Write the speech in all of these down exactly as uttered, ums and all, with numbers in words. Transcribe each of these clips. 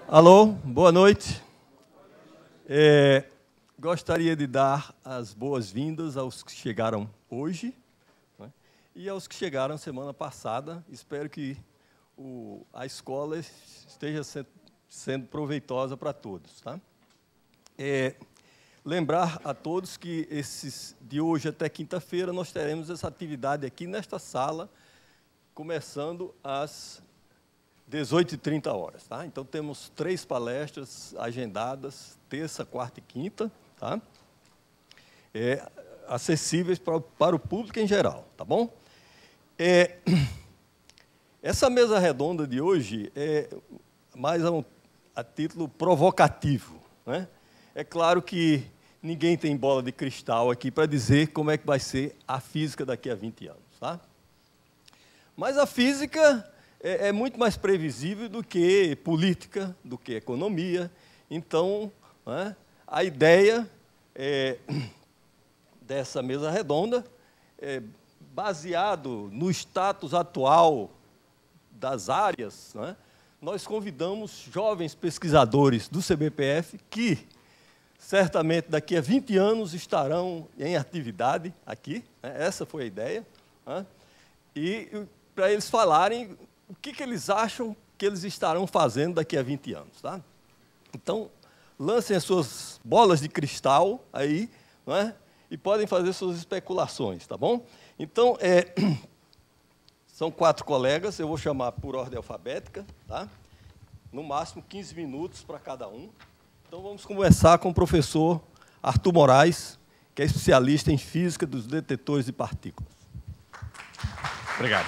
Alô, boa noite. É, gostaria de dar as boas-vindas aos que chegaram hoje, né, e aos que chegaram semana passada. Espero que o, a escola esteja sendo, sendo proveitosa para todos. Tá? É, lembrar a todos que esses, de hoje até quinta-feira nós teremos essa atividade aqui nesta sala, começando às dezoito e trinta horas, tá? Então temos três palestras agendadas, terça, quarta e quinta, tá? É, acessíveis para, para o público em geral, tá bom? É, essa mesa redonda de hoje é mais a, um, a título provocativo, né? É claro que ninguém tem bola de cristal aqui para dizer como é que vai ser a física daqui a vinte anos, tá? Mas a física é muito mais previsível do que política, do que economia. Então, né, a ideia é, dessa mesa redonda, é, baseado no status atual das áreas, né, nós convidamos jovens pesquisadores do C B P F que, certamente, daqui a vinte anos estarão em atividade aqui, né, essa foi a ideia, né, e para eles falarem o que, que eles acham que eles estarão fazendo daqui a vinte anos. Tá? Então, lancem as suas bolas de cristal aí, não é? E podem fazer suas especulações, tá bom? Então, é, são quatro colegas, eu vou chamar por ordem alfabética, tá? No máximo quinze minutos para cada um. Então, vamos começar com o professor Arthur Moraes, que é especialista em física dos detetores de partículas. Obrigado.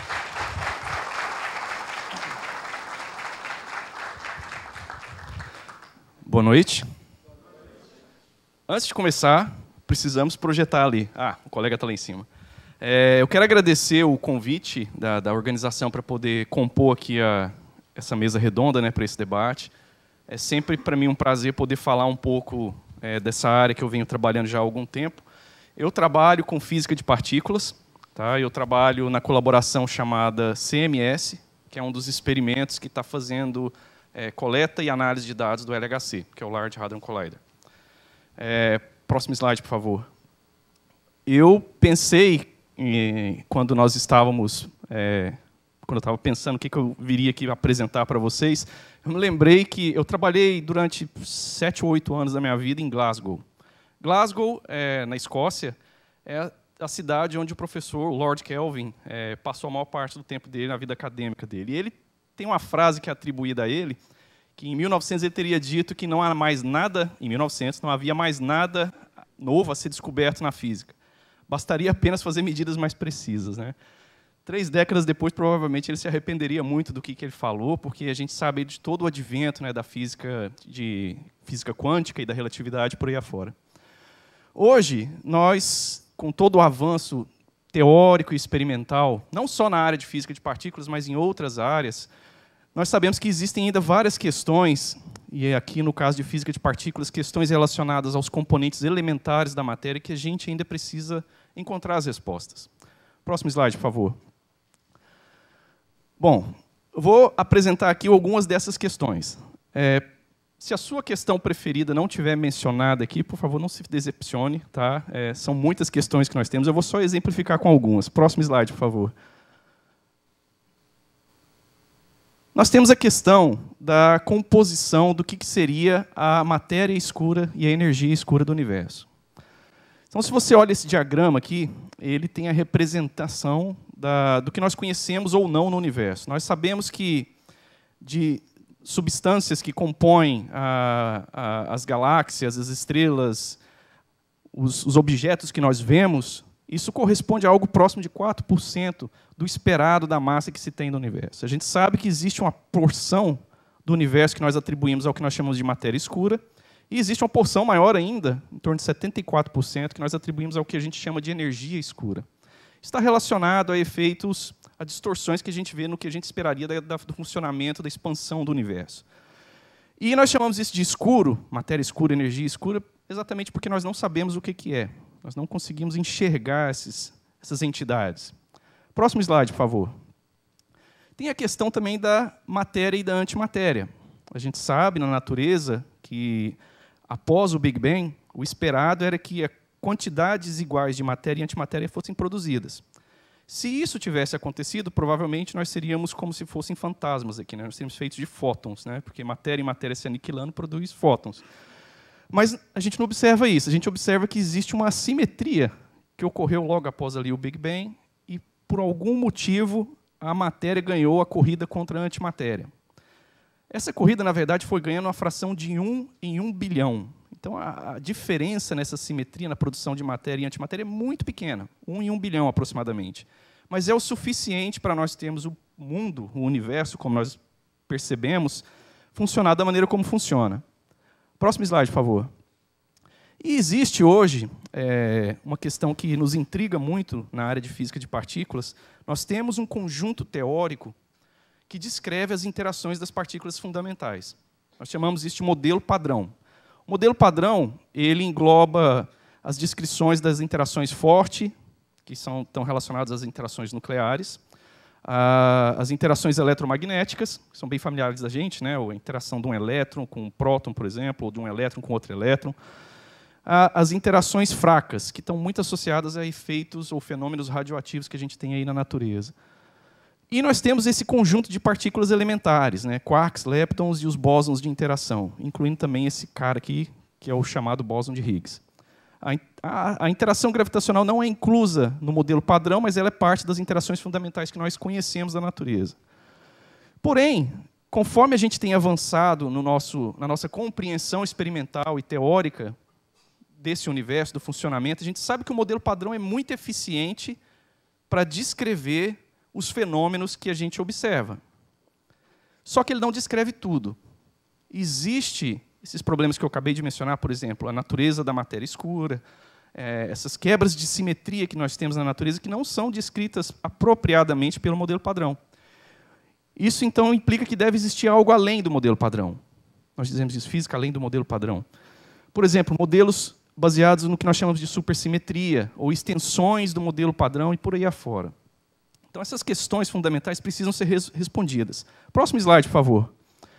Boa noite. Antes de começar, precisamos projetar ali. Ah, o colega está lá em cima. É, eu quero agradecer o convite da, da organização para poder compor aqui a, essa mesa redonda, né, para esse debate. É sempre para mim um prazer poder falar um pouco é, dessa área que eu venho trabalhando já há algum tempo. Eu trabalho com física de partículas, tá? Eu trabalho na colaboração chamada C M S, que é um dos experimentos que está fazendo É, coleta e análise de dados do L H C, que é o Large Hadron Collider. É, próximo slide, por favor. Eu pensei, em, quando nós estávamos, é, quando eu estava pensando o que, que eu viria aqui apresentar para vocês, eu me lembrei que eu trabalhei durante sete ou oito anos da minha vida em Glasgow. Glasgow, é, na Escócia, é a cidade onde o professor Lord Kelvin é, passou a maior parte do tempo dele na vida acadêmica dele. E ele tem uma frase que é atribuída a ele, que em mil e novecentos ele teria dito que não há mais nada, em mil e novecentos, não havia mais nada novo a ser descoberto na física. Bastaria apenas fazer medidas mais precisas, né? Três décadas depois, provavelmente, ele se arrependeria muito do que, que ele falou, porque a gente sabe de todo o advento, né, da física, de física quântica e da relatividade por aí afora. Hoje, nós, com todo o avanço teórico e experimental, não só na área de física de partículas, mas em outras áreas, nós sabemos que existem ainda várias questões, e aqui no caso de física de partículas, questões relacionadas aos componentes elementares da matéria que a gente ainda precisa encontrar as respostas. Próximo slide, por favor. Bom, eu vou apresentar aqui algumas dessas questões. É, se a sua questão preferida não tiver mencionada aqui, por favor, não se decepcione, tá? É, são muitas questões que nós temos, eu vou só exemplificar com algumas. Próximo slide, por favor. Nós temos a questão da composição do que seria a matéria escura e a energia escura do universo. Então, se você olha esse diagrama aqui, ele tem a representação da, do que nós conhecemos ou não no universo. Nós sabemos que de substâncias que compõem a, a, as galáxias, as estrelas, os, os objetos que nós vemos, isso corresponde a algo próximo de quatro por cento do esperado da massa que se tem no universo. A gente sabe que existe uma porção do universo que nós atribuímos ao que nós chamamos de matéria escura, e existe uma porção maior ainda, em torno de setenta e quatro por cento, que nós atribuímos ao que a gente chama de energia escura. Está relacionado a efeitos, a distorções que a gente vê no que a gente esperaria da, da, do funcionamento, da expansão do universo. E nós chamamos isso de escuro, matéria escura, energia escura, exatamente porque nós não sabemos o que, que é. Nós não conseguimos enxergar esses, essas entidades. Próximo slide, por favor. Tem a questão também da matéria e da antimatéria. A gente sabe na natureza que, após o Big Bang, o esperado era que quantidades iguais de matéria e antimatéria fossem produzidas. Se isso tivesse acontecido, provavelmente nós seríamos como se fossem fantasmas aqui, né? Nós seríamos feitos de fótons, né? Porque matéria e matéria se aniquilando produz fótons. Mas a gente não observa isso, a gente observa que existe uma assimetria que ocorreu logo após ali o Big Bang e, por algum motivo, a matéria ganhou a corrida contra a antimatéria. Essa corrida, na verdade, foi ganhando uma fração de um em um bilhão. Então, a, a diferença nessa simetria na produção de matéria e antimatéria é muito pequena, um em um bilhão aproximadamente. Mas é o suficiente para nós termos o mundo, o universo, como nós percebemos, funcionar da maneira como funciona. Próximo slide, por favor. E existe hoje é, uma questão que nos intriga muito na área de física de partículas. Nós temos um conjunto teórico que descreve as interações das partículas fundamentais. Nós chamamos isso de modelo padrão. O modelo padrão ele engloba as descrições das interações forte, que são, estão relacionadas às interações nucleares, as interações eletromagnéticas, que são bem familiares da gente, né? A interação de um elétron com um próton, por exemplo, ou de um elétron com outro elétron. As interações fracas, que estão muito associadas a efeitos ou fenômenos radioativos que a gente tem aí na natureza. E nós temos esse conjunto de partículas elementares, né? Quarks, leptons e os bósons de interação, incluindo também esse cara aqui, que é o chamado bóson de Higgs. A, a, a interação gravitacional não é inclusa no modelo padrão, mas ela é parte das interações fundamentais que nós conhecemos da natureza. Porém, conforme a gente tem avançado no nosso, na nossa compreensão experimental e teórica desse universo, do funcionamento, a gente sabe que o modelo padrão é muito eficiente para descrever os fenômenos que a gente observa. Só que ele não descreve tudo. Existe esses problemas que eu acabei de mencionar, por exemplo, a natureza da matéria escura, é, essas quebras de simetria que nós temos na natureza que não são descritas apropriadamente pelo modelo padrão. Isso, então, implica que deve existir algo além do modelo padrão. Nós dizemos isso, física além do modelo padrão. Por exemplo, modelos baseados no que nós chamamos de supersimetria, ou extensões do modelo padrão e por aí afora. Então, essas questões fundamentais precisam ser res respondidas. Próximo slide, por favor.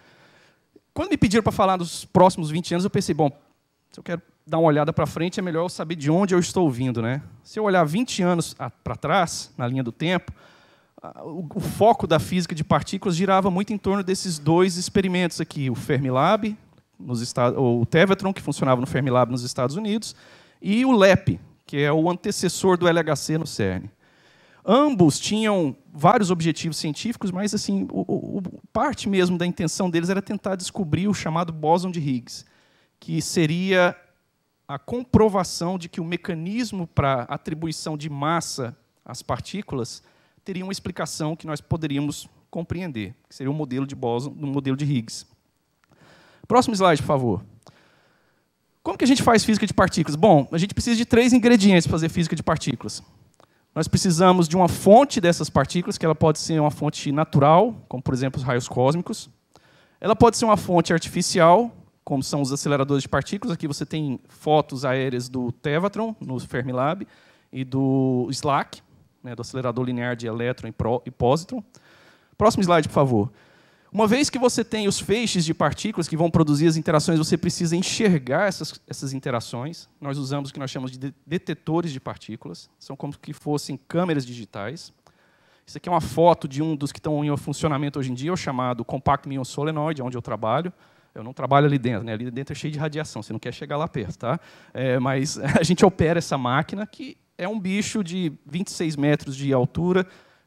Quando me pediram para falar dos próximos vinte anos, eu pensei, bom, se eu quero dar uma olhada para frente, é melhor eu saber de onde eu estou vindo, né? Se eu olhar vinte anos para trás, na linha do tempo, o, o foco da física de partículas girava muito em torno desses dois experimentos aqui, o Fermilab, nos Estados, o Tevatron, que funcionava no Fermilab nos Estados Unidos, e o LEP, que é o antecessor do L H C no CERN. Ambos tinham vários objetivos científicos, mas assim, o, o, parte mesmo da intenção deles era tentar descobrir o chamado bóson de Higgs, que seria a comprovação de que o mecanismo para atribuição de massa às partículas teria uma explicação que nós poderíamos compreender, que seria o modelo de bóson, o modelo de Higgs. Próximo slide, por favor. Como que a gente faz física de partículas? Bom, a gente precisa de três ingredientes para fazer física de partículas. Nós precisamos de uma fonte dessas partículas, que ela pode ser uma fonte natural, como, por exemplo, os raios cósmicos. Ela pode ser uma fonte artificial, como são os aceleradores de partículas. Aqui você tem fotos aéreas do Tevatron, no Fermilab, e do SLAC, né, do acelerador linear de elétron e pósitron. Próximo slide, por favor. Uma vez que você tem os feixes de partículas que vão produzir as interações, você precisa enxergar essas, essas interações. Nós usamos o que nós chamamos de detetores de partículas. São como se fossem câmeras digitais. Isso aqui é uma foto de um dos que estão em funcionamento hoje em dia, o chamado Compact Muon Solenoid, onde eu trabalho. Eu não trabalho ali dentro, né? Ali dentro é cheio de radiação, você não quer chegar lá perto, tá? É, mas a gente opera essa máquina, que é um bicho de vinte e seis metros de altura,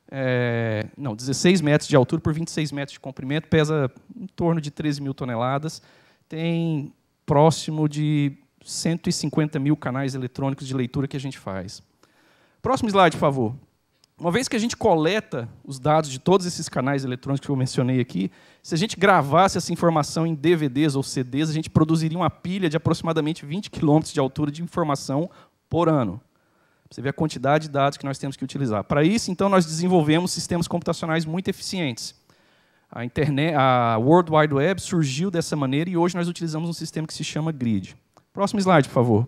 É, não, dezesseis metros de altura por vinte e seis metros de comprimento, pesa em torno de treze mil toneladas, tem próximo de cento e cinquenta mil canais eletrônicos de leitura que a gente faz. Próximo slide, por favor. Uma vez que a gente coleta os dados de todos esses canais eletrônicos que eu mencionei aqui, se a gente gravasse essa informação em D V Ds ou C Ds, a gente produziria uma pilha de aproximadamente vinte quilômetros de altura de informação por ano. Você vê a quantidade de dados que nós temos que utilizar. Para isso, então, nós desenvolvemos sistemas computacionais muito eficientes. A, internet, a World Wide Web surgiu dessa maneira e hoje nós utilizamos um sistema que se chama GRID. Próximo slide, por favor.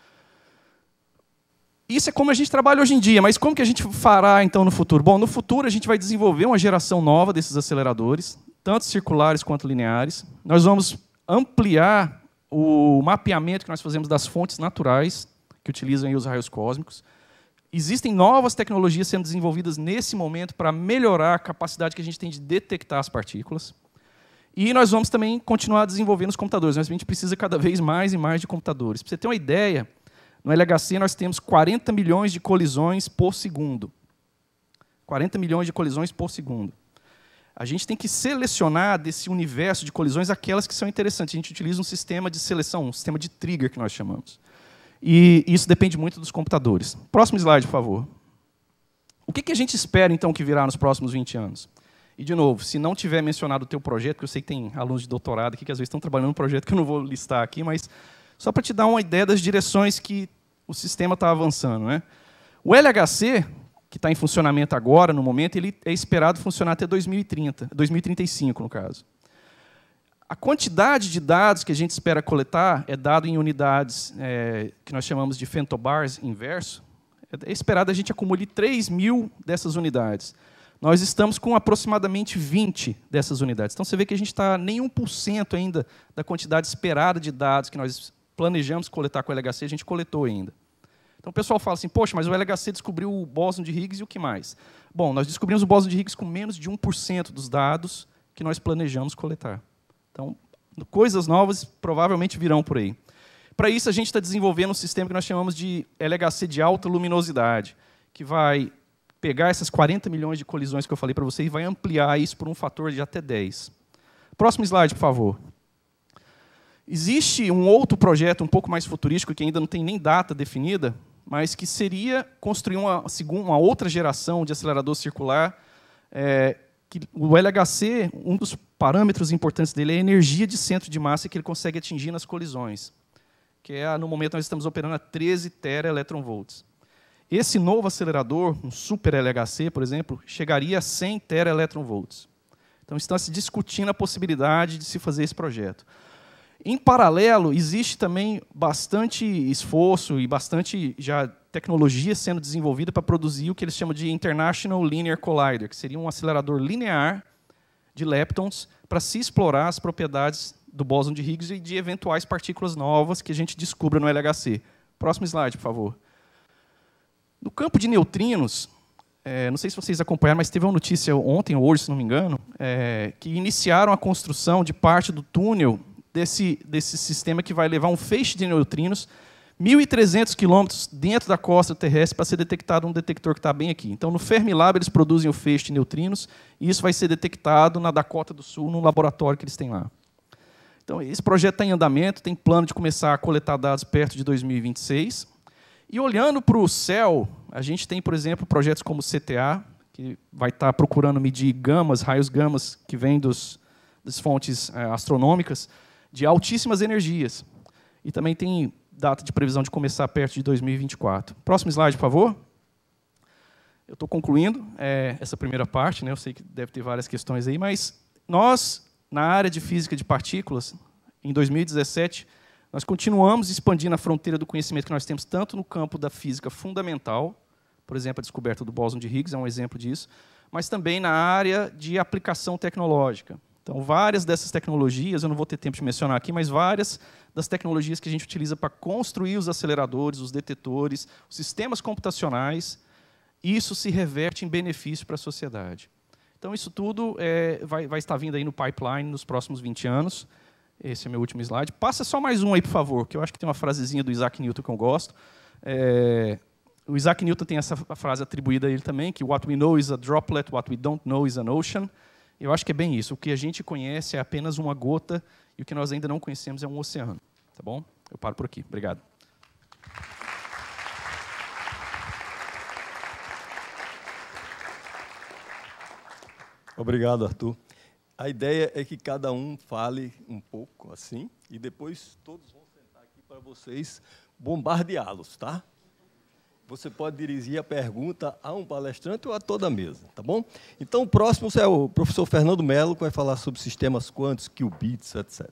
Isso é como a gente trabalha hoje em dia, mas como que a gente fará, então, no futuro? Bom, no futuro, a gente vai desenvolver uma geração nova desses aceleradores, tanto circulares quanto lineares. Nós vamos ampliar o mapeamento que nós fazemos das fontes naturais, que utilizam aí os raios cósmicos. Existem novas tecnologias sendo desenvolvidas nesse momento para melhorar a capacidade que a gente tem de detectar as partículas. E nós vamos também continuar desenvolvendo os computadores. Mas a gente precisa cada vez mais e mais de computadores. Para você ter uma ideia, no L H C nós temos quarenta milhões de colisões por segundo. quarenta milhões de colisões por segundo. A gente tem que selecionar desse universo de colisões aquelas que são interessantes. A gente utiliza um sistema de seleção, um sistema de trigger que nós chamamos. E isso depende muito dos computadores. Próximo slide, por favor. O que a gente espera, então, que virá nos próximos vinte anos? E, de novo, se não tiver mencionado o teu projeto, porque eu sei que tem alunos de doutorado aqui que às vezes estão trabalhando num projeto que eu não vou listar aqui, mas só para te dar uma ideia das direções que o sistema está avançando, né? O L H C, que está em funcionamento agora, no momento, ele é esperado funcionar até dois mil e trinta, dois mil e trinta e cinco, no caso. A quantidade de dados que a gente espera coletar é dado em unidades é, que nós chamamos de femtobars inverso. É esperado a gente acumule três mil dessas unidades. Nós estamos com aproximadamente vinte dessas unidades. Então, você vê que a gente está nem um por cento ainda da quantidade esperada de dados que nós planejamos coletar com o L H C, a gente coletou ainda. Então, o pessoal fala assim, poxa, mas o L H C descobriu o bóson de Higgs e o que mais? Bom, nós descobrimos o bóson de Higgs com menos de um por cento dos dados que nós planejamos coletar. Então, coisas novas provavelmente virão por aí. Para isso, a gente está desenvolvendo um sistema que nós chamamos de L H C de alta luminosidade, que vai pegar essas quarenta milhões de colisões que eu falei para você e vai ampliar isso por um fator de até dez. Próximo slide, por favor. Existe um outro projeto um pouco mais futurístico, que ainda não tem nem data definida, mas que seria construir uma, uma outra geração de acelerador circular. É, que o L H C, um dos parâmetros importantes dele é a energia de centro de massa que ele consegue atingir nas colisões, que é, no momento, nós estamos operando a treze teraelectronvolts. Esse novo acelerador, um super L H C, por exemplo, chegaria a cem teraelectronvolts. Então, está se discutindo a possibilidade de se fazer esse projeto. Em paralelo, existe também bastante esforço e bastante já tecnologia sendo desenvolvida para produzir o que eles chamam de International Linear Collider, que seria um acelerador linear de leptons para se explorar as propriedades do bóson de Higgs e de eventuais partículas novas que a gente descubra no L H C. Próximo slide, por favor. No campo de neutrinos, é, não sei se vocês acompanharam, mas teve uma notícia ontem ou hoje, se não me engano, é, que iniciaram a construção de parte do túnel desse, desse sistema que vai levar um feixe de neutrinos mil e trezentos quilômetros dentro da costa terrestre para ser detectado um detector que está bem aqui. Então, no Fermilab, eles produzem o feixe de neutrinos e isso vai ser detectado na Dakota do Sul, num laboratório que eles têm lá. Então, esse projeto está em andamento, tem plano de começar a coletar dados perto de dois mil e vinte e seis. E, olhando para o céu, a gente tem, por exemplo, projetos como o C T A, que vai estar procurando medir gamas, raios gamas, que vêm dos, das fontes é, astronômicas, de altíssimas energias. E também tem data de previsão de começar perto de dois mil e vinte e quatro. Próximo slide, por favor. Eu estou concluindo é, essa primeira parte, né? Eu sei que deve ter várias questões aí, mas nós, na área de física de partículas, em dois mil e dezessete, nós continuamos expandindo a fronteira do conhecimento que nós temos, tanto no campo da física fundamental, por exemplo, a descoberta do bóson de Higgs é um exemplo disso, mas também na área de aplicação tecnológica. Então, várias dessas tecnologias, eu não vou ter tempo de mencionar aqui, mas várias das tecnologias que a gente utiliza para construir os aceleradores, os detetores, os sistemas computacionais, isso se reverte em benefício para a sociedade. Então, isso tudo é, vai, vai estar vindo aí no pipeline nos próximos vinte anos. Esse é meu último slide. Passa só mais um aí, por favor, que eu acho que tem uma frasezinha do Isaac Newton que eu gosto. É, o Isaac Newton tem essa frase atribuída a ele também, que what we know is a droplet, what we don't know is an ocean. Eu acho que é bem isso. O que a gente conhece é apenas uma gota e o que nós ainda não conhecemos é um oceano. Tá bom? Eu paro por aqui. Obrigado. Obrigado, Arthur. A ideia é que cada um fale um pouco assim e depois todos vão sentar aqui para vocês bombardeá-los, tá? Você pode dirigir a pergunta a um palestrante ou a toda a mesa, tá bom? Então, o próximo é o professor Fernando Mello, que vai falar sobre sistemas quânticos, qubits, etcétera.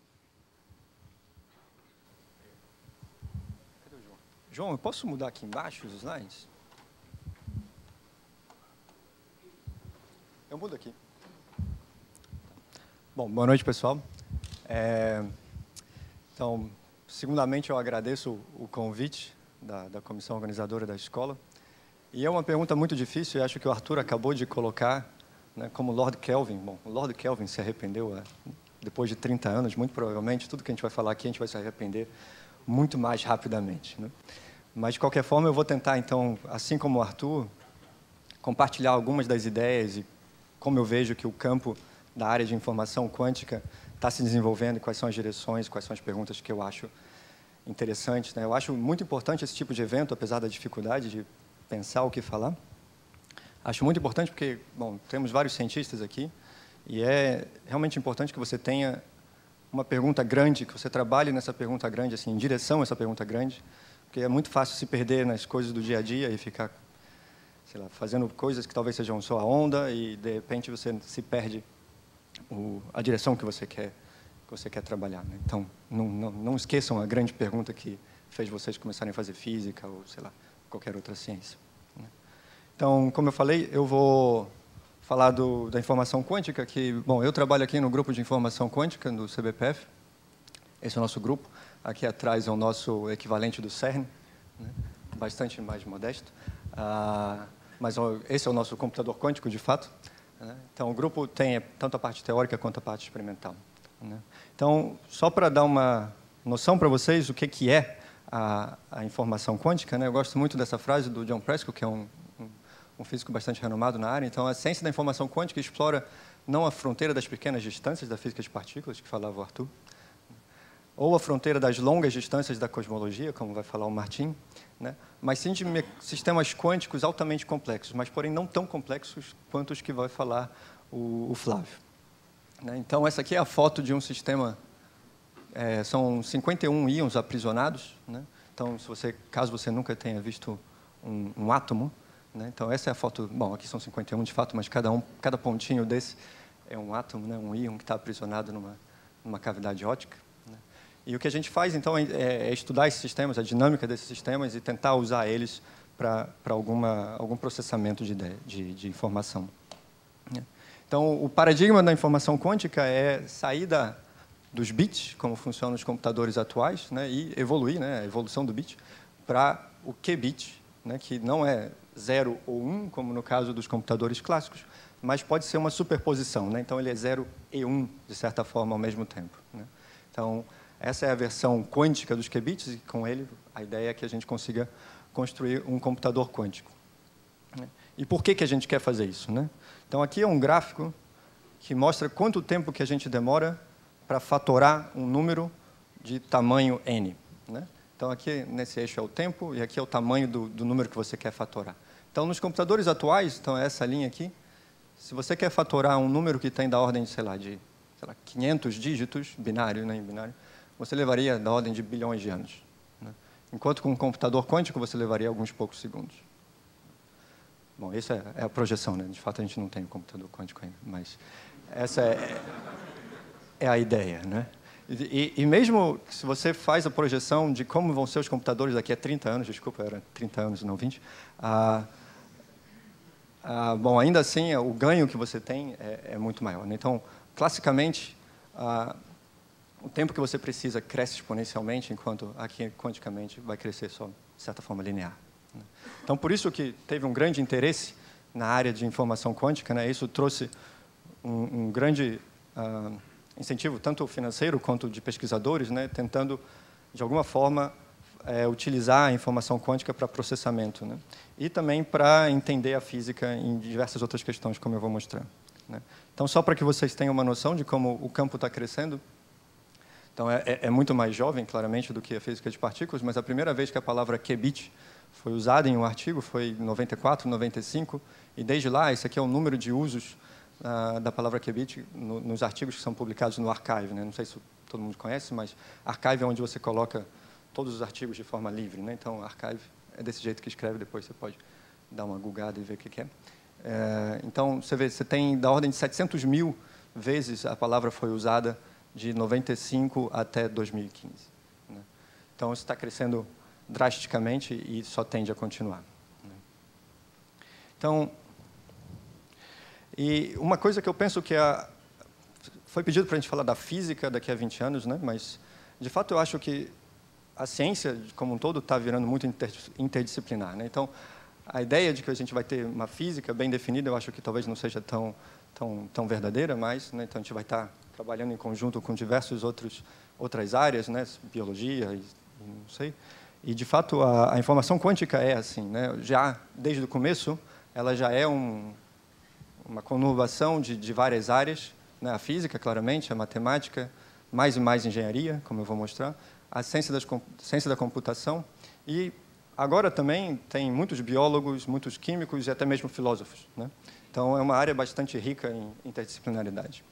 João, eu posso mudar aqui embaixo os slides? Eu mudo aqui. Bom, boa noite, pessoal. É, então, segundamente, eu agradeço o convite da, da comissão organizadora da escola. E é uma pergunta muito difícil, e acho que o Arthur acabou de colocar, né, como Lord Kelvin. Bom, o Lord Kelvin se arrependeu é, depois de trinta anos, muito provavelmente, tudo que a gente vai falar aqui, a gente vai se arrepender muito mais rapidamente, né? Mas, de qualquer forma, eu vou tentar, então, assim como o Arthur, compartilhar algumas das ideias e como eu vejo que o campo da área de informação quântica está se desenvolvendo, e quais são as direções, quais são as perguntas que eu acho interessantes, né? Eu acho muito importante esse tipo de evento, apesar da dificuldade de pensar o que falar. Acho muito importante porque, bom, temos vários cientistas aqui, e é realmente importante que você tenha uma pergunta grande, que você trabalhe nessa pergunta grande, assim, em direção a essa pergunta grande, porque é muito fácil se perder nas coisas do dia a dia e ficar, sei lá, fazendo coisas que talvez sejam só a onda e, de repente, você se perde o, a direção que você quer, que você quer trabalhar, né? Então, não, não, não esqueçam a grande pergunta que fez vocês começarem a fazer física ou, sei lá, qualquer outra ciência, né? Então, como eu falei, eu vou falar do, da informação quântica, que, bom, eu trabalho aqui no grupo de informação quântica do C B P F. Esse é o nosso grupo. Aqui atrás é o nosso equivalente do CERN, né? Bastante mais modesto. Ah, mas ó, esse é o nosso computador quântico, de fato, né? Então, o grupo tem tanto a parte teórica quanto a parte experimental, né? Então, só para dar uma noção para vocês o que, que é a, a informação quântica, né? Eu gosto muito dessa frase do John Prescott, que é um, um, um físico bastante renomado na área. Então, a ciência da informação quântica explora não a fronteira das pequenas distâncias da física de partículas, que falava o Arthur, ou a fronteira das longas distâncias da cosmologia, como vai falar o Martin, né? Mas sim de sistemas quânticos altamente complexos, mas, porém, não tão complexos quanto os que vai falar o, o Flávio, né? Então, essa aqui é a foto de um sistema, é, são cinquenta e um íons aprisionados, né? Então, se você, caso você nunca tenha visto um, um átomo, né? Então, essa é a foto, bom, aqui são cinquenta e um de fato, mas cada, um, cada pontinho desse é um átomo, né? Um íon que está aprisionado numa, numa cavidade óptica. E o que a gente faz, então, é, é estudar esses sistemas, a dinâmica desses sistemas e tentar usar eles para alguma algum processamento de, de, de informação. Então, o paradigma da informação quântica é sair da, dos bits, como funcionam os computadores atuais, né, e evoluir, né, a evolução do bit, para o qubit, né, que não é zero ou um, como no caso dos computadores clássicos, mas pode ser uma superposição, né? Então, ele é zero e um, de certa forma, ao mesmo tempo, né? Então, essa é a versão quântica dos qubits, e com ele a ideia é que a gente consiga construir um computador quântico. E por que que a gente quer fazer isso, né? Então, aqui é um gráfico que mostra quanto tempo que a gente demora para fatorar um número de tamanho n, né? Então, aqui nesse eixo é o tempo e aqui é o tamanho do, do número que você quer fatorar. Então, nos computadores atuais, então é essa linha aqui, se você quer fatorar um número que tem da ordem, sei lá, de sei lá, quinhentos dígitos, binário, né, em binário, você levaria da ordem de bilhões de anos, né? Enquanto com um computador quântico você levaria alguns poucos segundos. Bom, essa é, é a projeção, né? De fato, a gente não tem um computador quântico ainda, mas essa é, é a ideia, né? E, e mesmo se você faz a projeção de como vão ser os computadores daqui a trinta anos, desculpa, era trinta anos, não vinte, ah, ah, bom, ainda assim, o ganho que você tem é, é muito maior, né? Então, classicamente, ah, o tempo que você precisa cresce exponencialmente, enquanto aqui, quanticamente, vai crescer só, de certa forma, linear, né? Então, por isso que teve um grande interesse na área de informação quântica, né? Isso trouxe um, um grande uh, incentivo, tanto financeiro quanto de pesquisadores, né? Tentando, de alguma forma, é, utilizar a informação quântica para processamento, né? E também para entender a física em diversas outras questões, como eu vou mostrar, né? Então, só para que vocês tenham uma noção de como o campo está crescendo. Então, é, é muito mais jovem, claramente, do que a física de partículas, mas a primeira vez que a palavra qubit foi usada em um artigo foi em noventa e quatro, noventa e cinco, e desde lá, esse aqui é o número de usos uh, da palavra qubit no, nos artigos que são publicados no Archive, né? Não sei se todo mundo conhece, mas Archive é onde você coloca todos os artigos de forma livre, né? Então, Archive é desse jeito que escreve, depois você pode dar uma googada e ver o que, que é. é. Então, você vê, você tem da ordem de setecentos mil vezes a palavra foi usada de noventa e cinco até dois mil e quinze, né? Então, isso está crescendo drasticamente e só tende a continuar, né? Então, e uma coisa que eu penso que a, foi pedido para a gente falar da física daqui a vinte anos, né? Mas, de fato, eu acho que a ciência, como um todo, está virando muito inter, interdisciplinar, né? Então, a ideia de que a gente vai ter uma física bem definida, eu acho que talvez não seja tão, tão, tão verdadeira mais, né? Então, a gente vai estar trabalhando em conjunto com diversos outros outras áreas, né? Biologia, e, não sei. E, de fato, a, a informação quântica é assim, né? Já, desde o começo, ela já é um, uma conurbação de, de várias áreas, né? A física, claramente, a matemática, mais e mais engenharia, como eu vou mostrar, a ciência, das, ciência da computação, e agora também tem muitos biólogos, muitos químicos e até mesmo filósofos, né? Então, é uma área bastante rica em interdisciplinaridade.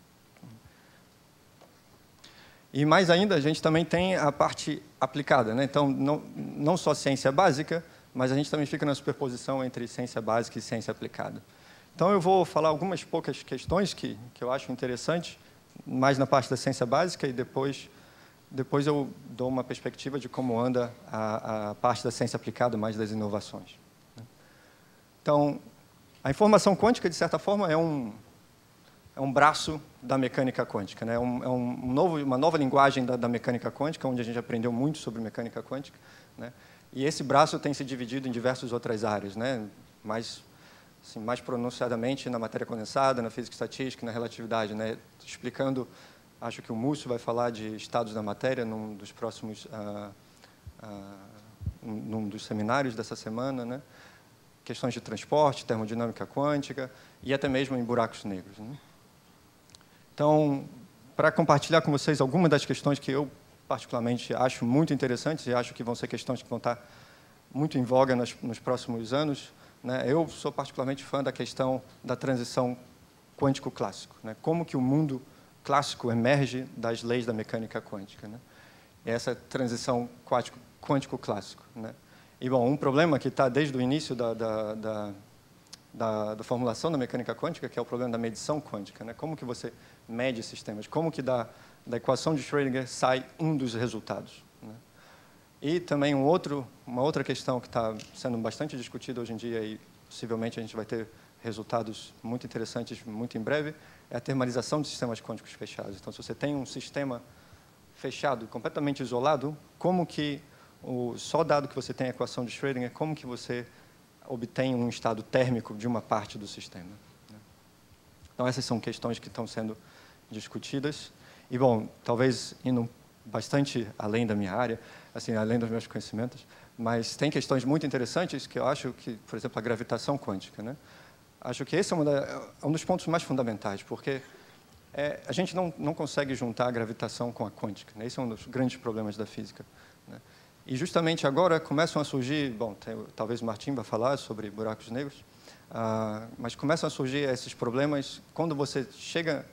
E mais ainda, a gente também tem a parte aplicada, né? Então, não, não só ciência básica, mas a gente também fica na superposição entre ciência básica e ciência aplicada. Então, eu vou falar algumas poucas questões que, que eu acho interessantes, mais na parte da ciência básica, e depois, depois eu dou uma perspectiva de como anda a, a parte da ciência aplicada, mais das inovações. Então, a informação quântica, de certa forma, é um... é um braço da mecânica quântica, né? É, um, é um novo, uma nova linguagem da, da mecânica quântica, onde a gente aprendeu muito sobre mecânica quântica, né? E esse braço tem se dividido em diversas outras áreas, né? Mais, assim, mais pronunciadamente na matéria condensada, na física estatística, na relatividade, né? Explicando, acho que o Múcio vai falar de estados da matéria num dos próximos, ah, ah, num dos seminários dessa semana, né? Questões de transporte, termodinâmica quântica e até mesmo em buracos negros, né? Então, para compartilhar com vocês algumas das questões que eu, particularmente, acho muito interessantes e acho que vão ser questões que vão estar muito em voga nos, nos próximos anos, né? Eu sou particularmente fã da questão da transição quântico-clássico, né? Como que o mundo clássico emerge das leis da mecânica quântica, né? E essa transição quântico-clássico, né? E, bom, um problema que está desde o início da, da, da Da, da formulação da mecânica quântica, que é o problema da medição quântica, né? Como que você mede sistemas? Como que da, da equação de Schrödinger sai um dos resultados, né? E também um outro, uma outra questão que está sendo bastante discutida hoje em dia e possivelmente a gente vai ter resultados muito interessantes muito em breve, é a termalização de sistemas quânticos fechados. Então, se você tem um sistema fechado, completamente isolado, como que, o, só dado que você tem a equação de Schrödinger, como que você obtém um estado térmico de uma parte do sistema, né? Então, essas são questões que estão sendo discutidas. E, bom, talvez indo bastante além da minha área, assim, além dos meus conhecimentos, mas tem questões muito interessantes que eu acho que, por exemplo, a gravitação quântica, né? Acho que esse é, uma da, é um dos pontos mais fundamentais, porque é, a gente não, não consegue juntar a gravitação com a quântica, né? Esse é um dos grandes problemas da física, né? E justamente agora começam a surgir, bom, tem, talvez o Martim vai falar sobre buracos negros, ah, mas começam a surgir esses problemas quando você chega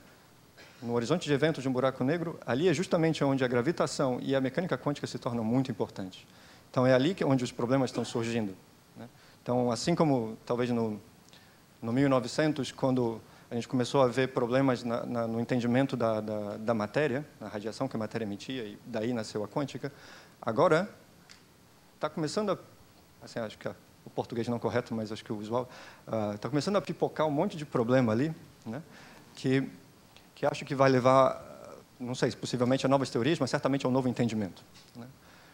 no horizonte de eventos de um buraco negro, ali é justamente onde a gravitação e a mecânica quântica se tornam muito importantes. Então, é ali que, onde os problemas estão surgindo, né? Então, assim como talvez no, no mil e novecentos, quando a gente começou a ver problemas na, na, no entendimento da, da, da matéria, na radiação que a matéria emitia, e daí nasceu a quântica, agora está começando a, assim, acho que o português não correto, mas acho que o usual, está uh, começando a pipocar um monte de problema ali, né? que, que acho que vai levar, não sei, possivelmente a novas teorias, mas certamente a um novo entendimento, né?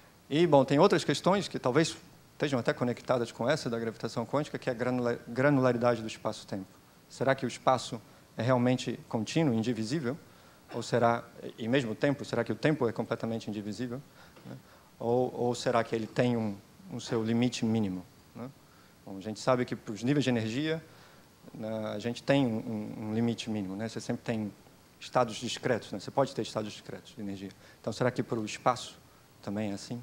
E, bom, tem outras questões que talvez estejam até conectadas com essa da gravitação quântica, que é a granularidade do espaço-tempo. Será que o espaço é realmente contínuo, indivisível? Ou será, e mesmo o tempo, será que o tempo é completamente indivisível, né? Ou, ou será que ele tem um, um seu limite mínimo, né? Bom, a gente sabe que para os níveis de energia, né, a gente tem um, um limite mínimo, né? Você sempre tem estados discretos, né? Você pode ter estados discretos de energia. Então, será que para o espaço também é assim?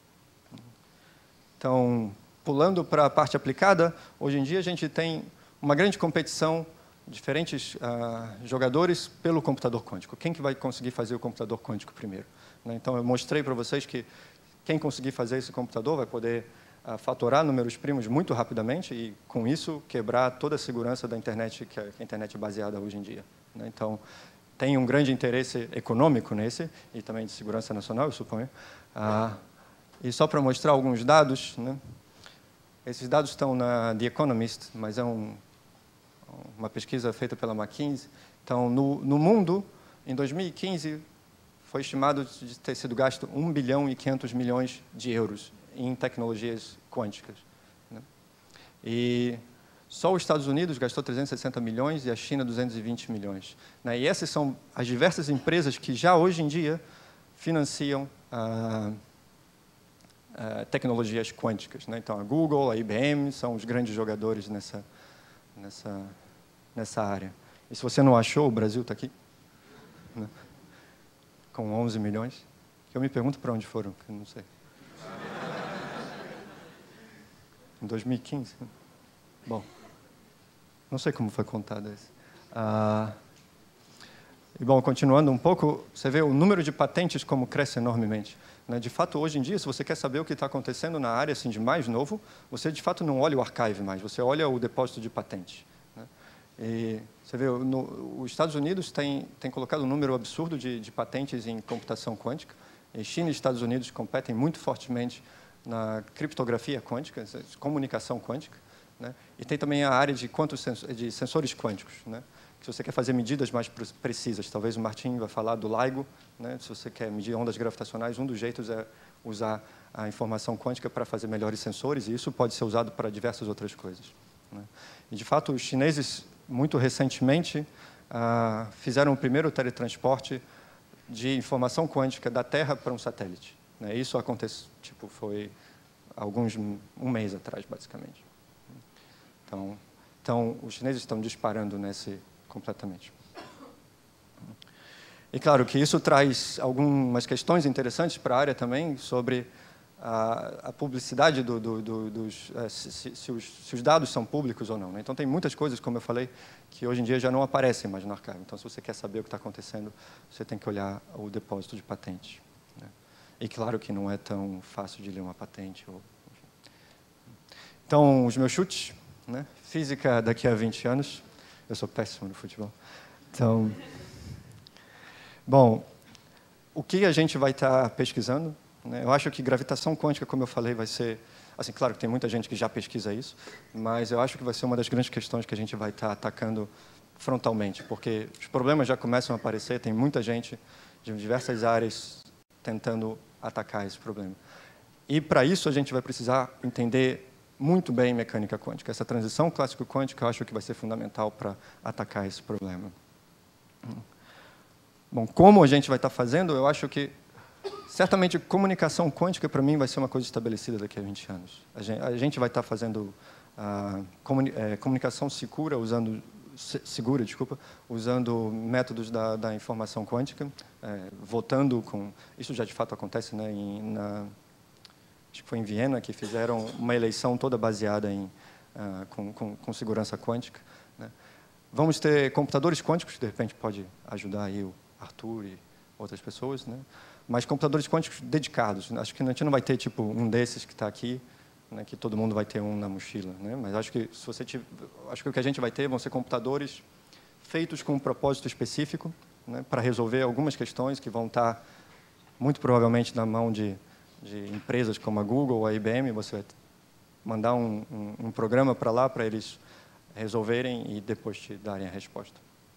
Então, pulando para a parte aplicada, hoje em dia a gente tem uma grande competição, diferentes uh, jogadores pelo computador quântico. Quem que vai conseguir fazer o computador quântico primeiro, né? Então, eu mostrei para vocês que quem conseguir fazer esse computador vai poder uh, fatorar números primos muito rapidamente e, com isso, quebrar toda a segurança da internet, que a internet é baseada hoje em dia, né? Então, tem um grande interesse econômico nesse e também de segurança nacional, eu suponho. Uh, e só para mostrar alguns dados, né? Esses dados estão na The Economist, mas é um, uma pesquisa feita pela McKinsey. Então, no, no mundo, em dois mil e quinze, foi estimado de ter sido gasto um bilhão e quinhentos milhões de euros em tecnologias quânticas, né? E só os Estados Unidos gastou trezentos e sessenta milhões e a China duzentos e vinte milhões. Né? E essas são as diversas empresas que já hoje em dia financiam ah, ah, tecnologias quânticas. Né? Então, a Google, a I B M são os grandes jogadores nessa, nessa, nessa área. E se você não achou, o Brasil está aqui, né? Com onze milhões. Eu me pergunto para onde foram, que eu não sei. Em dois mil e quinze. Bom, não sei como foi contado esse. Ah, e, bom, continuando um pouco, você vê o número de patentes como cresce enormemente. Né? De fato, hoje em dia, se você quer saber o que está acontecendo na área assim, de mais novo, você, de fato, não olha o archive mais, você olha o depósito de patentes. Né? E você vê, no, os Estados Unidos têm tem colocado um número absurdo de, de patentes em computação quântica, e China e Estados Unidos competem muito fortemente na criptografia quântica, comunicação quântica, né? E tem também a área de, quantos de sensores quânticos, né? Que se você quer fazer medidas mais precisas, talvez o Martin vai falar do LIGO, né? Se você quer medir ondas gravitacionais, um dos jeitos é usar a informação quântica para fazer melhores sensores, e isso pode ser usado para diversas outras coisas, né? E, de fato, os chineses, muito recentemente, ah, fizeram o primeiro teletransporte de informação quântica da Terra para um satélite. Né? Isso acontece, tipo, foi alguns um mês atrás, basicamente. Então, então os chineses estão disparando nesse completamente. E claro que isso traz algumas questões interessantes para a área também sobre a, a publicidade do, do, do, dos se, se, se, os, se os dados são públicos ou não. Né? Então tem muitas coisas, como eu falei, que hoje em dia já não aparecem mais no arquivo. Então, se você quer saber o que está acontecendo, você tem que olhar o depósito de patentes. Né? E claro que não é tão fácil de ler uma patente. Ou, enfim. Então, os meus chutes, né? Física daqui a vinte anos. Eu sou péssimo no futebol. Então, bom, o que a gente vai estar pesquisando? Né? Eu acho que gravitação quântica, como eu falei, vai ser... Assim, claro que tem muita gente que já pesquisa isso, mas eu acho que vai ser uma das grandes questões que a gente vai estar atacando frontalmente, porque os problemas já começam a aparecer, tem muita gente de diversas áreas tentando atacar esse problema. E, para isso, a gente vai precisar entender muito bem mecânica quântica. Essa transição clássico-quântica eu acho que vai ser fundamental para atacar esse problema. Bom, como a gente vai estar fazendo, eu acho que, certamente, comunicação quântica, para mim, vai ser uma coisa estabelecida daqui a vinte anos. A gente, a gente vai estar fazendo ah, comuni é, comunicação segura, usando, segura, desculpa, usando métodos da, da informação quântica, é, votando com... Isso já, de fato, acontece, né, em, na... Acho que foi em Viena que fizeram uma eleição toda baseada em, uh, com, com, com segurança quântica. Né? Vamos ter computadores quânticos, de repente pode ajudar aí o Arthur e outras pessoas, né? Mas computadores quânticos dedicados. Acho que a gente não vai ter tipo um desses que está aqui, né, que todo mundo vai ter um na mochila. Né? Mas acho que, se você tiver, acho que o que a gente vai ter vão ser computadores feitos com um propósito específico, né, para resolver algumas questões que vão estar, muito provavelmente, na mão de... de empresas como a Google ou a I B M, você vai mandar um, um, um programa para lá para eles resolverem e depois te darem a resposta.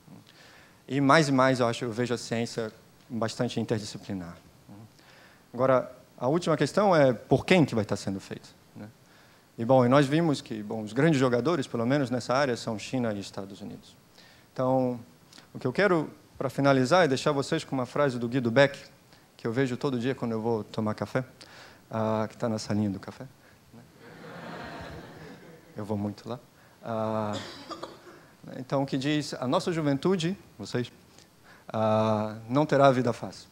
E mais e mais, eu acho, eu vejo a ciência bastante interdisciplinar. Agora, a última questão é por quem que vai estar sendo feito. Né? E, bom, e nós vimos que, bom, os grandes jogadores, pelo menos nessa área, são China e Estados Unidos. Então, o que eu quero, para finalizar, é deixar vocês com uma frase do Guido Beck, que eu vejo todo dia quando eu vou tomar café, uh, que está na salinha do café. Né? Eu vou muito lá. Uh, então, que diz, a nossa juventude, vocês, uh, não terá vida fácil.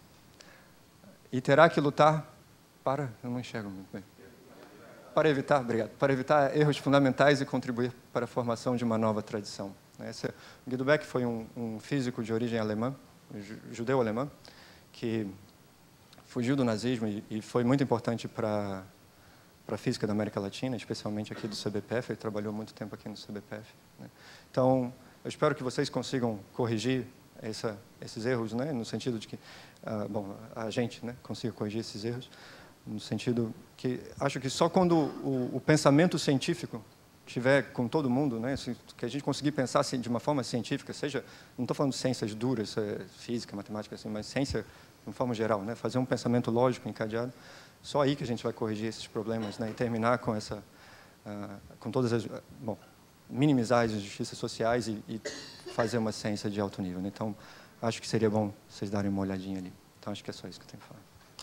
E terá que lutar para... Eu não enxergo muito bem. Para evitar, obrigado, para evitar erros fundamentais e contribuir para a formação de uma nova tradição. Esse, Guido Beck foi um, um físico de origem alemã, judeu-alemã, que fugiu do nazismo e, e foi muito importante para para a física da América Latina, especialmente aqui do C B P F. Ele trabalhou muito tempo aqui no C B P F. Né? Então, eu espero que vocês consigam corrigir essa, esses erros, né? No sentido de que, ah, bom, a gente, né, consiga corrigir esses erros, no sentido que acho que só quando o, o pensamento científico tiver com todo mundo, né, que a gente conseguir pensar assim, de uma forma científica, seja, não estou falando de ciências duras, física, matemática, assim, mas ciência de uma forma geral, né, fazer um pensamento lógico encadeado, só aí que a gente vai corrigir esses problemas, né, e terminar com essa, uh, com todas as, uh, bom, minimizar as injustiças sociais e, e fazer uma ciência de alto nível, né? Então, acho que seria bom vocês darem uma olhadinha ali. Então, acho que é só isso que eu tenho que falar.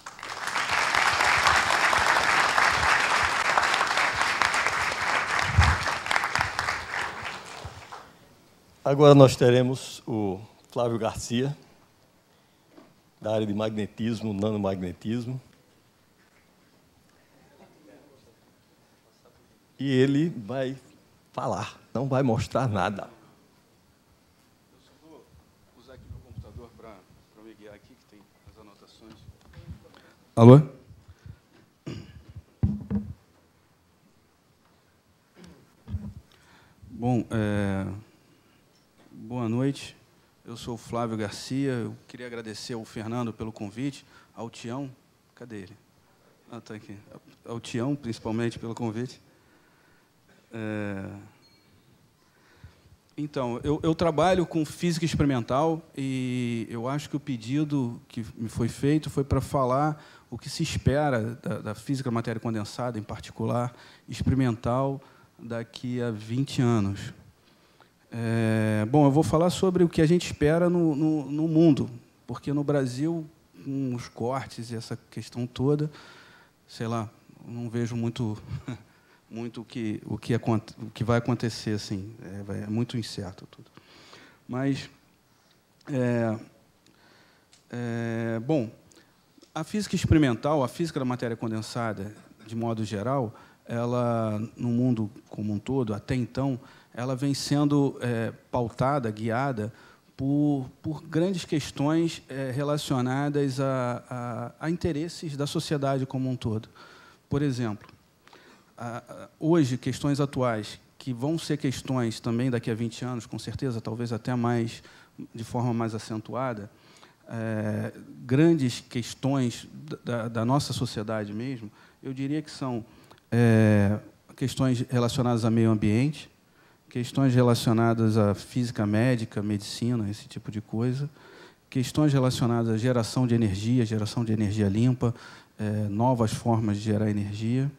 Agora nós teremos o Flávio Garcia, da área de magnetismo, nanomagnetismo. E ele vai falar, não vai mostrar nada. Eu só vou usar aqui meu computador para me guiar aqui, que tem as anotações. Alô? Bom, é... boa noite. Eu sou o Flávio Garcia. Eu queria agradecer ao Fernando pelo convite, ao Tião, cadê ele? Ah, está aqui. Ao Tião, principalmente, pelo convite. É... Então, eu, eu trabalho com física experimental e eu acho que o pedido que me foi feito foi para falar o que se espera da, da física matéria condensada, em particular, experimental, daqui a vinte anos. É, bom, eu vou falar sobre o que a gente espera no, no, no mundo, porque no Brasil, com os cortes e essa questão toda, sei lá, não vejo muito... muito o que, o, que, o que vai acontecer, assim, é, é muito incerto tudo. Mas, é, é, bom, a física experimental, a física da matéria condensada, de modo geral, ela, no mundo como um todo, até então, ela vem sendo é, pautada, guiada, por, por grandes questões é, relacionadas a, a, a interesses da sociedade como um todo. Por exemplo, hoje, questões atuais, que vão ser questões também daqui a vinte anos, com certeza, talvez até mais, de forma mais acentuada, é, grandes questões da, da nossa sociedade mesmo, eu diria que são é, questões relacionadas ao meio ambiente, questões relacionadas à física médica, medicina, esse tipo de coisa, questões relacionadas à geração de energia, geração de energia limpa, é, novas formas de gerar energia,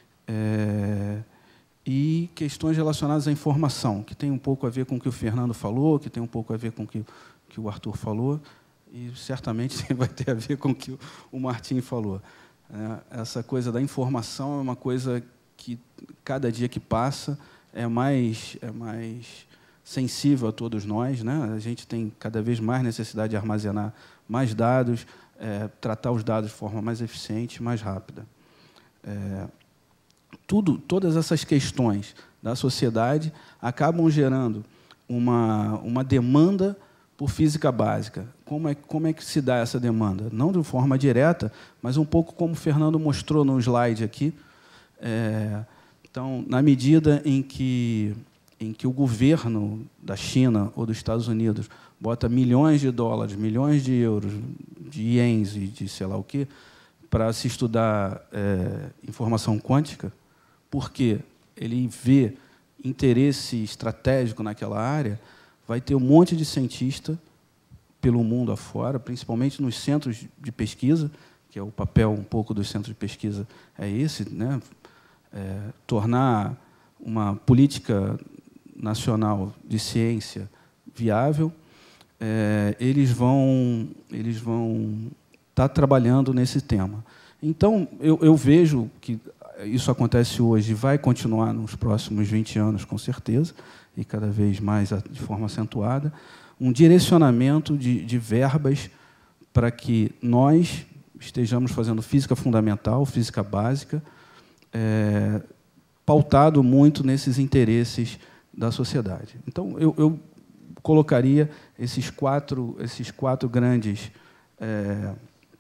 É, e questões relacionadas à informação, que tem um pouco a ver com o que o Fernando falou, que tem um pouco a ver com o que, que o Arthur falou, e certamente vai ter a ver com o que o Martim falou. É, essa coisa da informação é uma coisa que, cada dia que passa, é mais, é mais sensível a todos nós, né? A gente tem cada vez mais necessidade de armazenar mais dados, é, tratar os dados de forma mais eficiente e mais rápida. É, Tudo, todas essas questões da sociedade acabam gerando uma, uma demanda por física básica. Como é, como é que se dá essa demanda? Não de forma direta, mas um pouco como o Fernando mostrou no slide aqui. É, então, na medida em que, em que o governo da China ou dos Estados Unidos bota milhões de dólares, milhões de euros, de ienes e de sei lá o quê, para se estudar é, informação quântica, porque ele vê interesse estratégico naquela área, vai ter um monte de cientista pelo mundo afora, principalmente nos centros de pesquisa, que é o papel um pouco dos centros de pesquisa, é esse, né? É, tornar uma política nacional de ciência viável. É, eles vão, eles vão estar trabalhando nesse tema. Então, eu, eu vejo que isso acontece hoje e vai continuar nos próximos vinte anos, com certeza, e cada vez mais de forma acentuada, um direcionamento de, de verbas para que nós estejamos fazendo física fundamental, física básica, é, pautado muito nesses interesses da sociedade. Então, eu, eu colocaria esses quatro, esses quatro grandes é,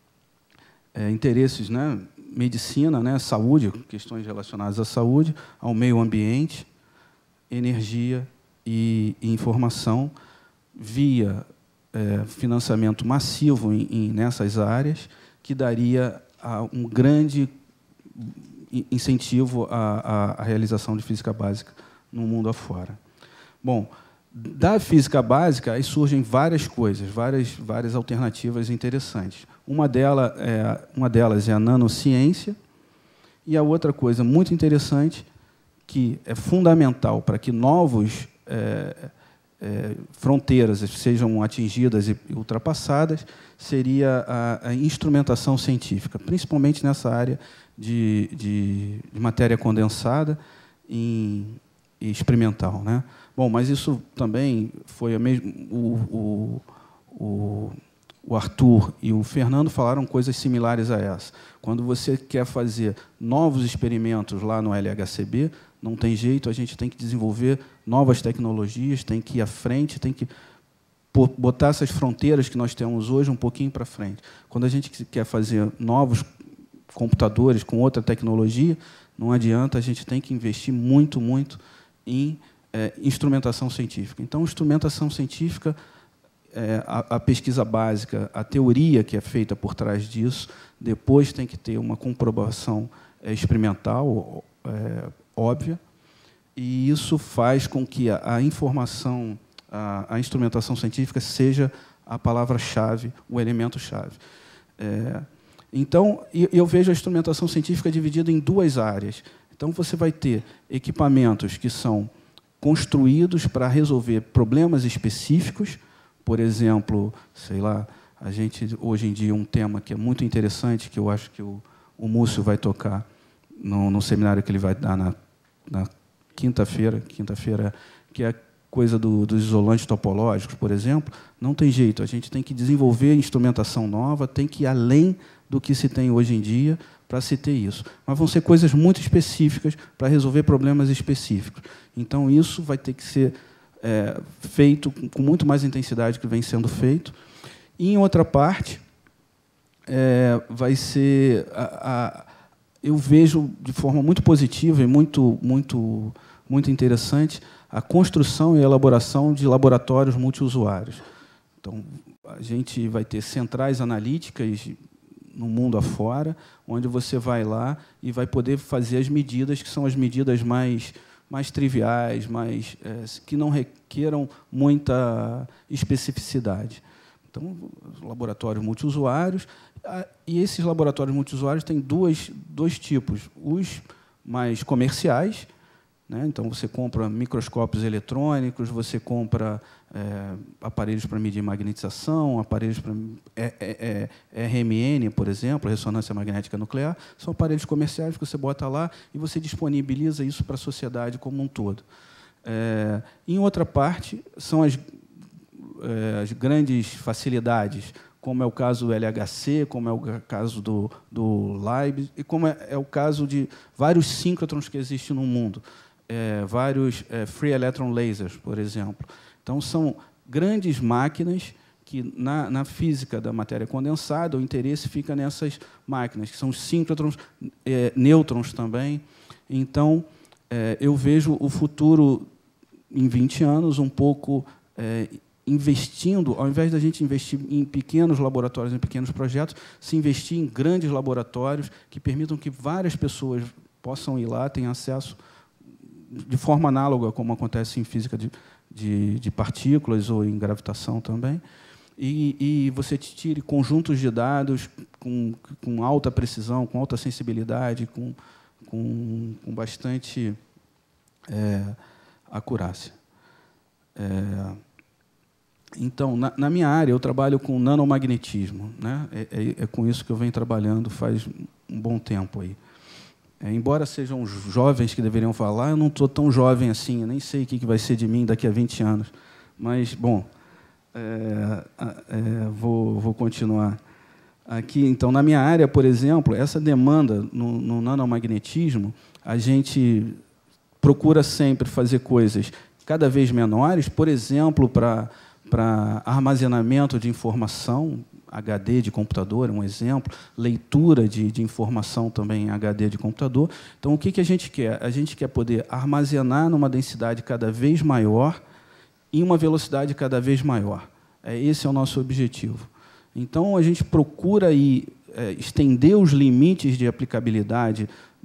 é, interesses, né? Medicina, né? Saúde, questões relacionadas à saúde, ao meio ambiente, energia e, e informação, via é, financiamento massivo em, em, nessas áreas, que daria a, um grande incentivo à, à, à realização de física básica no mundo afora. Bom, da física básica, aí surgem várias coisas, várias, várias alternativas interessantes. Uma, dela é, uma delas é a nanociência, e a outra coisa muito interessante, que é fundamental para que novos é, é, fronteiras sejam atingidas e ultrapassadas, seria a, a instrumentação científica, principalmente nessa área de, de, de matéria condensada e experimental, né? Bom, mas isso também foi a mesma. O, o, o, o Arthur e o Fernando falaram coisas similares a essa. Quando você quer fazer novos experimentos lá no L H C B, não tem jeito, a gente tem que desenvolver novas tecnologias, tem que ir à frente, tem que botar essas fronteiras que nós temos hoje um pouquinho para frente. Quando a gente quer fazer novos computadores com outra tecnologia, não adianta, a gente tem que investir muito, muito em é, instrumentação científica. Então, instrumentação científica, é, a, a pesquisa básica, a teoria que é feita por trás disso, depois tem que ter uma comprovação é, experimental, é, óbvia, e isso faz com que a, a informação, a, a instrumentação científica seja a palavra-chave, o elemento-chave. É, então, eu vejo a instrumentação científica dividida em duas áreas. Então, você vai ter equipamentos que são construídos para resolver problemas específicos. Por exemplo, sei lá, a gente, hoje em dia, um tema que é muito interessante, que eu acho que o, o Múcio vai tocar no, no seminário que ele vai dar na, na quinta-feira, quinta-feira, que é a coisa do, dos isolantes topológicos, por exemplo. Não tem jeito, a gente tem que desenvolver instrumentação nova, tem que ir além do que se tem hoje em dia para se ter isso. Mas vão ser coisas muito específicas para resolver problemas específicos. Então, isso vai ter que ser é, feito com muito mais intensidade que vem sendo feito. E, em outra parte, é, vai ser... A, a, eu vejo de forma muito positiva e muito, muito, muito interessante a construção e elaboração de laboratórios multiusuários. Então, a gente vai ter centrais analíticas no mundo afora, onde você vai lá e vai poder fazer as medidas, que são as medidas mais, mais triviais, mais, é, que não requeram muita especificidade. Então, laboratórios multiusuários, e esses laboratórios multiusuários têm duas, dois tipos. Os mais comerciais, né? Então, você compra microscópios eletrônicos, você compra é, aparelhos para medir magnetização, aparelhos para é, é, é, R M N, por exemplo, ressonância magnética nuclear, são aparelhos comerciais que você bota lá e você disponibiliza isso para a sociedade como um todo. É, em outra parte, são as, é, as grandes facilidades, como é o caso do L H C, como é o caso do, do Leibniz, e como é, é o caso de vários síncrotrons que existem no mundo. É, vários é, free electron lasers, por exemplo. Então, são grandes máquinas que, na, na física da matéria condensada, o interesse fica nessas máquinas, que são os síncrotrons, é, nêutrons também. Então, é, eu vejo o futuro, em vinte anos, um pouco é, investindo, ao invés da gente investir em pequenos laboratórios, em pequenos projetos, se investir em grandes laboratórios que permitam que várias pessoas possam ir lá, tenham acesso de forma análoga, como acontece em física de, de, de partículas ou em gravitação também, e, e você tire conjuntos de dados com, com alta precisão, com alta sensibilidade, com, com, com bastante é, acurácia. É, então, na, na minha área, eu trabalho com nanomagnetismo, né? É, é, é com isso que eu venho trabalhando faz um bom tempo aí. É, embora sejam jovens que deveriam falar, eu não estou tão jovem assim, eu nem sei o que vai ser de mim daqui a vinte anos. Mas, bom, é, é, vou, vou continuar aqui. Então, na minha área, por exemplo, essa demanda no, no nanomagnetismo, a gente procura sempre fazer coisas cada vez menores, por exemplo, para, para armazenamento de informação, H D de computador, um exemplo, leitura de, de informação também em H D de computador. Então, o que, que a gente quer? A gente quer poder armazenar numa densidade cada vez maior em uma velocidade cada vez maior. É, esse é o nosso objetivo. Então, a gente procura aí, é, estender os limites de aplicabilidade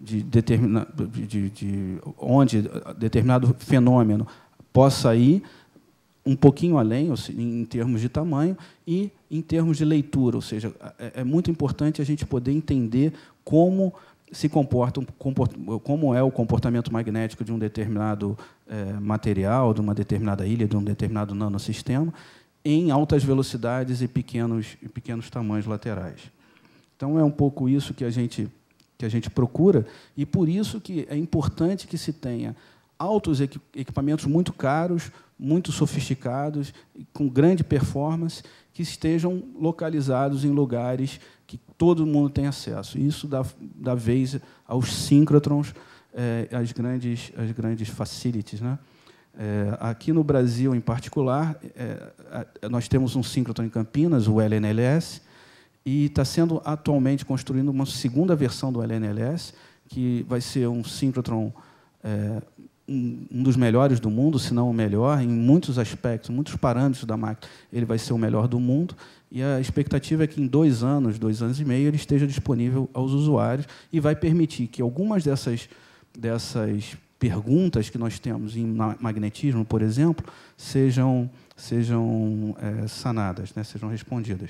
de, determina, de, de, de onde determinado fenômeno possa ir um pouquinho além, ou seja, em termos de tamanho, e em termos de leitura, ou seja, é, é muito importante a gente poder entender como se comporta, como é o comportamento magnético de um determinado é, material, de uma determinada ilha, de um determinado nanosistema, em altas velocidades e pequenos, e pequenos tamanhos laterais. Então, é um pouco isso que a gente, que a gente procura, e por isso que é importante que se tenha altos equipamentos muito caros, muito sofisticados, com grande performance, que estejam localizados em lugares que todo mundo tem acesso. Isso dá, dá vez aos synchrotrons, é, às grandes, às grandes facilities, né? É, aqui no Brasil, em particular, é, nós temos um síncrotron em Campinas, o L N L S, e está sendo atualmente construindo uma segunda versão do L N L S, que vai ser um síncrotron é, um, um dos melhores do mundo, se não o melhor, em muitos aspectos, muitos parâmetros da máquina, ele vai ser o melhor do mundo, e a expectativa é que em dois anos, dois anos e meio, ele esteja disponível aos usuários e vai permitir que algumas dessas, dessas perguntas que nós temos em magnetismo, por exemplo, sejam, sejam é, sanadas, né, sejam respondidas.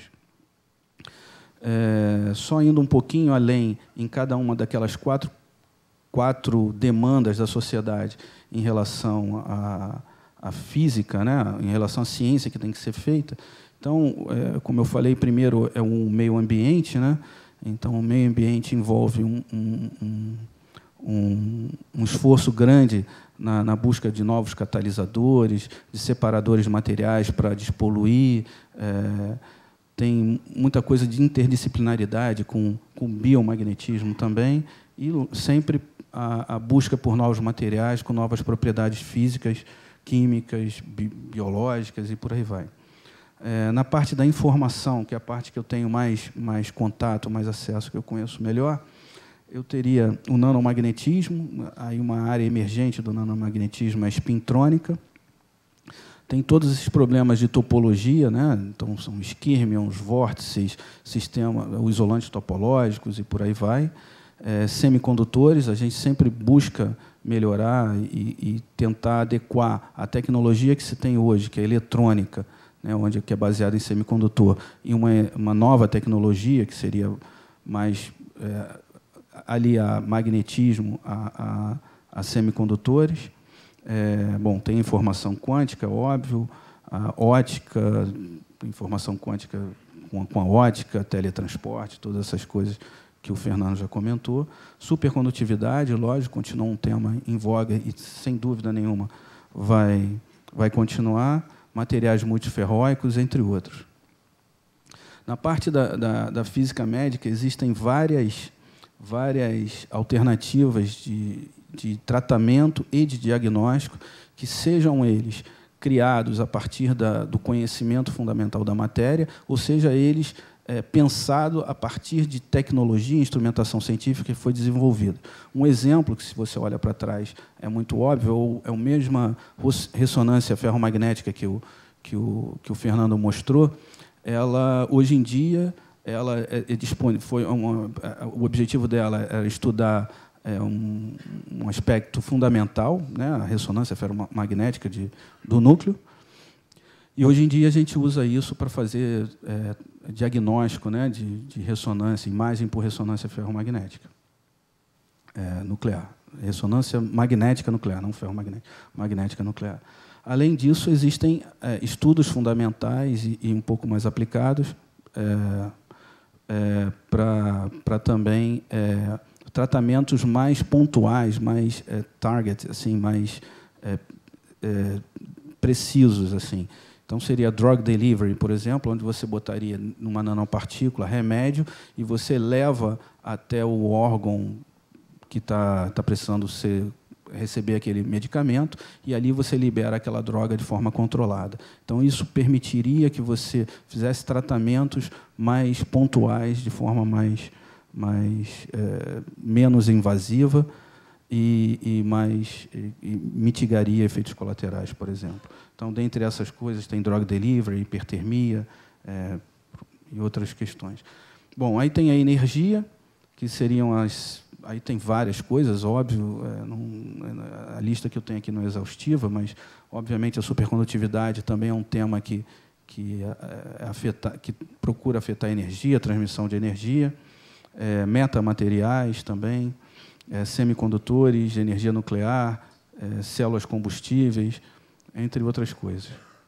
É, só indo um pouquinho além em cada uma daquelas quatro, quatro demandas da sociedade em relação à, à física, né, em relação à ciência que tem que ser feita. Então, é, como eu falei, primeiro é o meio ambiente, né? Então, o meio ambiente envolve um, um, um Um, um esforço grande na, na busca de novos catalisadores, de separadores de materiais para despoluir. É, tem muita coisa de interdisciplinaridade com, com biomagnetismo também, e sempre a, a busca por novos materiais com novas propriedades físicas, químicas, bi, biológicas e por aí vai. É, na parte da informação, que é a parte que eu tenho mais, mais contato, mais acesso, que eu conheço melhor, eu teria o nanomagnetismo, aí uma área emergente do nanomagnetismo é a spintrônica. Tem todos esses problemas de topologia, né? Então, são skirmions, vórtices, sistema, os isolantes topológicos e por aí vai. É, semicondutores, a gente sempre busca melhorar e, e tentar adequar a tecnologia que se tem hoje, que é a eletrônica, né? Onde, que é baseada em semicondutor, e uma, uma nova tecnologia, que seria mais... É, ali a magnetismo, a, a, a semicondutores. É, bom, tem informação quântica, óbvio, a ótica, informação quântica com, com a ótica, teletransporte, todas essas coisas que o Fernando já comentou. Supercondutividade, lógico, continua um tema em voga e, sem dúvida nenhuma, vai, vai continuar. Materiais multiferróicos, entre outros. Na parte da, da, da física médica, existem várias... várias alternativas de, de tratamento e de diagnóstico, que sejam eles criados a partir da, do conhecimento fundamental da matéria, ou seja, eles é, pensados a partir de tecnologia e instrumentação científica que foi desenvolvida. Um exemplo, que se você olha para trás é muito óbvio, é a mesma ressonância ferromagnética que o, que o, que o Fernando mostrou. Ela, hoje em dia, ela é, é disponível, foi uma, o objetivo dela era estudar é, um, um aspecto fundamental, né, a ressonância ferromagnética de, do núcleo, e hoje em dia a gente usa isso para fazer é, diagnóstico, né, de, de ressonância, imagem por ressonância ferromagnética é, nuclear, ressonância magnética nuclear, não ferromagnética, magnética nuclear. Além disso, existem é, estudos fundamentais e, e um pouco mais aplicados é, É, para também é, tratamentos mais pontuais, mais é, target, assim, mais é, é, precisos, assim. Então seria drug delivery, por exemplo, onde você botaria numa nanopartícula remédio e você leva até o órgão que está tá precisando ser receber aquele medicamento, e ali você libera aquela droga de forma controlada. Então, isso permitiria que você fizesse tratamentos mais pontuais, de forma mais, mais é, menos invasiva e, e mais e, e mitigaria efeitos colaterais, por exemplo. Então, dentre essas coisas, tem drug delivery, hipertermia é, e outras questões. Bom, aí tem a energia, que seriam as aí tem várias coisas, óbvio, é, não, a lista que eu tenho aqui não é exaustiva, mas, obviamente, a supercondutividade também é um tema que, que, é, afeta, que procura afetar a energia, a transmissão de energia, é, metamateriais também, é, semicondutores, energia nuclear, é, células combustíveis, entre outras coisas.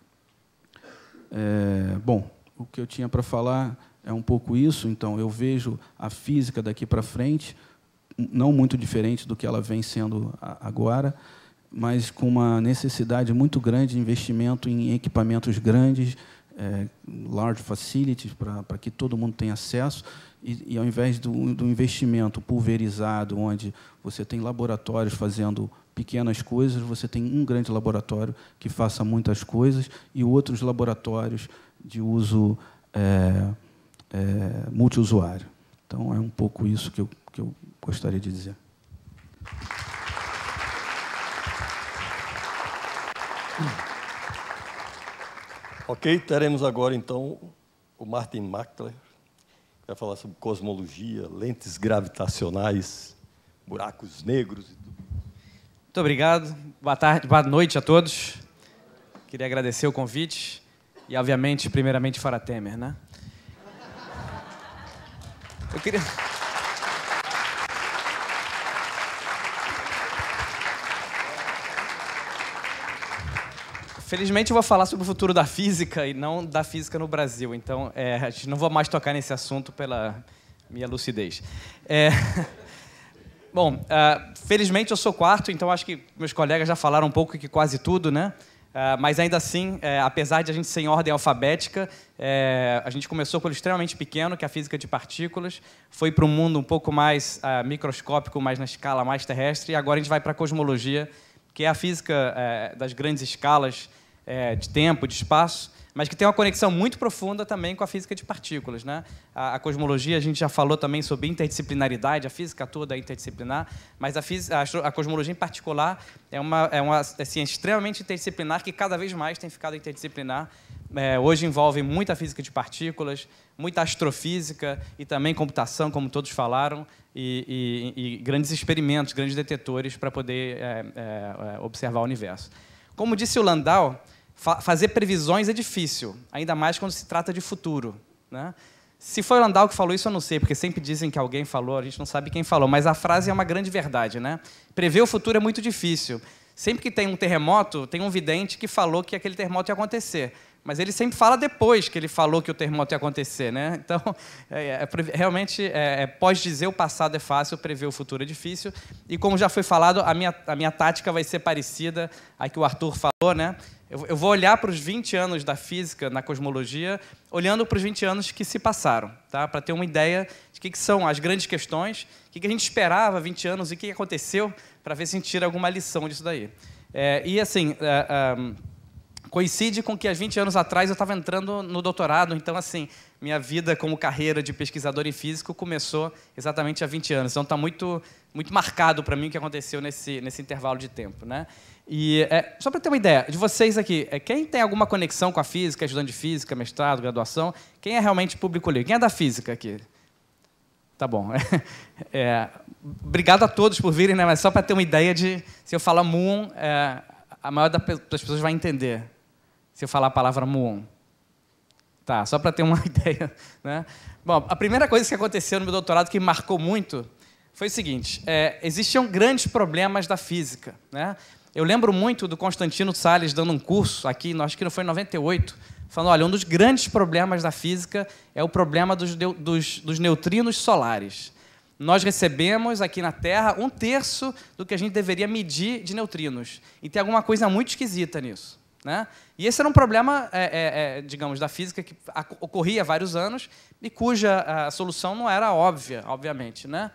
É, bom, o que eu tinha para falar é um pouco isso. Então, eu vejo a física daqui para frente, não muito diferente do que ela vem sendo agora, mas com uma necessidade muito grande de investimento em equipamentos grandes, é, large facilities, para que todo mundo tenha acesso, e, e ao invés do, do investimento pulverizado, onde você tem laboratórios fazendo pequenas coisas, você tem um grande laboratório que faça muitas coisas e outros laboratórios de uso é, é, multiusuário. Então, é um pouco isso que eu, que eu gostaria de dizer. Ok, teremos agora, então, o Martin Machtler, que vai falar sobre cosmologia, lentes gravitacionais, buracos negros e tudo. Muito obrigado. Boa tarde, boa noite a todos. Queria agradecer o convite e, obviamente, primeiramente, Fora Temer, né? Eu queria... Felizmente, eu vou falar sobre o futuro da física e não da física no Brasil. Então, é, a gente não vou mais tocar nesse assunto pela minha lucidez. É... Bom, uh, felizmente eu sou quarto, então acho que meus colegas já falaram um pouco que quase tudo, né? Uh, mas ainda assim, é, apesar de a gente ser em ordem alfabética, é, a gente começou com o extremamente pequeno, que é a física de partículas, foi para um mundo um pouco mais uh, microscópico, mais na escala mais terrestre, e agora a gente vai para a cosmologia, que é a física é, das grandes escalas é, de tempo, de espaço, mas que tem uma conexão muito profunda também com a física de partículas, né? A, a cosmologia, a gente já falou também sobre interdisciplinaridade, a física toda é interdisciplinar, mas a, física, a, a cosmologia em particular é uma, é uma é ciência extremamente interdisciplinar que cada vez mais tem ficado interdisciplinar. É, hoje envolve muita física de partículas, muita astrofísica e também computação, como todos falaram, e, e, e grandes experimentos, grandes detetores para poder é, é, observar o universo. Como disse o Landau, fazer previsões é difícil, ainda mais quando se trata de futuro, né? Se foi o Landau que falou isso, eu não sei, porque sempre dizem que alguém falou, a gente não sabe quem falou, mas a frase é uma grande verdade, né? Prever o futuro é muito difícil. Sempre que tem um terremoto, tem um vidente que falou que aquele terremoto ia acontecer, mas ele sempre fala depois que ele falou que o terremoto ia acontecer, né? Então, é, é, realmente, é, é, pode dizer o passado é fácil, prever o futuro é difícil. E como já foi falado, a minha, a minha tática vai ser parecida à que o Arthur falou, né? Eu, eu vou olhar para os vinte anos da física na cosmologia, olhando para os vinte anos que se passaram, tá? Para ter uma ideia de o que, que são as grandes questões, o que, que a gente esperava há vinte anos e o que aconteceu, para ver se a gente tira alguma lição disso daí. É, e, assim... É, é, coincide com que, há vinte anos atrás, eu estava entrando no doutorado. Então, assim, minha vida como carreira de pesquisador em físico começou exatamente há vinte anos. Então, está muito, muito marcado para mim o que aconteceu nesse, nesse intervalo de tempo, né? E, é, só para ter uma ideia, de vocês aqui, é, quem tem alguma conexão com a física, estudante de física, mestrado, graduação, quem é realmente público livre? Quem é da física aqui? Tá bom. É, obrigado a todos por virem, né? Mas só para ter uma ideia de, se eu falar muon, é, a maior das pessoas vai entender. Se eu falar a palavra muon. Tá, só para ter uma ideia, né? Bom, a primeira coisa que aconteceu no meu doutorado que me marcou muito foi o seguinte, é, existiam grandes problemas da física, né? Eu lembro muito do Constantino Salles dando um curso aqui, acho que não foi em noventa e oito, falando, olha, um dos grandes problemas da física é o problema dos, dos, dos neutrinos solares. Nós recebemos aqui na Terra um terço do que a gente deveria medir de neutrinos. E tem alguma coisa muito esquisita nisso, né? E esse era um problema, é, é, é, digamos, da física que ocorria há vários anos e cuja a solução não era óbvia, obviamente, né?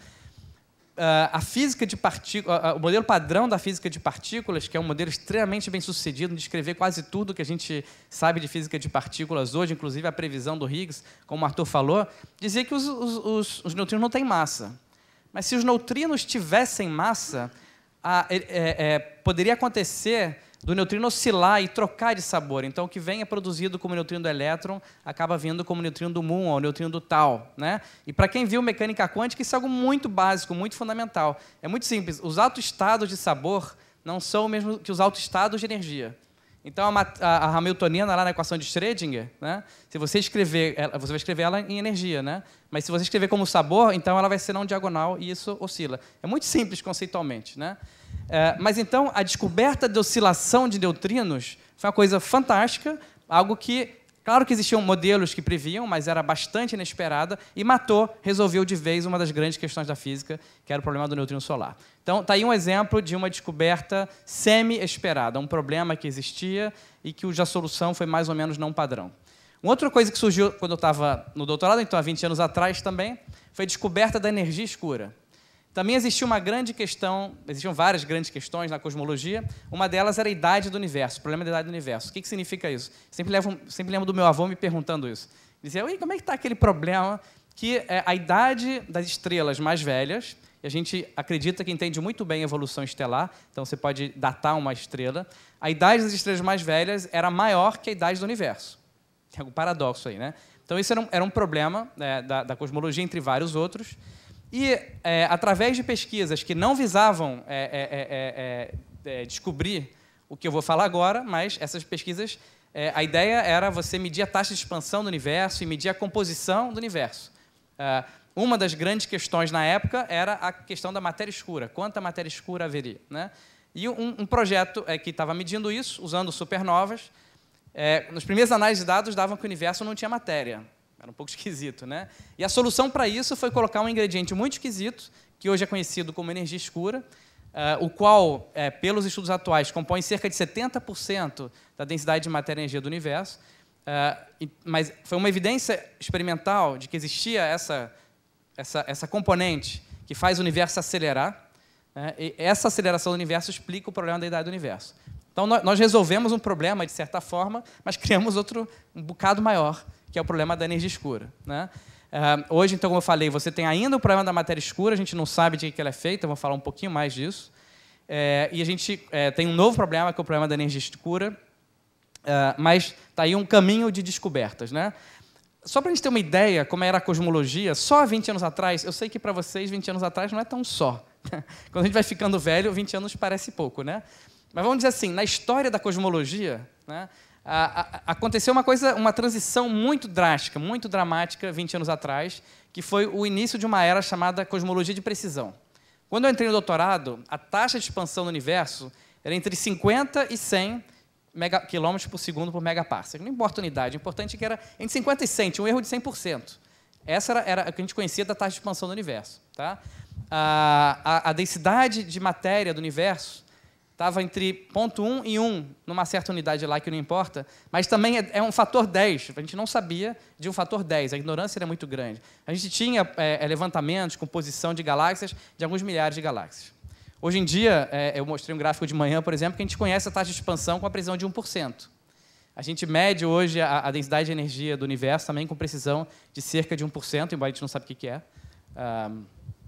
A física de partículas, o modelo padrão da física de partículas, que é um modelo extremamente bem sucedido em descrever quase tudo que a gente sabe de física de partículas hoje, inclusive a previsão do Higgs, como o Arthur falou, dizia que os, os, os, os neutrinos não têm massa. Mas se os neutrinos tivessem massa, a, é, é, poderia acontecer do neutrino oscilar e trocar de sabor. Então, o que vem é produzido como neutrino do elétron, acaba vindo como neutrino do muon, ou neutrino do tau, né? E para quem viu mecânica quântica, isso é algo muito básico, muito fundamental. É muito simples. Os autoestados de sabor não são o mesmo que os autoestados de energia. Então, a, a, a Hamiltoniana, lá na equação de Schrödinger, né? Se você escrever, ela, você vai escrever ela em energia, né? Mas se você escrever como sabor, então ela vai ser não diagonal e isso oscila. É muito simples conceitualmente, né? É, mas então, a descoberta da oscilação de neutrinos foi uma coisa fantástica, algo que, claro que existiam modelos que previam, mas era bastante inesperada, e matou, resolveu de vez uma das grandes questões da física, que era o problema do neutrino solar. Então, está aí um exemplo de uma descoberta semi-esperada, um problema que existia e que cuja solução foi mais ou menos não padrão. Uma outra coisa que surgiu quando eu estava no doutorado, então há vinte anos atrás também, foi a descoberta da energia escura. Também existia uma grande questão, existiam várias grandes questões na cosmologia, uma delas era a idade do universo, o problema da idade do universo. O que, que significa isso? Sempre, levo, sempre lembro do meu avô me perguntando isso. Ele dizia, como é que está aquele problema que é a idade das estrelas mais velhas, e a gente acredita que entende muito bem a evolução estelar, então você pode datar uma estrela, a idade das estrelas mais velhas era maior que a idade do universo. Tem algum paradoxo aí, né? Então, isso era um, era um problema é, da, da cosmologia, entre vários outros. E, é, através de pesquisas que não visavam é, é, é, é, descobrir o que eu vou falar agora, mas essas pesquisas, é, a ideia era você medir a taxa de expansão do universo e medir a composição do universo. É, uma das grandes questões na época era a questão da matéria escura. Quanta matéria escura haveria, né? E um, um projeto é, que estava medindo isso, usando supernovas. É, nos primeiros análises de dados davam que o universo não tinha matéria. Era um pouco esquisito, né? E a solução para isso foi colocar um ingrediente muito esquisito, que hoje é conhecido como energia escura, uh, o qual, é, pelos estudos atuais, compõe cerca de setenta por cento da densidade de matéria e energia do universo. Uh, e, mas foi uma evidência experimental de que existia essa, essa, essa componente que faz o universo acelerar. Né? E essa aceleração do universo explica o problema da idade do universo. Então, nós resolvemos um problema, de certa forma, mas criamos outro um bocado maior, que é o problema da energia escura, né? Uh, hoje, então, como eu falei, você tem ainda o problema da matéria escura, a gente não sabe de que ela é feita, eu vou falar um pouquinho mais disso. É, e a gente é, tem um novo problema, que é o problema da energia escura, uh, mas está aí um caminho de descobertas, né? Só para a gente ter uma ideia como era a cosmologia, só há vinte anos atrás, eu sei que para vocês vinte anos atrás não é tão só. Quando a gente vai ficando velho, vinte anos parece pouco, né? Mas vamos dizer assim, na história da cosmologia, né, a, a, aconteceu uma coisa, uma transição muito drástica, muito dramática, vinte anos atrás, que foi o início de uma era chamada cosmologia de precisão. Quando eu entrei no doutorado, a taxa de expansão do universo era entre cinquenta e cem quilômetros por segundo por megaparsec. Não importa a unidade, o importante é que era entre cinquenta e cem, tinha um erro de cem por cento. Essa era, era a que a gente conhecia da taxa de expansão do universo. Tá? A, a, a densidade de matéria do universo estava entre zero ponto um e um, numa certa unidade lá que não importa, mas também é, é um fator dez. A gente não sabia de um fator dez, a ignorância era muito grande. A gente tinha é, levantamentos, composição de galáxias, de alguns milhares de galáxias. Hoje em dia, é, eu mostrei um gráfico de manhã, por exemplo, que a gente conhece a taxa de expansão com a precisão de um por cento. A gente mede hoje a, a densidade de energia do universo também com precisão de cerca de um por cento, embora a gente não sabe o que, que é. Um,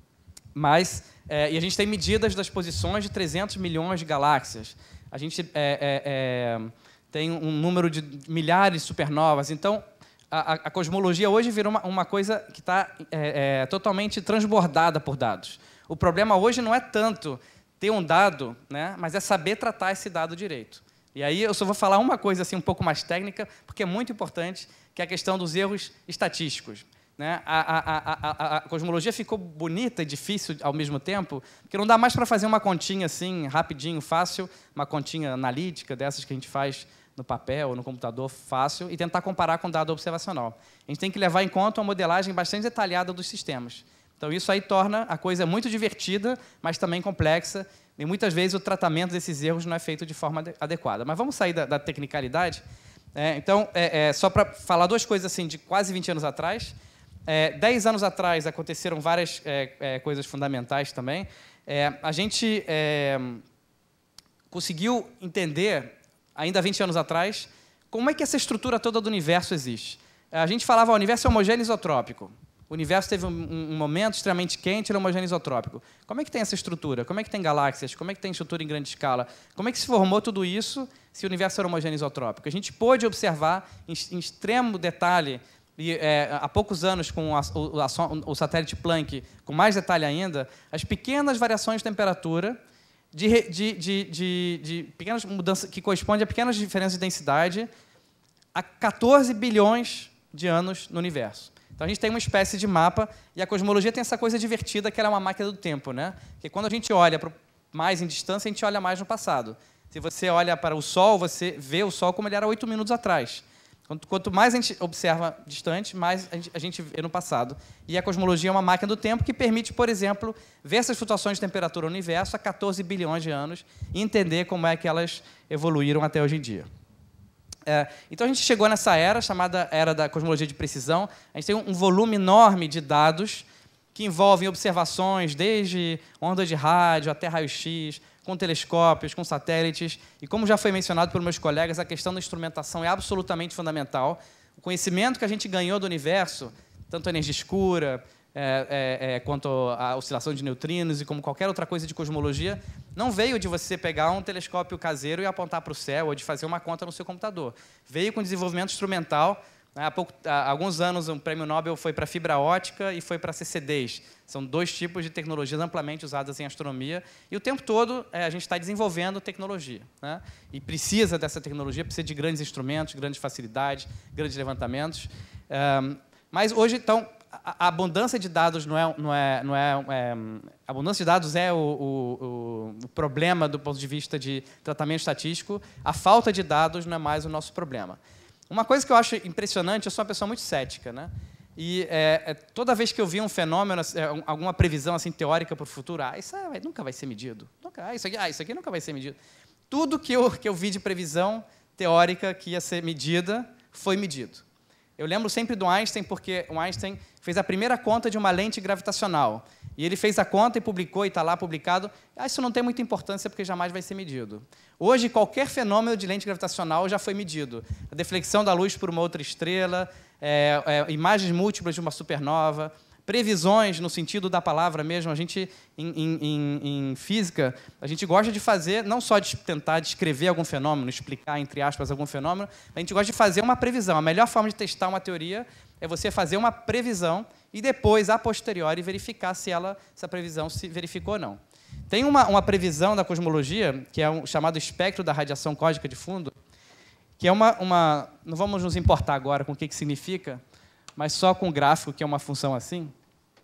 mas, é, e a gente tem medidas das posições de trezentos milhões de galáxias. A gente é, é, é, tem um número de milhares de supernovas. Então, a, a cosmologia hoje virou uma, uma coisa que está é, é, totalmente transbordada por dados. O problema hoje não é tanto ter um dado, né, mas é saber tratar esse dado direito. E aí eu só vou falar uma coisa assim, um pouco mais técnica, porque é muito importante, que é a questão dos erros estatísticos. Né? A, a, a, a, a cosmologia ficou bonita e difícil ao mesmo tempo, porque não dá mais para fazer uma continha assim, rapidinho, fácil, uma continha analítica, dessas que a gente faz no papel ou no computador, fácil, e tentar comparar com dado observacional. A gente tem que levar em conta uma modelagem bastante detalhada dos sistemas. Então, isso aí torna a coisa muito divertida, mas também complexa, e muitas vezes o tratamento desses erros não é feito de forma adequada. Mas vamos sair da, da tecnicalidade. É, então, é, é, só para falar duas coisas assim, de quase vinte anos atrás. É, dez anos atrás aconteceram várias é, é, coisas fundamentais também. É, a gente é, conseguiu entender, ainda há vinte anos atrás, como é que essa estrutura toda do universo existe. A gente falava, o universo é homogêneo isotrópico. o universo teve um, um momento extremamente quente, ele é homogêneo isotrópico. Como é que tem essa estrutura? Como é que tem galáxias? Como é que tem estrutura em grande escala? Como é que se formou tudo isso se o universo era homogêneo isotrópico? A gente pôde observar em, em extremo detalhe, e é, há poucos anos com a, o, a, o satélite Planck, com mais detalhe ainda, as pequenas variações de temperatura de, de, de, de, de pequenas mudanças que correspondem a pequenas diferenças de densidade há quatorze bilhões de anos no universo. Então, a gente tem uma espécie de mapa, e a cosmologia tem essa coisa divertida, que ela é uma máquina do tempo, né? Porque quando a gente olha para mais em distância, a gente olha mais no passado. Se você olha para o Sol, você vê o Sol como ele era oito minutos atrás. Quanto, quanto mais a gente observa distante, mais a gente, a gente vê no passado. E a cosmologia é uma máquina do tempo que permite, por exemplo, ver essas flutuações de temperatura no universo há quatorze bilhões de anos e entender como é que elas evoluíram até hoje em dia. É, então, a gente chegou nessa era, chamada Era da Cosmologia de Precisão. A gente tem um volume enorme de dados que envolvem observações desde ondas de rádio até raio-x, com telescópios, com satélites. E, como já foi mencionado pelos meus colegas, a questão da instrumentação é absolutamente fundamental. O conhecimento que a gente ganhou do universo, tanto a energia escura, É, é, é, quanto à oscilação de neutrinos e como qualquer outra coisa de cosmologia, não veio de você pegar um telescópio caseiro e apontar para o céu ou de fazer uma conta no seu computador. Veio com desenvolvimento instrumental. Há, pouco, há alguns anos, um prêmio Nobel foi para fibra ótica e foi para C C Ds. São dois tipos de tecnologias amplamente usadas em astronomia. E o tempo todo é, a gente está desenvolvendo tecnologia, né? E precisa dessa tecnologia, precisa de grandes instrumentos, grandes facilidades, grandes levantamentos. Um, mas hoje, então, a abundância de dados não é, não é, não é, é a abundância de dados é o, o, o problema do ponto de vista de tratamento estatístico. A falta de dados não é mais o nosso problema. Uma coisa que eu acho impressionante, eu sou uma pessoa muito cética, né? E é, é, toda vez que eu vi um fenômeno, é, alguma previsão assim teórica para o futuro, ah, isso é, nunca vai ser medido. Nunca, ah, isso aqui, ah, isso aqui nunca vai ser medido. Tudo que eu, que eu vi de previsão teórica que ia ser medida foi medido. Eu lembro sempre do Einstein, porque o Einstein fez a primeira conta de uma lente gravitacional. E ele fez a conta e publicou, e está lá publicado. Ah, isso não tem muita importância, porque jamais vai ser medido. Hoje, qualquer fenômeno de lente gravitacional já foi medido. A deflexão da luz por uma outra estrela, é, é, imagens múltiplas de uma supernova, previsões no sentido da palavra mesmo. A gente, em, em, em física, a gente gosta de fazer, não só de tentar descrever algum fenômeno, explicar, entre aspas, algum fenômeno, a gente gosta de fazer uma previsão. A melhor forma de testar uma teoria é você fazer uma previsão e depois, a posteriori, verificar se ela, essa previsão se verificou ou não. Tem uma, uma previsão da cosmologia, que é o chamado espectro da radiação cósmica de fundo, que é uma, uma... Não vamos nos importar agora com o que, que significa, mas só com o gráfico, que é uma função assim.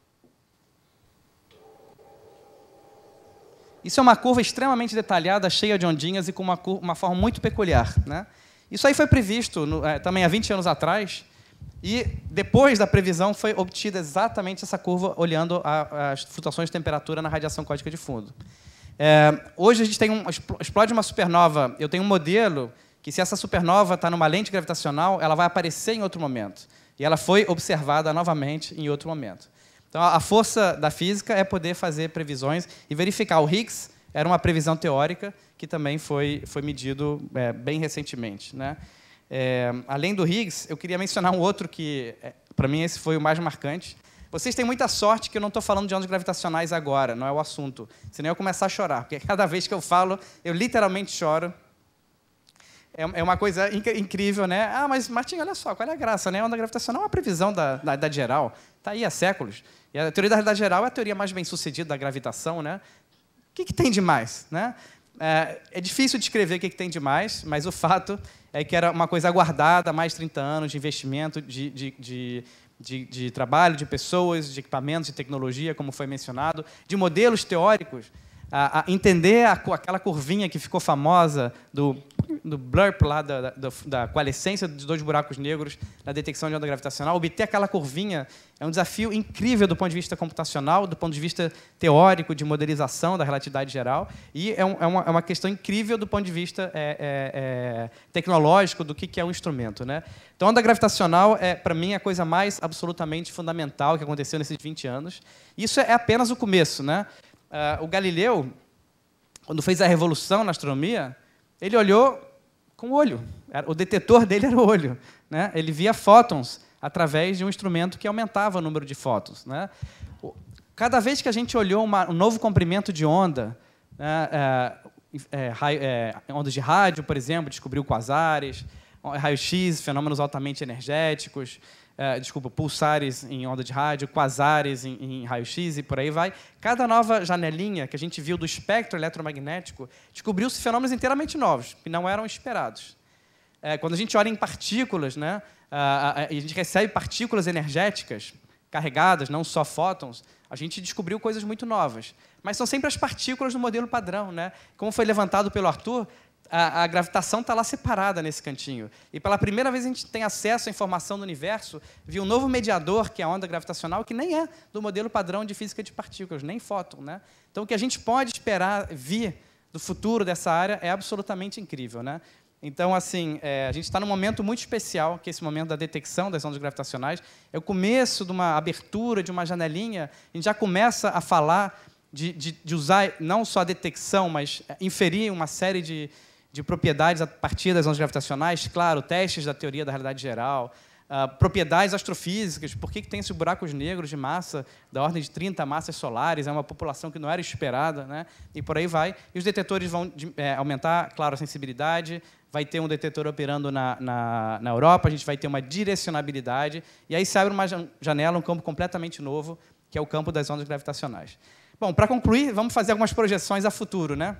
Isso é uma curva extremamente detalhada, cheia de ondinhas e com uma, curva, uma forma muito peculiar, né? Isso aí foi previsto no, é, também há vinte anos atrás, e depois da previsão foi obtida exatamente essa curva olhando a, as flutuações de temperatura na radiação cósmica de fundo. É, hoje a gente tem um, explode uma supernova, eu tenho um modelo que, se essa supernova está numa lente gravitacional, ela vai aparecer em outro momento. E ela foi observada novamente em outro momento. Então, a força da física é poder fazer previsões e verificar. O Higgs era uma previsão teórica que também foi, foi medido é, bem recentemente, né? É, além do Higgs, eu queria mencionar um outro que, é, para mim, esse foi o mais marcante. Vocês têm muita sorte que eu não estou falando de ondas gravitacionais agora, não é o assunto. Senão eu começar a chorar, porque cada vez que eu falo, eu literalmente choro. É uma coisa incrível, né? Ah, mas, Martim, olha só, qual é a graça, né? A onda gravitacional é uma previsão da, da idade geral. Está aí há séculos. E a teoria da realidade geral é a teoria mais bem-sucedida da gravitação, né? O que, que tem de mais, né? É, é difícil descrever o que, que tem de mais, mas o fato é que era uma coisa aguardada há mais de trinta anos, de investimento, de, de, de, de, de trabalho, de pessoas, de equipamentos, de tecnologia, como foi mencionado, de modelos teóricos. A, a entender a, aquela curvinha que ficou famosa do, do blurp lá, da, da, da coalescência dos dois buracos negros na detecção de onda gravitacional, obter aquela curvinha é um desafio incrível do ponto de vista computacional, do ponto de vista teórico, de modelização da relatividade geral, e é, um, é, uma, é uma questão incrível do ponto de vista é, é, é, tecnológico do que, que é um instrumento, né? Então, a onda gravitacional é, para mim, a coisa mais absolutamente fundamental que aconteceu nesses vinte anos. Isso é apenas o começo, né? Uh, o Galileu, quando fez a revolução na astronomia, ele olhou com o olho. O detetor dele era o olho, né? Ele via fótons através de um instrumento que aumentava o número de fótons, né? Cada vez que a gente olhou uma, um novo comprimento de onda, né, é, é, é, ondas de rádio, por exemplo, descobriu quasares, raio-x, fenômenos altamente energéticos, é, desculpa, pulsares em onda de rádio, quasares em, em raio-x e por aí vai. Cada nova janelinha que a gente viu do espectro eletromagnético, descobriu-se fenômenos inteiramente novos, que não eram esperados. É, quando a gente olha em partículas, né, a, a, a gente recebe partículas energéticas carregadas, não só fótons, a gente descobriu coisas muito novas. Mas são sempre as partículas do modelo padrão, né? Como foi levantado pelo Arthur, a, a gravitação está lá separada nesse cantinho. E pela primeira vez a gente tem acesso à informação do universo via um novo mediador, que é a onda gravitacional, que nem é do modelo padrão de física de partículas, nem fóton, né? Então o que a gente pode esperar vir do futuro dessa área é absolutamente incrível, né? Então, assim, é, a gente está num momento muito especial, que é esse momento da detecção das ondas gravitacionais. É o começo de uma abertura, de uma janelinha. A gente já começa a falar de, de, de usar não só a detecção, mas inferir uma série de, de propriedades a partir das ondas gravitacionais. Claro, testes da teoria da realidade geral, uh, propriedades astrofísicas. Por que, que tem esses buracos negros de massa da ordem de trinta massas solares? É uma população que não era esperada, né? E por aí vai. E os detetores vão é, aumentar, claro, a sensibilidade. Vai ter um detetor operando na, na, na Europa, a gente vai ter uma direcionabilidade, e aí se abre uma janela, um campo completamente novo, que é o campo das ondas gravitacionais. Bom, para concluir, vamos fazer algumas projeções a futuro, né?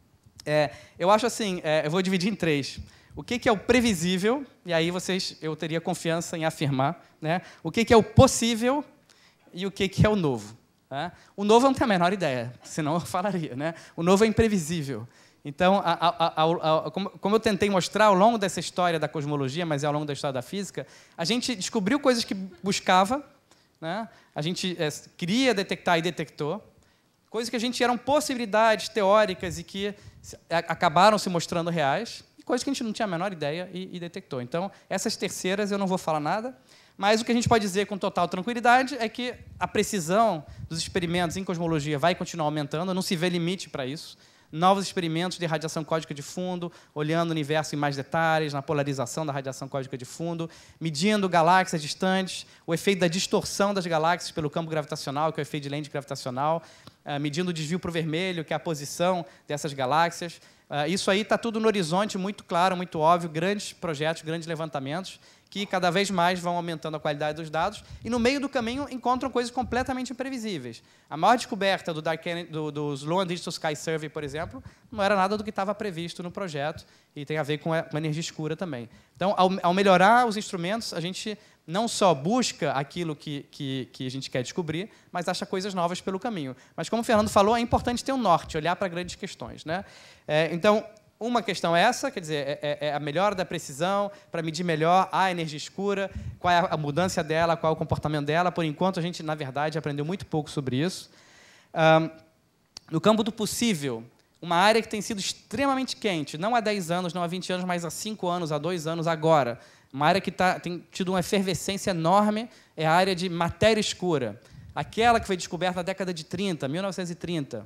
É, eu acho assim, é, eu vou dividir em três. O que, que é o previsível, e aí vocês, eu teria confiança em afirmar, né? O que, que é o possível e o que, que é o novo. Né? O novo eu não tenho a menor ideia, senão eu falaria, né? O novo é imprevisível. Então, a, a, a, a, como, como eu tentei mostrar ao longo dessa história da cosmologia, mas é ao longo da história da física, a gente descobriu coisas que buscava, né? A gente é, queria detectar e detectou, coisas que a gente eram possibilidades teóricas e que se, a, acabaram se mostrando reais, e coisas que a gente não tinha a menor ideia e, e detectou. Então, essas terceiras eu não vou falar nada, mas o que a gente pode dizer com total tranquilidade é que a precisão dos experimentos em cosmologia vai continuar aumentando, não se vê limite para isso. Novos experimentos de radiação cósmica de fundo, olhando o universo em mais detalhes, na polarização da radiação cósmica de fundo, medindo galáxias distantes, o efeito da distorção das galáxias pelo campo gravitacional, que é o efeito de lente gravitacional, medindo o desvio para o vermelho, que é a posição dessas galáxias. Isso aí está tudo no horizonte, muito claro, muito óbvio, grandes projetos, grandes levantamentos, que cada vez mais vão aumentando a qualidade dos dados, e no meio do caminho encontram coisas completamente imprevisíveis. A maior descoberta do, Dark, do, do Sloan Digital Sky Survey, por exemplo, não era nada do que estava previsto no projeto, e tem a ver com a, com a energia escura também. Então, ao, ao melhorar os instrumentos, a gente não só busca aquilo que, que, que a gente quer descobrir, mas acha coisas novas pelo caminho. Mas, como o Fernando falou, é importante ter um norte, olhar para grandes questões, né? É, então, uma questão é essa, quer dizer, é, é a melhora da precisão para medir melhor a energia escura, qual é a mudança dela, qual é o comportamento dela. Por enquanto, a gente, na verdade, aprendeu muito pouco sobre isso. Um, no campo do possível, uma área que tem sido extremamente quente, não há dez anos, não há vinte anos, mas há cinco anos, há dois anos, agora. Uma área que tá, tem tido uma efervescência enorme é a área de matéria escura. Aquela que foi descoberta na década de trinta, mil novecentos e trinta.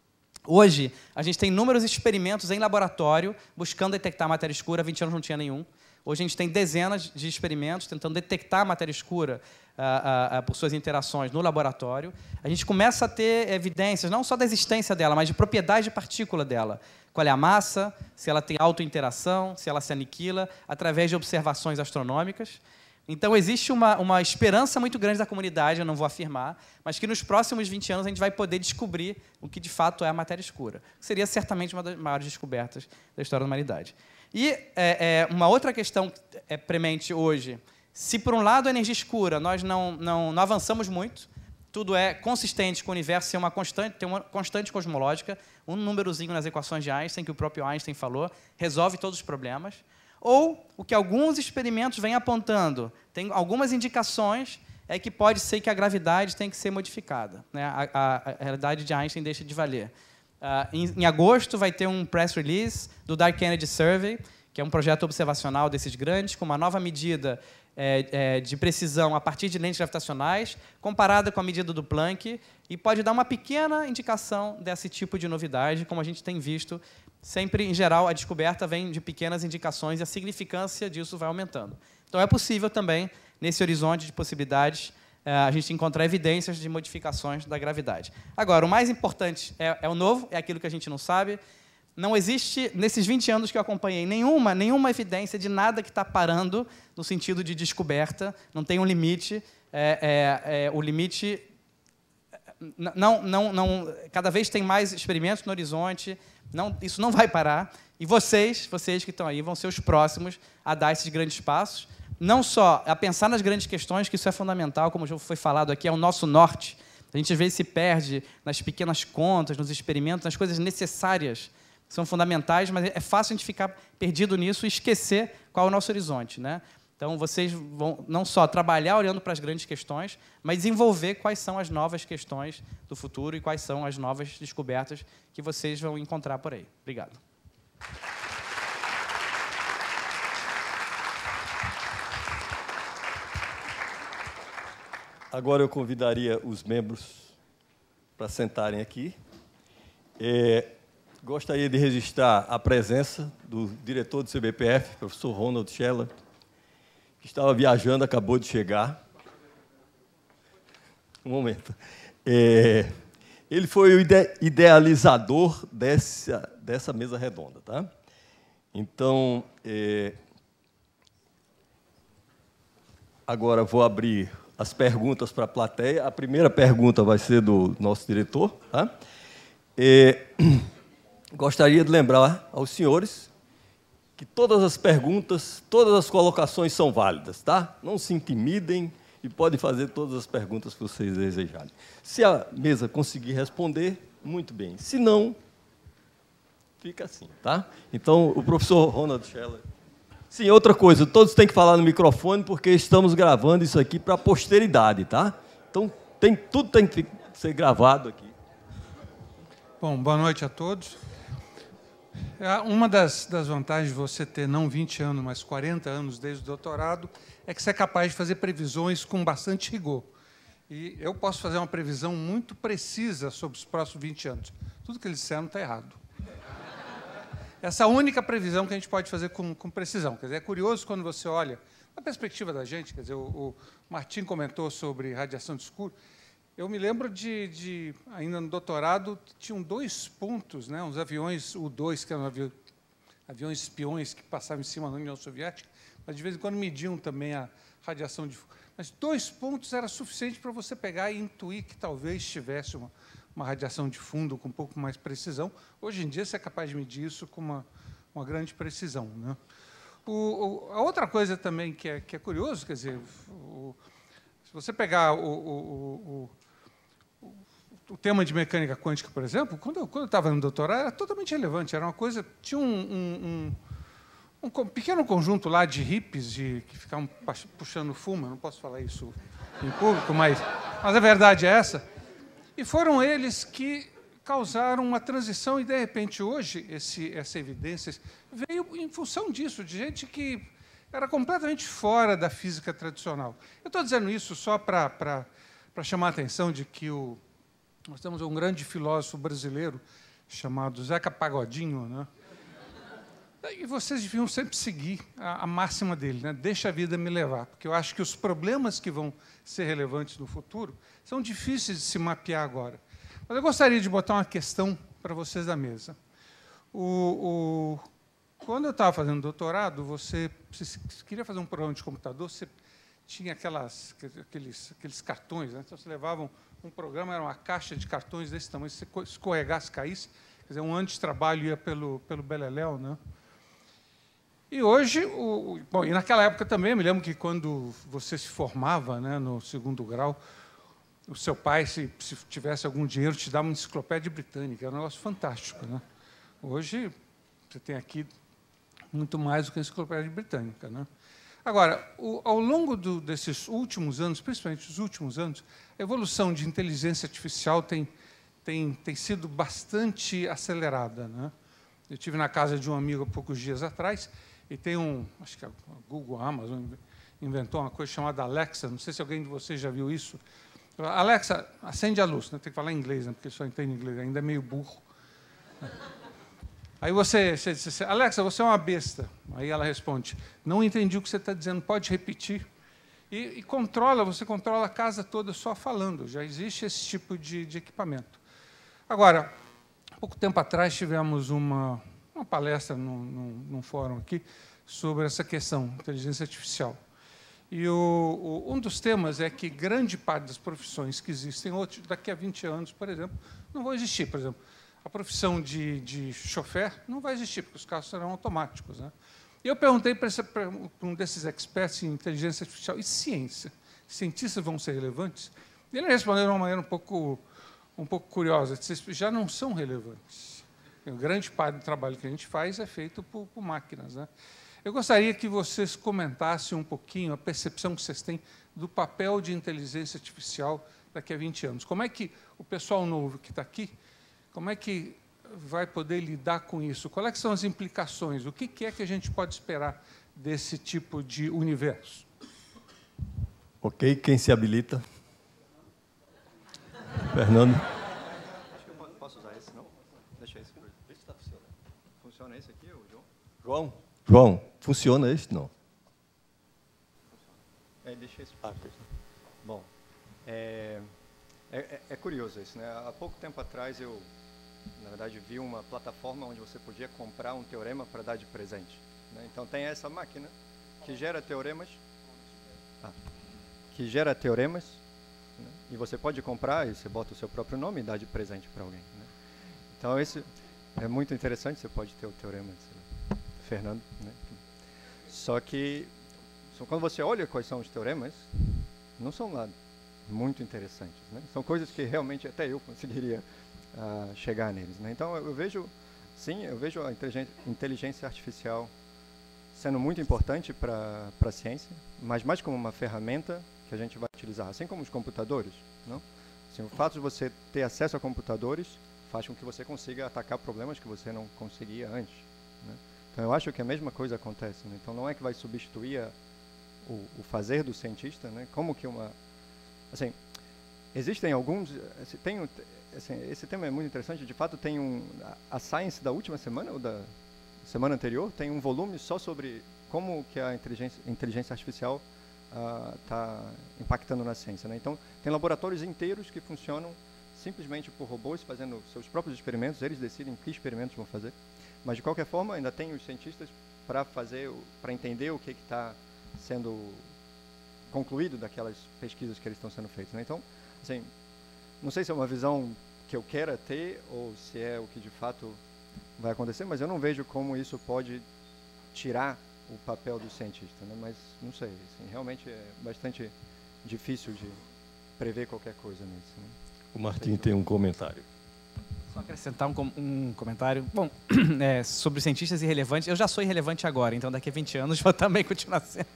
Hoje, a gente tem inúmeros experimentos em laboratório buscando detectar matéria escura. Há vinte anos não tinha nenhum. Hoje, a gente tem dezenas de experimentos tentando detectar a matéria escura ah, ah, por suas interações no laboratório. A gente começa a ter evidências, não só da existência dela, mas de propriedade de partícula dela. Qual é a massa, se ela tem autointeração, se ela se aniquila, através de observações astronômicas. Então, existe uma, uma esperança muito grande da comunidade, eu não vou afirmar, mas que nos próximos vinte anos a gente vai poder descobrir o que, de fato, é a matéria escura. Seria certamente uma das maiores descobertas da história da humanidade. E é, é, uma outra questão é premente hoje, se, por um lado, a energia escura, nós não, não, não avançamos muito, tudo é consistente com o universo ser uma constante, ter uma constante cosmológica, um númerozinho nas equações de Einstein, que o próprio Einstein falou, resolve todos os problemas. Ou o que alguns experimentos vêm apontando, tem algumas indicações, é que pode ser que a gravidade tem que ser modificada, né? a, a, a realidade de Einstein deixa de valer. Uh, em, em agosto vai ter um press release do Dark Energy Survey, que é um projeto observacional desses grandes, com uma nova medida é, é, de precisão a partir de lentes gravitacionais, comparada com a medida do Planck, e pode dar uma pequena indicação desse tipo de novidade, como a gente tem visto. Sempre, em geral, a descoberta vem de pequenas indicações e a significância disso vai aumentando. Então, é possível também nesse horizonte de possibilidades, a gente encontrar evidências de modificações da gravidade. Agora, o mais importante é, é o novo, é aquilo que a gente não sabe. Não existe, nesses vinte anos que eu acompanhei, nenhuma, nenhuma evidência de nada que está parando no sentido de descoberta, não tem um limite. É, é, é, o limite... Não, não, não, cada vez tem mais experimentos no horizonte, não, isso não vai parar. E vocês, vocês que estão aí, vão ser os próximos a dar esses grandes passos. Não só a pensar nas grandes questões, que isso é fundamental, como já foi falado aqui, é o nosso norte. A gente às vezes se perde nas pequenas contas, nos experimentos, nas coisas necessárias, que são fundamentais, mas é fácil a gente ficar perdido nisso e esquecer qual é o nosso horizonte, né? Então, vocês vão não só trabalhar olhando para as grandes questões, mas desenvolver quais são as novas questões do futuro e quais são as novas descobertas que vocês vão encontrar por aí. Obrigado. Agora eu convidaria os membros para sentarem aqui. É, gostaria de registrar a presença do diretor do C B P F, professor Ronald Scheller, que estava viajando, acabou de chegar. Um momento. É, ele foi o ide idealizador dessa, dessa mesa redonda, tá? Então, é, agora vou abrir as perguntas para a plateia. A primeira pergunta vai ser do nosso diretor. Tá? É, gostaria de lembrar aos senhores que todas as perguntas, todas as colocações são válidas. Tá? Não se intimidem e podem fazer todas as perguntas que vocês desejarem. Se a mesa conseguir responder, muito bem. Se não, fica assim. Tá? Então, o professor Ronald Scheller. Sim, outra coisa, todos têm que falar no microfone, porque estamos gravando isso aqui para a posteridade, tá? Então, tem, tudo tem que ser gravado aqui. Bom, boa noite a todos. Uma das, das vantagens de você ter não vinte anos, mas quarenta anos desde o doutorado, é que você é capaz de fazer previsões com bastante rigor. E eu posso fazer uma previsão muito precisa sobre os próximos vinte anos. Tudo que eles disseram está errado. Essa é a única previsão que a gente pode fazer com, com precisão. Quer dizer, é curioso quando você olha, na perspectiva da gente, quer dizer, o, o Martim comentou sobre radiação de escuro. Eu me lembro de, de ainda no doutorado, tinham dois pontos, né, uns aviões U dois, que eram avi aviões espiões que passavam em cima da União Soviética, mas de vez em quando mediam também a radiação de... Mas dois pontos era suficiente para você pegar e intuir que talvez tivesse uma... uma radiação de fundo com um pouco mais precisão. Hoje em dia, você é capaz de medir isso com uma, uma grande precisão. Né? O, o, a outra coisa também que é, que é curioso, quer dizer, o, se você pegar o, o, o, o tema de mecânica quântica, por exemplo, quando eu, quando eu estava no doutorado, era totalmente relevante. Era uma coisa... Tinha um, um, um, um pequeno conjunto lá de hippies de, que ficavam puxando fumo. Eu não posso falar isso em público, mas, mas a verdade é essa. E foram eles que causaram uma transição, e, de repente, hoje, esse, essa evidência veio em função disso, de gente que era completamente fora da física tradicional. Eu estou dizendo isso só para, para, para chamar a atenção de que o, nós temos um grande filósofo brasileiro chamado Zeca Pagodinho, né? E vocês deviam sempre seguir a, a máxima dele, né? Deixa a vida me levar, porque eu acho que os problemas que vão ser relevantes no futuro são difíceis de se mapear agora. Mas eu gostaria de botar uma questão para vocês da mesa. O, o, quando eu estava fazendo doutorado, você, você queria fazer um programa de computador, você tinha aquelas, aqueles, aqueles cartões, né? Então, você levava um programa, era uma caixa de cartões desse tamanho, se você escorregasse, caísse, quer dizer, um ano de trabalho ia pelo, pelo beleléu, né? E hoje, o, bom, e naquela época também, eu me lembro que quando você se formava, né, no segundo grau, o seu pai, se, se tivesse algum dinheiro, te dava uma enciclopédia britânica, era um negócio fantástico, né? Hoje, você tem aqui muito mais do que a enciclopédia britânica, né? Agora, o, ao longo do, desses últimos anos, principalmente os últimos anos, a evolução de inteligência artificial tem, tem, tem sido bastante acelerada, né? Eu estive na casa de um amigo há poucos dias atrás, e tem um, acho que a Google, a Amazon, inventou uma coisa chamada Alexa, não sei se alguém de vocês já viu isso. Alexa, acende a luz, né? Tem que falar em inglês, né? Porque só entende inglês, ainda é meio burro. Aí você, você diz, Alexa, você é uma besta. Aí ela responde, não entendi o que você está dizendo, pode repetir? E, e controla, você controla a casa toda só falando. Já existe esse tipo de, de equipamento. Agora, há pouco tempo atrás tivemos uma, uma palestra num, num, num fórum aqui sobre essa questão, inteligência artificial. E o, o, um dos temas é que grande parte das profissões que existem hoje, daqui a vinte anos, por exemplo, não vão existir. Por exemplo, a profissão de, de chofer não vai existir, porque os carros serão automáticos, né? E eu perguntei para, esse, para um desses experts em inteligência artificial e ciência, cientistas vão ser relevantes? E ele respondeu de uma maneira um pouco, um pouco curiosa, disse, já não são relevantes. A grande parte do trabalho que a gente faz é feito por, por máquinas, né? Eu gostaria que vocês comentassem um pouquinho a percepção que vocês têm do papel de inteligência artificial daqui a vinte anos. Como é que o pessoal novo que está aqui, como é que vai poder lidar com isso? Quais são as implicações? O que é que a gente pode esperar desse tipo de universo? Ok, quem se habilita? Fernando. Acho que eu posso usar esse, não? Deixa esse. Vê se está funcionando. Funciona esse aqui, João? João? João, funciona este? Não. É, deixa esse. Ah, bom, é, é, é curioso isso, né? Há pouco tempo atrás eu, na verdade, vi uma plataforma onde você podia comprar um teorema para dar de presente, né? Então tem essa máquina que gera teoremas, ah, que gera teoremas, né? E você pode comprar e você bota o seu próprio nome e dá de presente para alguém, né? Então esse é muito interessante. Você pode ter o teorema de Fernando, né? Só que só quando você olha quais são os teoremas, não são lá muito interessantes, né? São coisas que realmente até eu conseguiria uh, chegar neles, né? Então eu, eu vejo, sim, eu vejo a inteligência, inteligência artificial sendo muito importante para para a ciência, mas mais como uma ferramenta que a gente vai utilizar, assim como os computadores, não? Assim, o fato de você ter acesso a computadores faz com que você consiga atacar problemas que você não conseguia antes, né? Então eu acho que a mesma coisa acontece, né? Então não é que vai substituir a, o, o fazer do cientista, né? Como que uma, assim, existem alguns, assim, tem, assim, esse tema é muito interessante. De fato tem um, a, a Science da última semana ou da semana anterior tem um volume só sobre como que a inteligência, inteligência artificial está uh, impactando na ciência, né? Então tem laboratórios inteiros que funcionam simplesmente por robôs fazendo seus próprios experimentos. Eles decidem que experimentos vão fazer. Mas, de qualquer forma, ainda tem os cientistas para fazer, para entender o que está sendo concluído daquelas pesquisas que eles estão sendo feitas, né? Então, assim, não sei se é uma visão que eu queira ter ou se é o que de fato vai acontecer, mas eu não vejo como isso pode tirar o papel do cientista, né? Mas não sei, assim, realmente é bastante difícil de prever qualquer coisa nisso, né? O Martim tem um comentário. Só acrescentar um, com, um comentário. Bom, é, sobre cientistas irrelevantes, eu já sou irrelevante agora, então daqui a vinte anos vou também continuar sendo.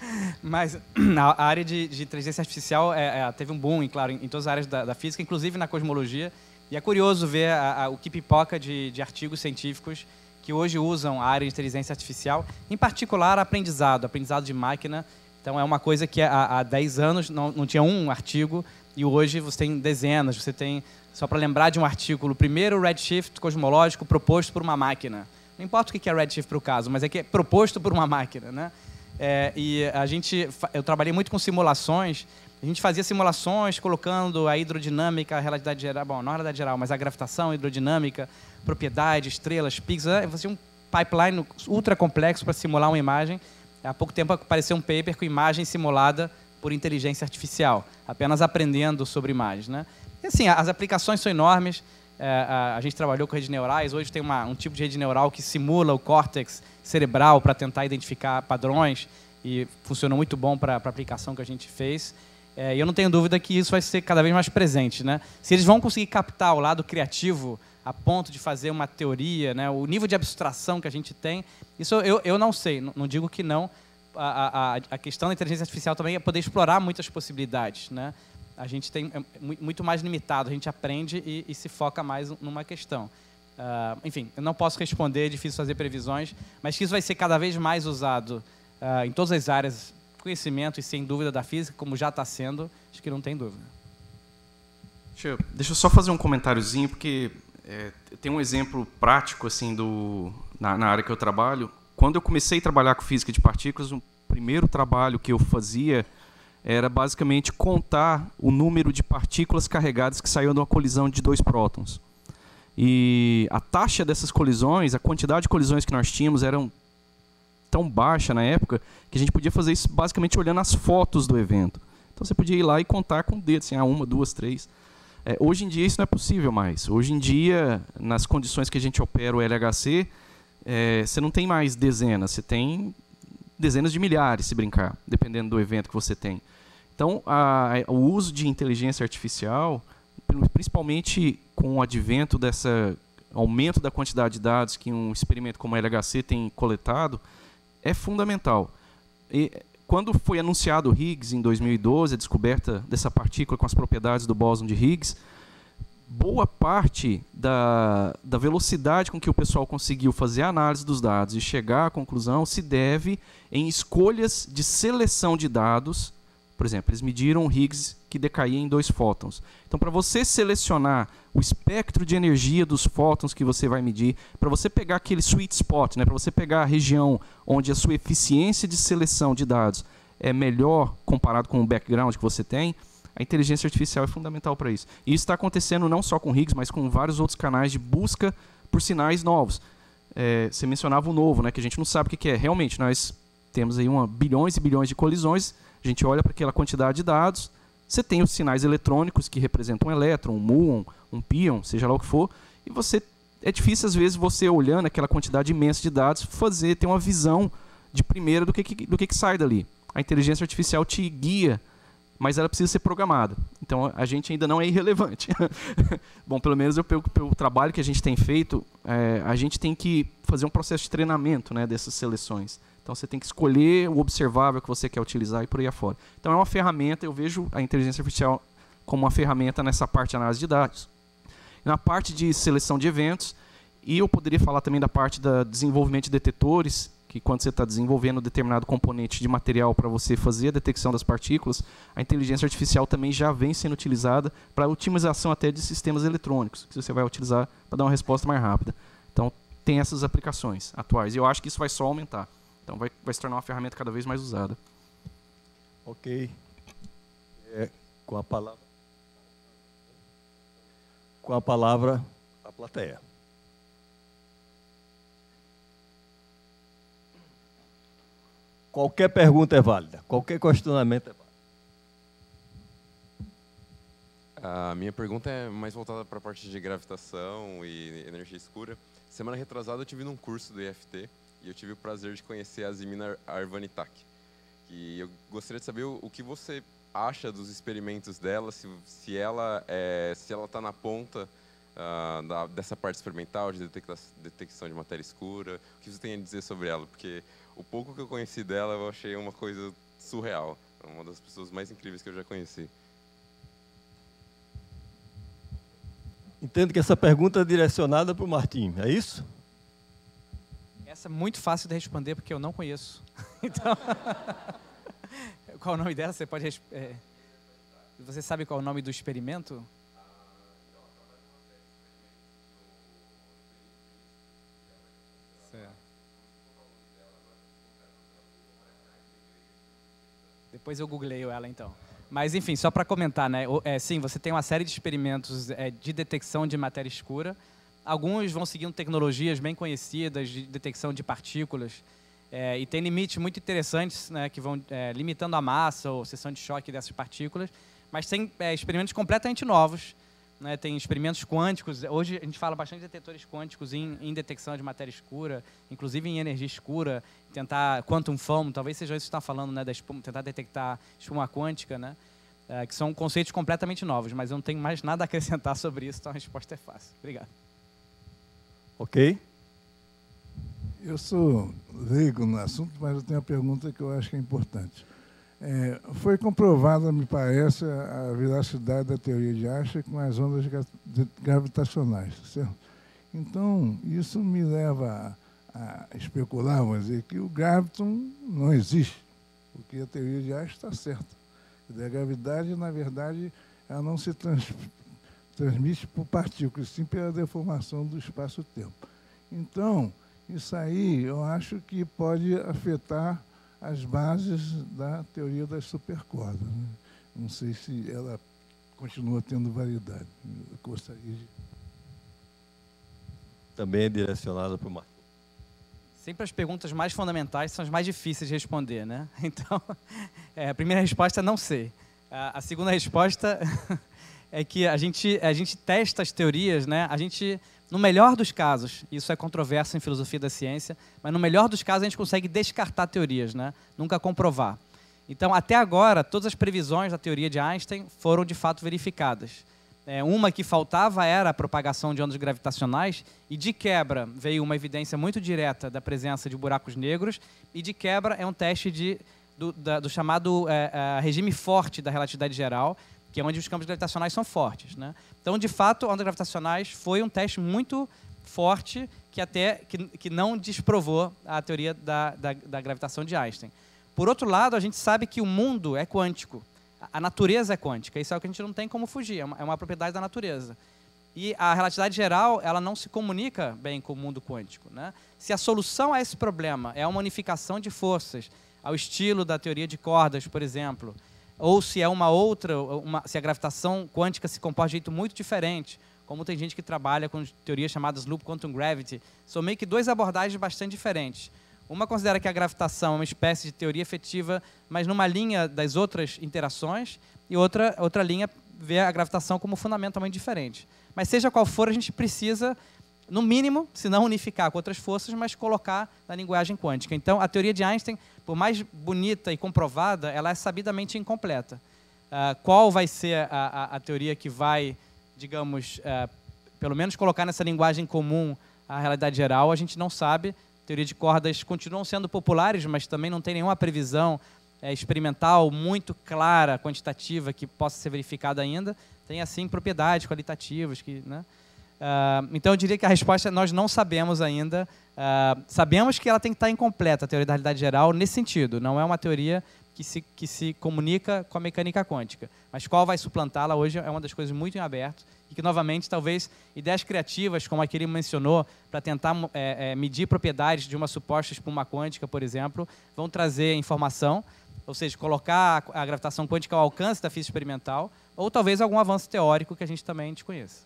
Mas a área de, de inteligência artificial é, é, teve um boom, claro, em, em todas as áreas da, da física, inclusive na cosmologia. E é curioso ver a, a, o que pipoca de, de artigos científicos que hoje usam a área de inteligência artificial, em particular aprendizado, aprendizado de máquina. Então é uma coisa que há, há dez anos não, não tinha um artigo, e hoje você tem dezenas. Você tem, só para lembrar de um artigo, o primeiro redshift cosmológico proposto por uma máquina. Não importa o que é redshift para o caso, mas é que é proposto por uma máquina, né? É, e a gente, eu trabalhei muito com simulações. A gente fazia simulações colocando a hidrodinâmica, a relatividade geral, bom, não a relatividade geral, mas a gravitação, a hidrodinâmica, propriedades, estrelas, pixels. Eu fazia um pipeline ultra complexo para simular uma imagem. Há pouco tempo apareceu um paper com imagem simulada por inteligência artificial, apenas aprendendo sobre imagens, né? E assim, as aplicações são enormes. É, a, a gente trabalhou com redes neurais. Hoje tem uma, um tipo de rede neural que simula o córtex cerebral para tentar identificar padrões, e funcionou muito bom para a aplicação que a gente fez. É, e eu não tenho dúvida que isso vai ser cada vez mais presente, né? Se eles vão conseguir captar o lado criativo a ponto de fazer uma teoria, né? O nível de abstração que a gente tem, isso eu, eu não sei, não, não digo que não. A, a, a questão da inteligência artificial também é poder explorar muitas possibilidades, né? A gente tem é muito mais limitado, a gente aprende e, e se foca mais numa questão. Uh, enfim, eu não posso responder, é difícil fazer previsões, mas que isso vai ser cada vez mais usado uh, em todas as áreas, conhecimento e sem dúvida da física, como já está sendo, acho que não tem dúvida. Deixa eu, deixa eu só fazer um comentáriozinho, porque é, tem um exemplo prático assim, do, na, na área que eu trabalho. Quando eu comecei a trabalhar com física de partículas, o primeiro trabalho que eu fazia era basicamente contar o número de partículas carregadas que saíam de uma colisão de dois prótons. E a taxa dessas colisões, a quantidade de colisões que nós tínhamos eram tão baixa na época que a gente podia fazer isso basicamente olhando as fotos do evento. Então você podia ir lá e contar com o dedo, assim, ah, uma, duas, três. É, hoje em dia isso não é possível mais. Hoje em dia, nas condições que a gente opera o L H C, é, você não tem mais dezenas, você tem dezenas de milhares, se brincar, dependendo do evento que você tem. Então, a, o uso de inteligência artificial, principalmente com o advento desse aumento da quantidade de dados que um experimento como o L H C tem coletado, é fundamental. E, quando foi anunciado o Higgs em dois mil e doze, a descoberta dessa partícula com as propriedades do bóson de Higgs, boa parte da, da velocidade com que o pessoal conseguiu fazer a análise dos dados e chegar à conclusão se deve em escolhas de seleção de dados. Por exemplo, eles mediram o Higgs que decaía em dois fótons. Então, para você selecionar o espectro de energia dos fótons que você vai medir, para você pegar aquele sweet spot, né, para você pegar a região onde a sua eficiência de seleção de dados é melhor comparado com o background que você tem, a inteligência artificial é fundamental para isso. E isso está acontecendo não só com o Higgs, mas com vários outros canais de busca por sinais novos. É, você mencionava o novo, né, que a gente não sabe o que é. Realmente, nós temos aí uma, bilhões e bilhões de colisões, a gente olha para aquela quantidade de dados, você tem os sinais eletrônicos que representam um elétron, um muon, um pion, seja lá o que for, e você é difícil às vezes você olhando aquela quantidade imensa de dados fazer ter uma visão de primeira do que, que, do que, que sai dali. A inteligência artificial te guia, mas ela precisa ser programada. Então a gente ainda não é irrelevante. Bom, pelo menos eu, pelo, pelo trabalho que a gente tem feito, é, a gente tem que fazer um processo de treinamento, né, dessas seleções. Então você tem que escolher o observável que você quer utilizar e por aí afora. Então é uma ferramenta, eu vejo a inteligência artificial como uma ferramenta nessa parte de análise de dados. Na parte de seleção de eventos, e eu poderia falar também da parte do desenvolvimento de detetores, que quando você está desenvolvendo determinado componente de material para você fazer a detecção das partículas, a inteligência artificial também já vem sendo utilizada para otimização até de sistemas eletrônicos, que você vai utilizar para dar uma resposta mais rápida. Então tem essas aplicações atuais, e eu acho que isso vai só aumentar. Então vai, vai se tornar uma ferramenta cada vez mais usada. Ok. É, com a palavra, com a palavra a plateia. Qualquer pergunta é válida, qualquer questionamento é válido. A minha pergunta é mais voltada para a parte de gravitação e energia escura. Semana retrasada eu tive num curso do I F T e eu tive o prazer de conhecer a Zimina Arvanitak. E eu gostaria de saber o, o que você acha dos experimentos dela, se, se ela é, se ela está na ponta uh, da, dessa parte experimental de detecta, detecção de matéria escura. O que você tem a dizer sobre ela? Porque o pouco que eu conheci dela eu achei uma coisa surreal. É uma das pessoas mais incríveis que eu já conheci. Entendo que essa pergunta é direcionada para o Martim, é isso? Essa é muito fácil de responder porque eu não conheço. Então, qual o nome dela? Você pode é, você sabe qual é o nome do experimento? Certo. Depois eu googleio ela então. Mas enfim, só para comentar, né? É, sim, você tem uma série de experimentos é, de detecção de matéria escura. Alguns vão seguindo tecnologias bem conhecidas de detecção de partículas é, e tem limites muito interessantes, né, que vão é, limitando a massa ou seção de choque dessas partículas, mas tem é, experimentos completamente novos, né, tem experimentos quânticos. Hoje a gente fala bastante de detetores quânticos em, em detecção de matéria escura, inclusive em energia escura, tentar quantum foam, talvez seja isso que você está falando, né, da espuma, tentar detectar espuma quântica, né, é, que são conceitos completamente novos, mas eu não tenho mais nada a acrescentar sobre isso, então a resposta é fácil. Obrigado. Ok. Eu sou leigo no assunto, mas eu tenho uma pergunta que eu acho que é importante. É, foi comprovada, me parece, a veracidade da teoria de Einstein com as ondas gravitacionais, certo? Então, isso me leva a, a especular, vamos dizer, que o graviton não existe, porque a teoria de Einstein está certa. A gravidade, na verdade, ela não se trans, transmite por partículas, sim pela deformação do espaço-tempo. Então, isso aí eu acho que pode afetar as bases da teoria das supercordas, né? Não sei se ela continua tendo validade. Eu gostaria de... Também é direcionada para o Marco. Sempre as perguntas mais fundamentais são as mais difíceis de responder, né? Então, é, a primeira resposta é não sei. A, a segunda resposta é que a gente, a gente testa as teorias, né? A gente, no melhor dos casos, isso é controverso em filosofia da ciência, mas no melhor dos casos a gente consegue descartar teorias, né? Nunca comprovar. Então, até agora, todas as previsões da teoria de Einstein foram de fato verificadas. É, uma que faltava era a propagação de ondas gravitacionais, e de quebra veio uma evidência muito direta da presença de buracos negros, e de quebra é um teste de, do, da, do chamado é, é, regime forte da relatividade geral, que é onde os campos gravitacionais são fortes, né? Então, de fato, ondas gravitacionais foi um teste muito forte que até que, que não desprovou a teoria da, da, da gravitação de Einstein. Por outro lado, a gente sabe que o mundo é quântico. A natureza é quântica, isso é o que a gente não tem como fugir, é uma, é uma propriedade da natureza. E a relatividade geral, ela não se comunica bem com o mundo quântico, né? Se a solução a esse problema é uma unificação de forças, ao estilo da teoria de cordas, por exemplo, ou se é uma outra, uma, se a gravitação quântica se comporta de jeito muito diferente, como tem gente que trabalha com teorias chamadas Loop Quantum Gravity, são meio que duas abordagens bastante diferentes. Uma considera que a gravitação é uma espécie de teoria efetiva, mas numa linha das outras interações, e outra, outra linha vê a gravitação como fundamentalmente diferente. Mas seja qual for, a gente precisa, no mínimo, se não unificar com outras forças, mas colocar na linguagem quântica. Então, a teoria de Einstein, por mais bonita e comprovada, ela é sabidamente incompleta. Uh, qual vai ser a, a, a teoria que vai, digamos, uh, pelo menos colocar nessa linguagem comum a realidade geral, a gente não sabe. Teoria de cordas continuam sendo populares, mas também não tem nenhuma previsão é, experimental muito clara, quantitativa, que possa ser verificada ainda. Tem, assim, propriedades qualitativas. Que, né? uh, então, eu diria que a resposta é nós não sabemos ainda. Uh, sabemos que ela tem que estar incompleta, a teoria da realidade geral, nesse sentido. Não é uma teoria que se, que se comunica com a mecânica quântica. Mas qual vai suplantá-la hoje é uma das coisas muito em aberto. E que, novamente, talvez ideias criativas, como a que ele mencionou, para tentar é, é, medir propriedades de uma suposta espuma quântica, por exemplo, vão trazer informação, ou seja, colocar a gravitação quântica ao alcance da física experimental, ou talvez algum avanço teórico que a gente também desconheça.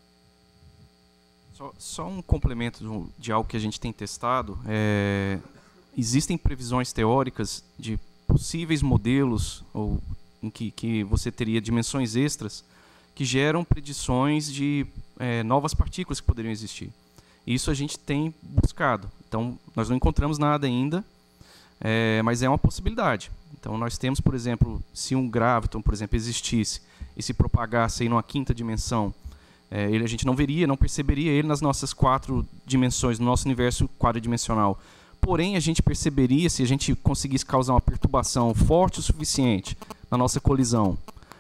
Só, só um complemento de algo que a gente tem testado. É, existem previsões teóricas de possíveis modelos ou em que, que você teria dimensões extras que geram predições de é, novas partículas que poderiam existir. Isso a gente tem buscado. Então, nós não encontramos nada ainda, é, mas é uma possibilidade. Então, nós temos, por exemplo, se um graviton, por exemplo, existisse e se propagasse aí numa quinta dimensão, é, ele, a gente não veria, não perceberia ele nas nossas quatro dimensões, no nosso universo quadridimensional. Porém, a gente perceberia se a gente conseguisse causar uma perturbação forte o suficiente na nossa colisão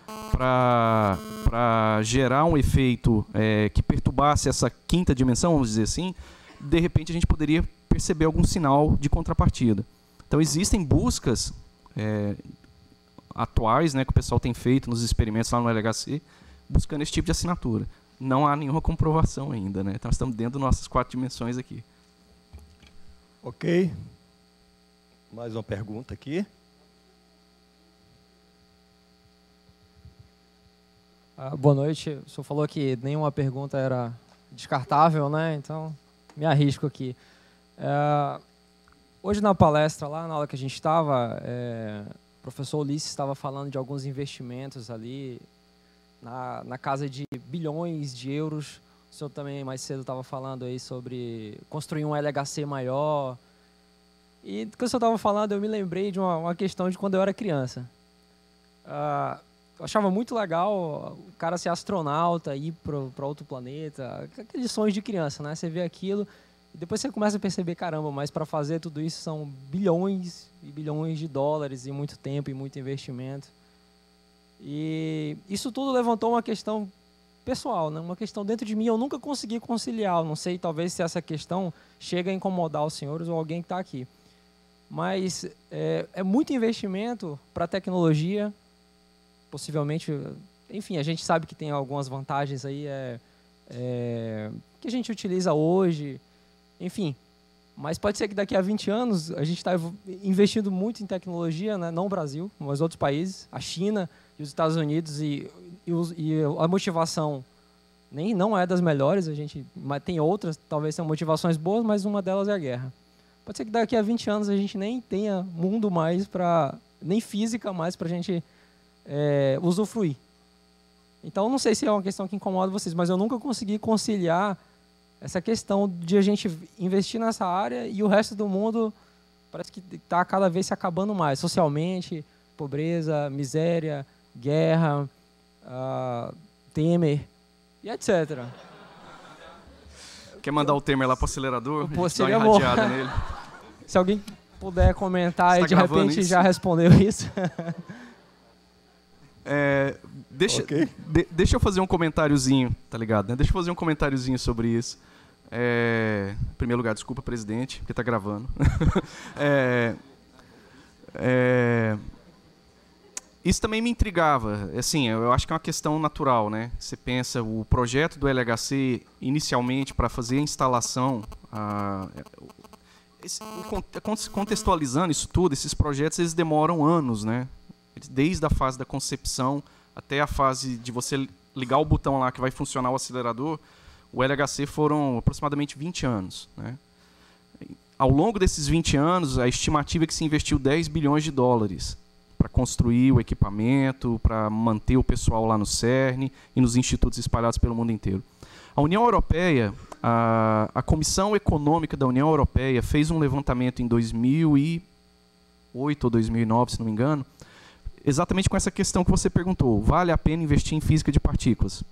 para gerar um efeito é, que perturbasse essa quinta dimensão, vamos dizer assim, de repente a gente poderia perceber algum sinal de contrapartida. Então, existem buscas é, atuais, né, que o pessoal tem feito nos experimentos lá no L H C, buscando esse tipo de assinatura. Não há nenhuma comprovação ainda, né? Então, nós estamos dentro das nossas quatro dimensões aqui. Ok. Mais uma pergunta aqui. Ah, boa noite. O senhor falou que nenhuma pergunta era descartável, né? Então, me arrisco aqui. É, hoje na palestra, lá na aula que a gente estava, é, o professor Ulisses estava falando de alguns investimentos ali na, na casa de bilhões de euros. O senhor também mais cedo estava falando aí sobre construir um L H C maior. E do que o senhor estava falando, eu me lembrei de uma, uma questão de quando eu era criança. Ah, eu achava muito legal o cara ser astronauta, ir para outro planeta, aqueles sonhos de criança, né? Você vê aquilo e depois você começa a perceber, caramba, mas para fazer tudo isso são bilhões e bilhões de dólares e muito tempo e muito investimento. E isso tudo levantou uma questão pessoal, né? Uma questão dentro de mim, eu nunca consegui conciliar. Eu não sei, talvez, se essa questão chega a incomodar os senhores ou alguém que está aqui. Mas é, é muito investimento para tecnologia, possivelmente, enfim, a gente sabe que tem algumas vantagens aí é, é, que a gente utiliza hoje, enfim. Mas pode ser que daqui a vinte anos a gente está investindo muito em tecnologia, né? Não o Brasil, mas outros países, a China e os Estados Unidos, e, e, os, e a motivação nem não é das melhores, a gente mas tem outras, talvez são motivações boas, mas uma delas é a guerra. Pode ser que daqui a vinte anos a gente nem tenha mundo mais para, nem física mais para a gente é, usufruir. Então, não sei se é uma questão que incomoda vocês, mas eu nunca consegui conciliar essa questão de a gente investir nessa área e o resto do mundo parece que está cada vez se acabando mais, socialmente, pobreza, miséria, guerra, uh, Temer e etcétera. Quer mandar o Temer lá para o acelerador? Pô, a gente dá uma seria bom. irradiada nele. Se alguém puder comentar Você e tá de repente isso? já respondeu isso. É, deixa, Ok. de, deixa eu fazer um comentáriozinho, tá ligado? Né? Deixa eu fazer um comentáriozinho sobre isso. É, em primeiro lugar, desculpa, presidente, porque está gravando. é, é, isso também me intrigava. Assim, eu acho que é uma questão natural, né? Você pensa, o projeto do L H C, inicialmente, para fazer a instalação, a, esse, o, contextualizando isso tudo, esses projetos eles demoram anos, né? Desde a fase da concepção até a fase de você ligar o botão lá que vai funcionar o acelerador, o L H C foram aproximadamente vinte anos. Né? Ao longo desses vinte anos, a estimativa é que se investiu dez bilhões de dólares para construir o equipamento, para manter o pessoal lá no CERN e nos institutos espalhados pelo mundo inteiro. A União Europeia, a, a Comissão Econômica da União Europeia fez um levantamento em dois mil e oito ou dois mil e nove, se não me engano, exatamente com essa questão que você perguntou, vale a pena investir em física de partículas?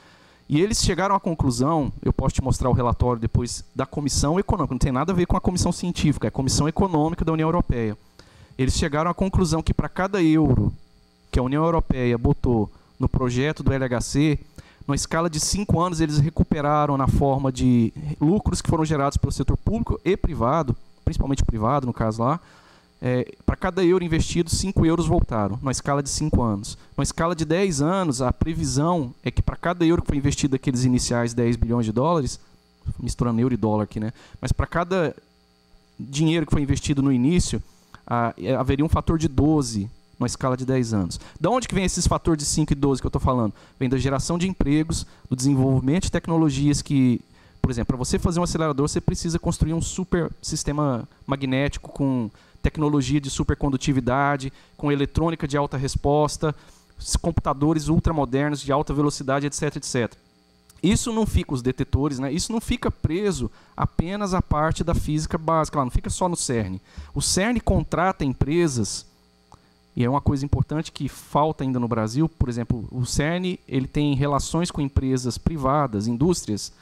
E eles chegaram à conclusão, eu posso te mostrar o relatório depois, da Comissão Econômica, não tem nada a ver com a Comissão Científica, é a Comissão Econômica da União Europeia. Eles chegaram à conclusão que para cada euro que a União Europeia botou no projeto do L H C, numa escala de cinco anos eles recuperaram na forma de lucros que foram gerados pelo setor público e privado, principalmente privado no caso lá. É, para cada euro investido, cinco euros voltaram, numa escala de cinco anos. Numa escala de dez anos, a previsão é que para cada euro que foi investido aqueles iniciais dez bilhões de dólares, misturando euro e dólar aqui, né? Mas para cada dinheiro que foi investido no início, a, haveria um fator de doze, numa escala de dez anos. De onde que vem esses fatores de cinco e doze que eu estou falando? Vem da geração de empregos, do desenvolvimento de tecnologias que, por exemplo, para você fazer um acelerador, você precisa construir um super sistema magnético com tecnologia de supercondutividade, com eletrônica de alta resposta, computadores ultramodernos de alta velocidade, etc, etcétera. Isso não fica, os detetores, né? Isso não fica preso apenas à parte da física básica, lá, não fica só no CERN. O CERN contrata empresas, e é uma coisa importante que falta ainda no Brasil, por exemplo, o CERN ele tem relações com empresas privadas, indústrias,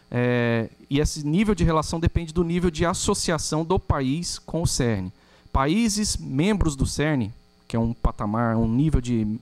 é, e esse nível de relação depende do nível de associação do país com o CERN. Países membros do CERN, que é um patamar, um nível de,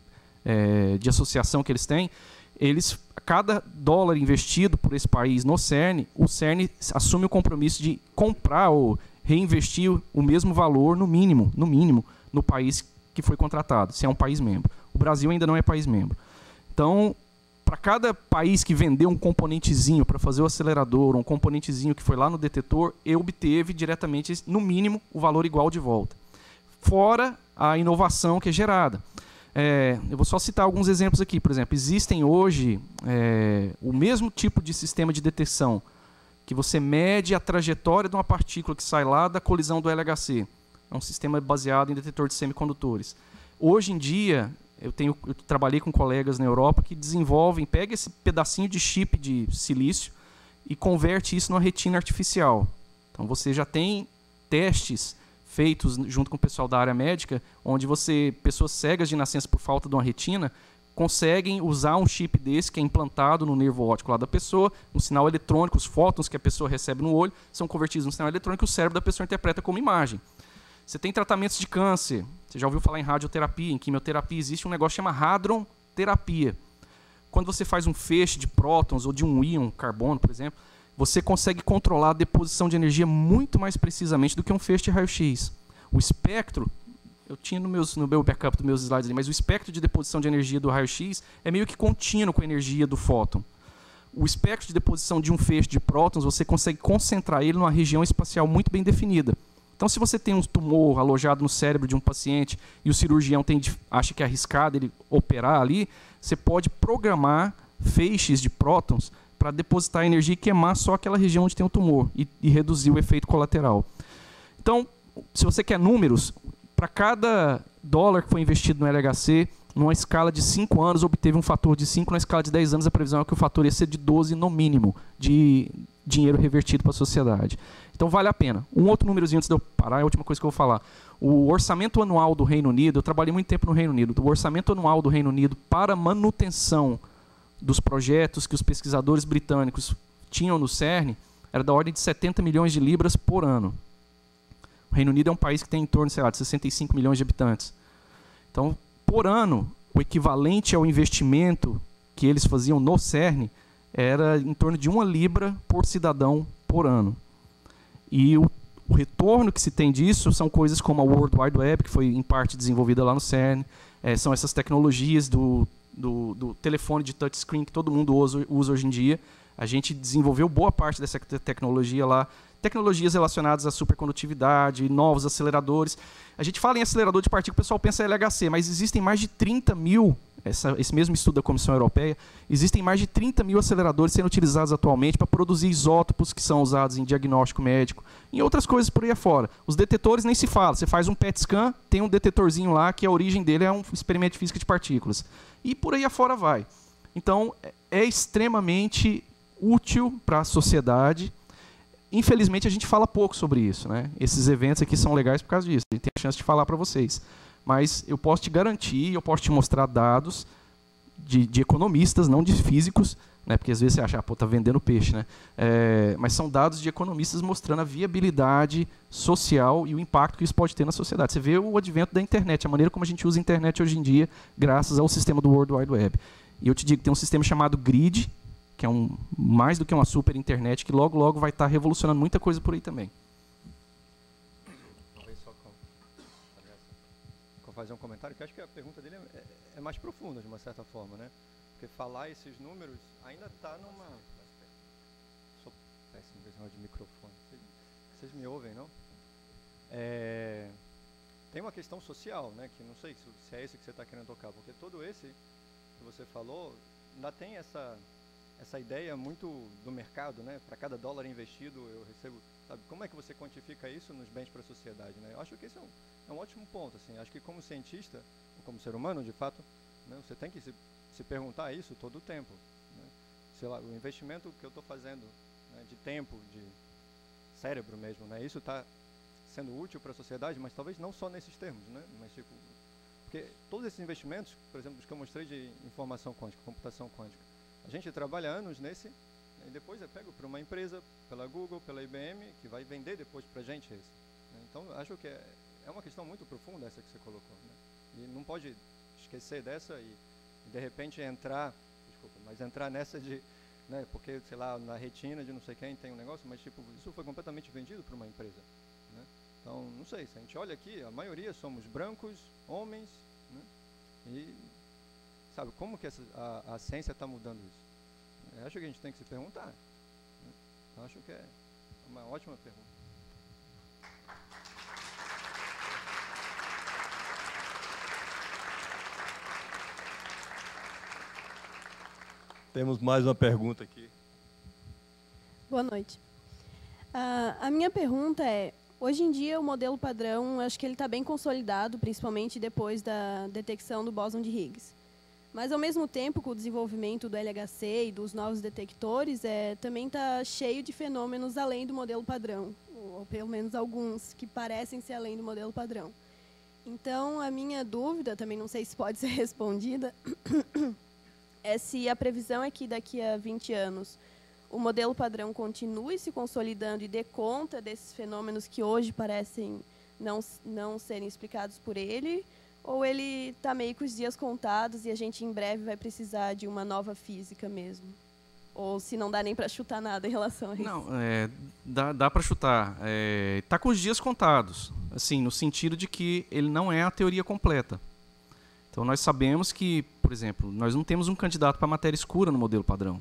é, de associação que eles têm, eles, cada dólar investido por esse país no CERN, o CERN assume o compromisso de comprar ou reinvestir o mesmo valor, no mínimo, no mínimo, no país que foi contratado, se é um país membro. O Brasil ainda não é país membro. Então, para cada país que vendeu um componentezinho para fazer o acelerador, um componentezinho que foi lá no detetor, eu obteve diretamente, no mínimo, o valor igual de volta. Fora a inovação que é gerada. É, eu vou só citar alguns exemplos aqui. Por exemplo, existem hoje é, o mesmo tipo de sistema de detecção que você mede a trajetória de uma partícula que sai lá da colisão do L H C. É um sistema baseado em detetor de semicondutores. Hoje em dia, Eu, tenho, eu trabalhei com colegas na Europa que desenvolvem, pega esse pedacinho de chip de silício e converte isso numa retina artificial. Então você já tem testes feitos junto com o pessoal da área médica, onde você, pessoas cegas de nascença por falta de uma retina, conseguem usar um chip desse que é implantado no nervo óptico lá da pessoa, um sinal eletrônico, os fótons que a pessoa recebe no olho são convertidos num sinal eletrônico que o cérebro da pessoa interpreta como imagem. Você tem tratamentos de câncer. Você já ouviu falar em radioterapia, em quimioterapia? Existe um negócio chamado hadron-terapia. Quando você faz um feixe de prótons ou de um íon carbono, por exemplo, você consegue controlar a deposição de energia muito mais precisamente do que um feixe de raio-x. O espectro, eu tinha no, meus, no meu backup dos meus slides ali, mas o espectro de deposição de energia do raio-x é meio que contínuo com a energia do fóton. o espectro de deposição de um feixe de prótons, você consegue concentrar ele numa região espacial muito bem definida. Então, se você tem um tumor alojado no cérebro de um paciente e o cirurgião tem, acha que é arriscado ele operar ali, você pode programar feixes de prótons para depositar energia e queimar só aquela região onde tem o tumor e, e reduzir o efeito colateral. Então, se você quer números, para cada dólar que foi investido no L H C, numa escala de cinco anos, obteve um fator de cinco, na escala de dez anos, a previsão é que o fator ia ser de doze no mínimo, de dinheiro revertido para a sociedade. Então, vale a pena. Um outro númerozinho antes de eu parar, é a última coisa que eu vou falar. O orçamento anual do Reino Unido, eu trabalhei muito tempo no Reino Unido, o orçamento anual do Reino Unido para manutenção dos projetos que os pesquisadores britânicos tinham no CERN era da ordem de setenta milhões de libras por ano. O Reino Unido é um país que tem em torno, sei lá, de sessenta e cinco milhões de habitantes. Então, por ano, o equivalente ao investimento que eles faziam no CERN era em torno de uma libra por cidadão por ano. E o, o retorno que se tem disso são coisas como a World Wide Web, que foi em parte desenvolvida lá no CERN, é, são essas tecnologias do, do, do telefone de touchscreen que todo mundo usa, usa hoje em dia. A gente desenvolveu boa parte dessa tecnologia lá, tecnologias relacionadas à supercondutividade, novos aceleradores. A gente fala em acelerador de partículas, o pessoal pensa em L H C, mas existem mais de trinta mil, essa, esse mesmo estudo da Comissão Europeia, existem mais de trinta mil aceleradores sendo utilizados atualmente para produzir isótopos que são usados em diagnóstico médico, em outras coisas por aí afora. Os detetores nem se fala, você faz um P E T scan, tem um detetorzinho lá que a origem dele é um experimento de física de partículas. E por aí afora vai. Então, é extremamente útil para a sociedade. Infelizmente, a gente fala pouco sobre isso, né? Esses eventos aqui são legais por causa disso. A gente tem a chance de falar para vocês. Mas eu posso te garantir, eu posso te mostrar dados de, de economistas, não de físicos, né? Porque às vezes você acha, ah, pô, tá vendendo peixe, né? É, mas são dados de economistas mostrando a viabilidade social e o impacto que isso pode ter na sociedade. Você vê o advento da internet, a maneira como a gente usa a internet hoje em dia, graças ao sistema do World Wide Web. E eu te digo que tem um sistema chamado GRID, que é um, mais do que uma super internet, que logo, logo vai estar revolucionando muita coisa por aí também. Talvez só com, com fazer um comentário, que eu acho que a pergunta dele é, é mais profunda, de uma certa forma, né? Porque falar esses números ainda está numa... Sou péssimo com esse negócio de microfone. Vocês, vocês me ouvem, não? É, tem uma questão social, né? Que não sei se, se é esse que você está querendo tocar, porque todo esse que você falou ainda tem essa... essa ideia muito do mercado, né? Para cada dólar investido eu recebo, sabe? Como é que você quantifica isso nos bens para a sociedade, né? Eu acho que esse é um, é um ótimo ponto, assim. Acho que como cientista, ou como ser humano, de fato, né? Você tem que se, se perguntar isso todo o tempo, né? Sei lá, o investimento que eu estou fazendo, né? De tempo, de cérebro mesmo, né? Isso está sendo útil para a sociedade, mas talvez não só nesses termos, né? Mas tipo, porque todos esses investimentos, por exemplo, os que eu mostrei de informação quântica, computação quântica, a gente trabalha anos nesse, e depois é pego para uma empresa, pela Google, pela I B M, que vai vender depois para a gente esse. Então, acho que é, é uma questão muito profunda essa que você colocou, né? E não pode esquecer dessa e, e, de repente, entrar, desculpa, mas entrar nessa de, né, porque, sei lá, na retina de não sei quem tem um negócio, mas, tipo, isso foi completamente vendido para uma empresa, né? Então, não sei, se a gente olha aqui, a maioria somos brancos, homens, né? E... sabe, como que essa, a, a ciência está mudando isso? Eu acho que a gente tem que se perguntar, né? Eu acho que é uma ótima pergunta. Temos mais uma pergunta aqui. Boa noite. Uh, a minha pergunta é, hoje em dia o modelo padrão, acho que ele está bem consolidado, principalmente depois da detecção do bóson de Higgs. Mas, ao mesmo tempo, com o desenvolvimento do L H C e dos novos detectores, é, também está cheio de fenômenos além do modelo padrão, ou, ou pelo menos alguns que parecem ser além do modelo padrão. Então, a minha dúvida, também não sei se pode ser respondida, é se a previsão é que daqui a vinte anos o modelo padrão continue se consolidando e dê conta desses fenômenos que hoje parecem não, não serem explicados por ele, ou ele está meio com os dias contados e a gente em breve vai precisar de uma nova física mesmo? Ou se não dá nem para chutar nada em relação a isso? Não, é, dá, dá para chutar. Está é, com os dias contados, assim, no sentido de que ele não é a teoria completa. Então, nós sabemos que, por exemplo, nós não temos um candidato para matéria escura no modelo padrão.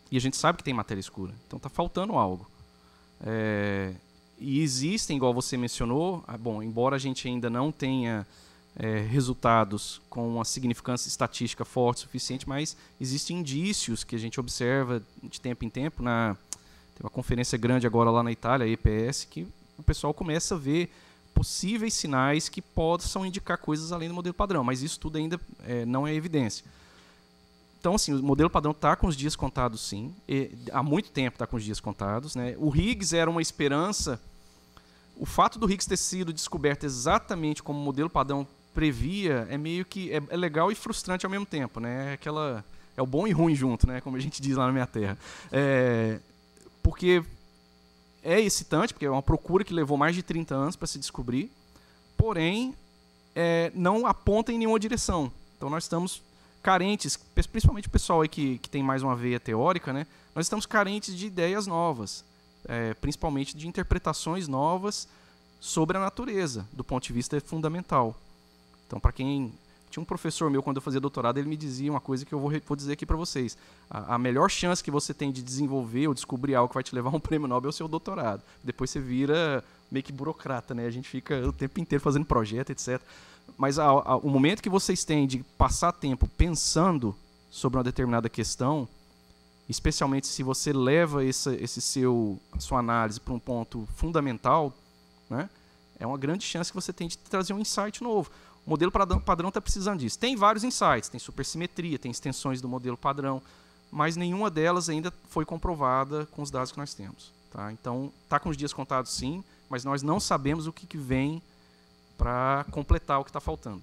E a gente sabe que tem matéria escura. Então está faltando algo. É, e existem, igual você mencionou, ah, bom, embora a gente ainda não tenha é, resultados com uma significância estatística forte o suficiente, mas existem indícios que a gente observa de tempo em tempo. Na, tem uma conferência grande agora lá na Itália, a E P S, que o pessoal começa a ver possíveis sinais que possam indicar coisas além do modelo padrão, mas isso tudo ainda é, não é evidência. Então, assim, o modelo padrão está com os dias contados, sim. E, há muito tempo está com os dias contados, né? O Higgs era uma esperança. O fato do Higgs ter sido descoberto exatamente como o modelo padrão previa é meio que é, é legal e frustrante ao mesmo tempo, né? É, aquela, é o bom e ruim junto, né? Como a gente diz lá na minha terra. É, porque é excitante, porque é uma procura que levou mais de trinta anos para se descobrir, porém, é, não aponta em nenhuma direção. Então, nós estamos carentes, principalmente o pessoal aí que, que tem mais uma veia teórica, né? Nós estamos carentes de ideias novas, é, principalmente de interpretações novas sobre a natureza, do ponto de vista fundamental. Então, para quem... Tinha um professor meu, quando eu fazia doutorado, ele me dizia uma coisa que eu vou, vou dizer aqui para vocês. A, a melhor chance que você tem de desenvolver ou descobrir algo que vai te levar a um prêmio Nobel é o seu doutorado. Depois você vira meio que burocrata, né? A gente fica o tempo inteiro fazendo projeto, etcétera. Mas a, a, o momento que vocês têm de passar tempo pensando sobre uma determinada questão, especialmente se você leva essa, esse seu, a sua análise para um ponto fundamental, né? É uma grande chance que você tem de trazer um insight novo. O modelo padrão está precisando disso. Tem vários insights, tem supersimetria, tem extensões do modelo padrão, mas nenhuma delas ainda foi comprovada com os dados que nós temos. Tá? Então, está com os dias contados sim, mas nós não sabemos o que, que vem para completar o que está faltando.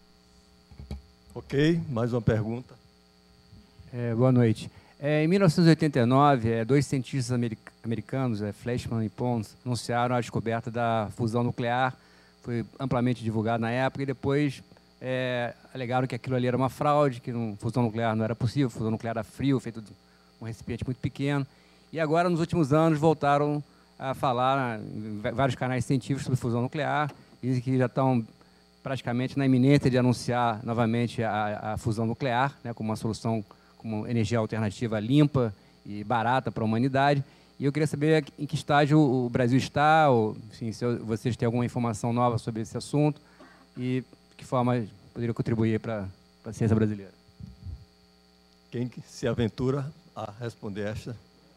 Ok, mais uma pergunta. É, boa noite. É, em mil novecentos e oitenta e nove, é, dois cientistas americ americanos, é, Fleischmann e Pons, anunciaram a descoberta da fusão nuclear. Foi amplamente divulgado na época e depois é, alegaram que aquilo ali era uma fraude, que não, fusão nuclear não era possível, fusão nuclear era frio, feito de um recipiente muito pequeno. E agora, nos últimos anos, voltaram a falar em vários canais científicos sobre fusão nuclear, dizem que já estão praticamente na iminência de anunciar novamente a, a fusão nuclear, né, como uma solução, como energia alternativa limpa e barata para a humanidade. E eu queria saber em que estágio o Brasil está, ou enfim, se vocês têm alguma informação nova sobre esse assunto e de que forma poderia contribuir para a ciência brasileira. Quem se aventura a responder esta?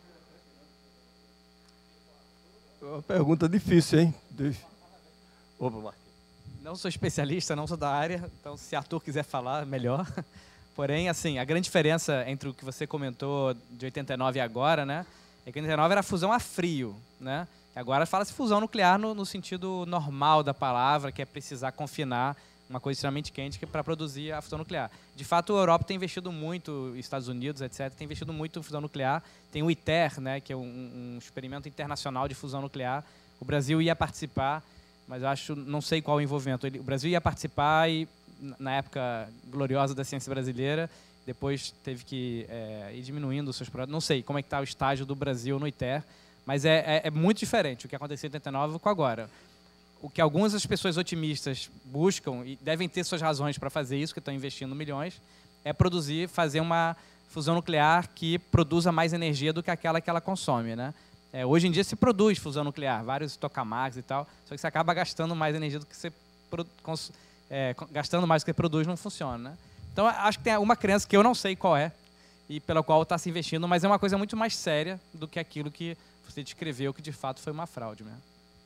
É uma pergunta difícil, hein? Opa, Marquinhos. Não sou especialista, não sou da área, então se Arthur quiser falar, melhor. Porém, assim, a grande diferença entre o que você comentou de oitenta e nove e agora, né? É que em oitenta e nove era fusão a frio, né? Agora fala-se fusão nuclear no, no sentido normal da palavra, que é precisar confinar uma coisa extremamente quente para produzir a fusão nuclear. De fato, a Europa tem investido muito, Estados Unidos, etcétera, tem investido muito em fusão nuclear. Tem o ITER, né, que é um, um experimento internacional de fusão nuclear. O Brasil ia participar, mas eu acho, não sei qual o envolvimento. Ele, o Brasil ia participar e, na época gloriosa da ciência brasileira, depois teve que é, ir diminuindo os seus projetos. Não sei como é que está o estágio do Brasil no ITER, mas é, é, é muito diferente o que aconteceu em oitenta e nove com agora. O que algumas das pessoas otimistas buscam, e devem ter suas razões para fazer isso, que estão investindo milhões, é produzir, fazer uma fusão nuclear que produza mais energia do que aquela que ela consome, né? É, hoje em dia se produz fusão nuclear, vários tokamaks e tal, só que você acaba gastando mais energia do que você... É, gastando mais do que produz, não funciona, né? Então, acho que tem uma crença que eu não sei qual é e pela qual está se investindo, mas é uma coisa muito mais séria do que aquilo que você descreveu, que de fato foi uma fraude mesmo.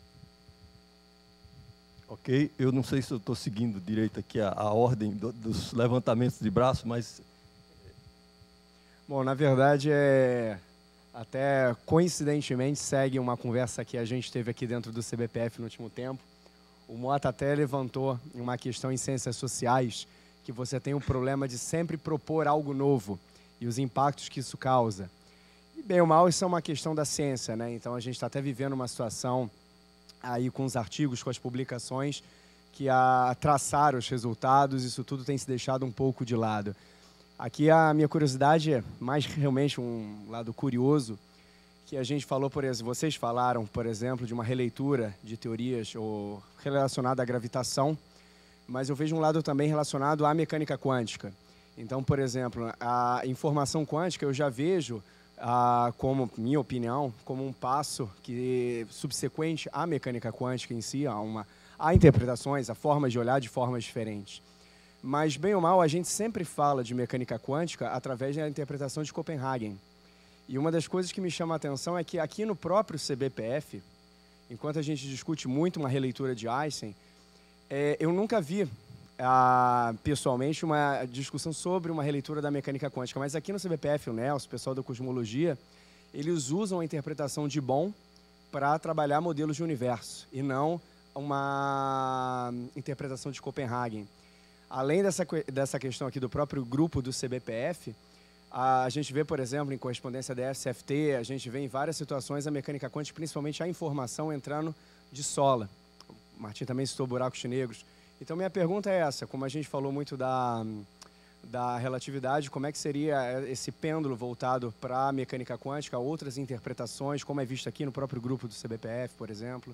Ok, eu não sei se eu estou seguindo direito aqui a, a ordem do, dos levantamentos de braço, mas... Bom, na verdade, é... até coincidentemente segue uma conversa que a gente teve aqui dentro do C B P F no último tempo. O Mota até levantou uma questão em ciências sociais, que você tem o problema de sempre propor algo novo e os impactos que isso causa. E, bem ou mal, isso é uma questão da ciência, né? Então, a gente está até vivendo uma situação aí com os artigos, com as publicações, que a traçar os resultados, isso tudo tem se deixado um pouco de lado. Aqui a minha curiosidade é mais realmente um lado curioso, que a gente falou, por exemplo, vocês falaram, por exemplo, de uma releitura de teorias ou relacionada à gravitação, mas eu vejo um lado também relacionado à mecânica quântica. Então, por exemplo, a informação quântica eu já vejo ah, como, minha opinião, como um passo que subsequente à mecânica quântica em si, a, uma, a interpretações, a formas de olhar de formas diferentes. Mas, bem ou mal, a gente sempre fala de mecânica quântica através da interpretação de Copenhagen. E uma das coisas que me chama a atenção é que aqui no próprio C B P F, enquanto a gente discute muito uma releitura de Einstein, é, eu nunca vi, ah, pessoalmente, uma discussão sobre uma releitura da mecânica quântica. Mas aqui no C B P F, o Nelson, o pessoal da cosmologia, eles usam a interpretação de Bohm para trabalhar modelos de universo, e não uma interpretação de Copenhagen. Além dessa, dessa questão aqui do próprio grupo do C B P F, a gente vê, por exemplo, em correspondência da S F T, a gente vê em várias situações a mecânica quântica, principalmente a informação entrando de sola. O Martim também citou buracos negros. Então, minha pergunta é essa, como a gente falou muito da, da relatividade, como é que seria esse pêndulo voltado para a mecânica quântica, outras interpretações, como é visto aqui no próprio grupo do C B P F, por exemplo?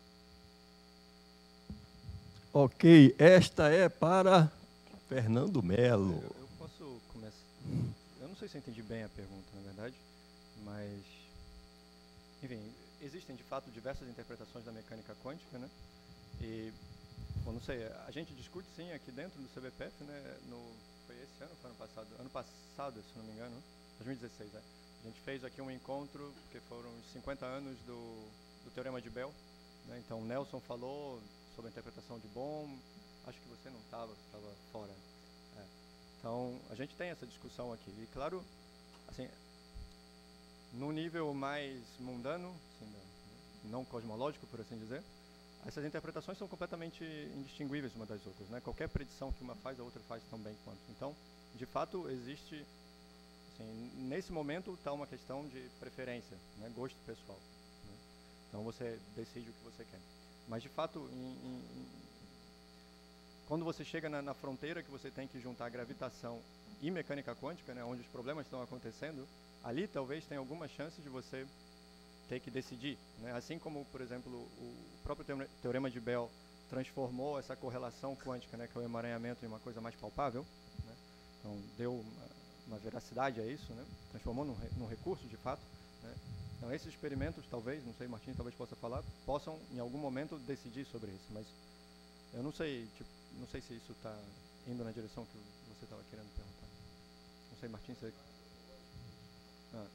Ok, esta é para Fernando Melo. Eu, eu posso começar? Eu não sei se eu entendi bem a pergunta, na verdade, mas, enfim, existem de fato diversas interpretações da mecânica quântica, né? E, bom, não sei, a gente discute sim aqui dentro do C B P F, né? No, foi esse ano, foi ano passado? Ano passado, se não me engano, dois mil e dezesseis, é. A gente fez aqui um encontro, que foram os cinquenta anos do, do Teorema de Bell, né? Então, o Nelson falou sobre a interpretação de Bohm, acho que você não estava, estava fora. É. Então, a gente tem essa discussão aqui. E, claro, assim, no nível mais mundano, assim, não cosmológico, por assim dizer, essas interpretações são completamente indistinguíveis uma das outras, né? Qualquer predição que uma faz, a outra faz tão bem quanto. Então, de fato, existe, assim, nesse momento está uma questão de preferência, né? Gosto pessoal, né? Então, você decide o que você quer. Mas, de fato, em, em, em, quando você chega na, na fronteira que você tem que juntar gravitação e mecânica quântica, né, onde os problemas estão acontecendo, ali talvez tenha alguma chance de você ter que decidir, né? Assim como, por exemplo, o próprio Teorema de Bell transformou essa correlação quântica, né, que é o emaranhamento, em uma coisa mais palpável, né? Então, deu uma, uma veracidade a isso, né? Transformou num, num recurso, de fato, né? Então, esses experimentos, talvez, não sei, Martim talvez possa falar, possam, em algum momento, decidir sobre isso. Mas eu não sei, tipo, não sei se isso está indo na direção que você estava querendo perguntar. Não sei, Martim, você... Ah.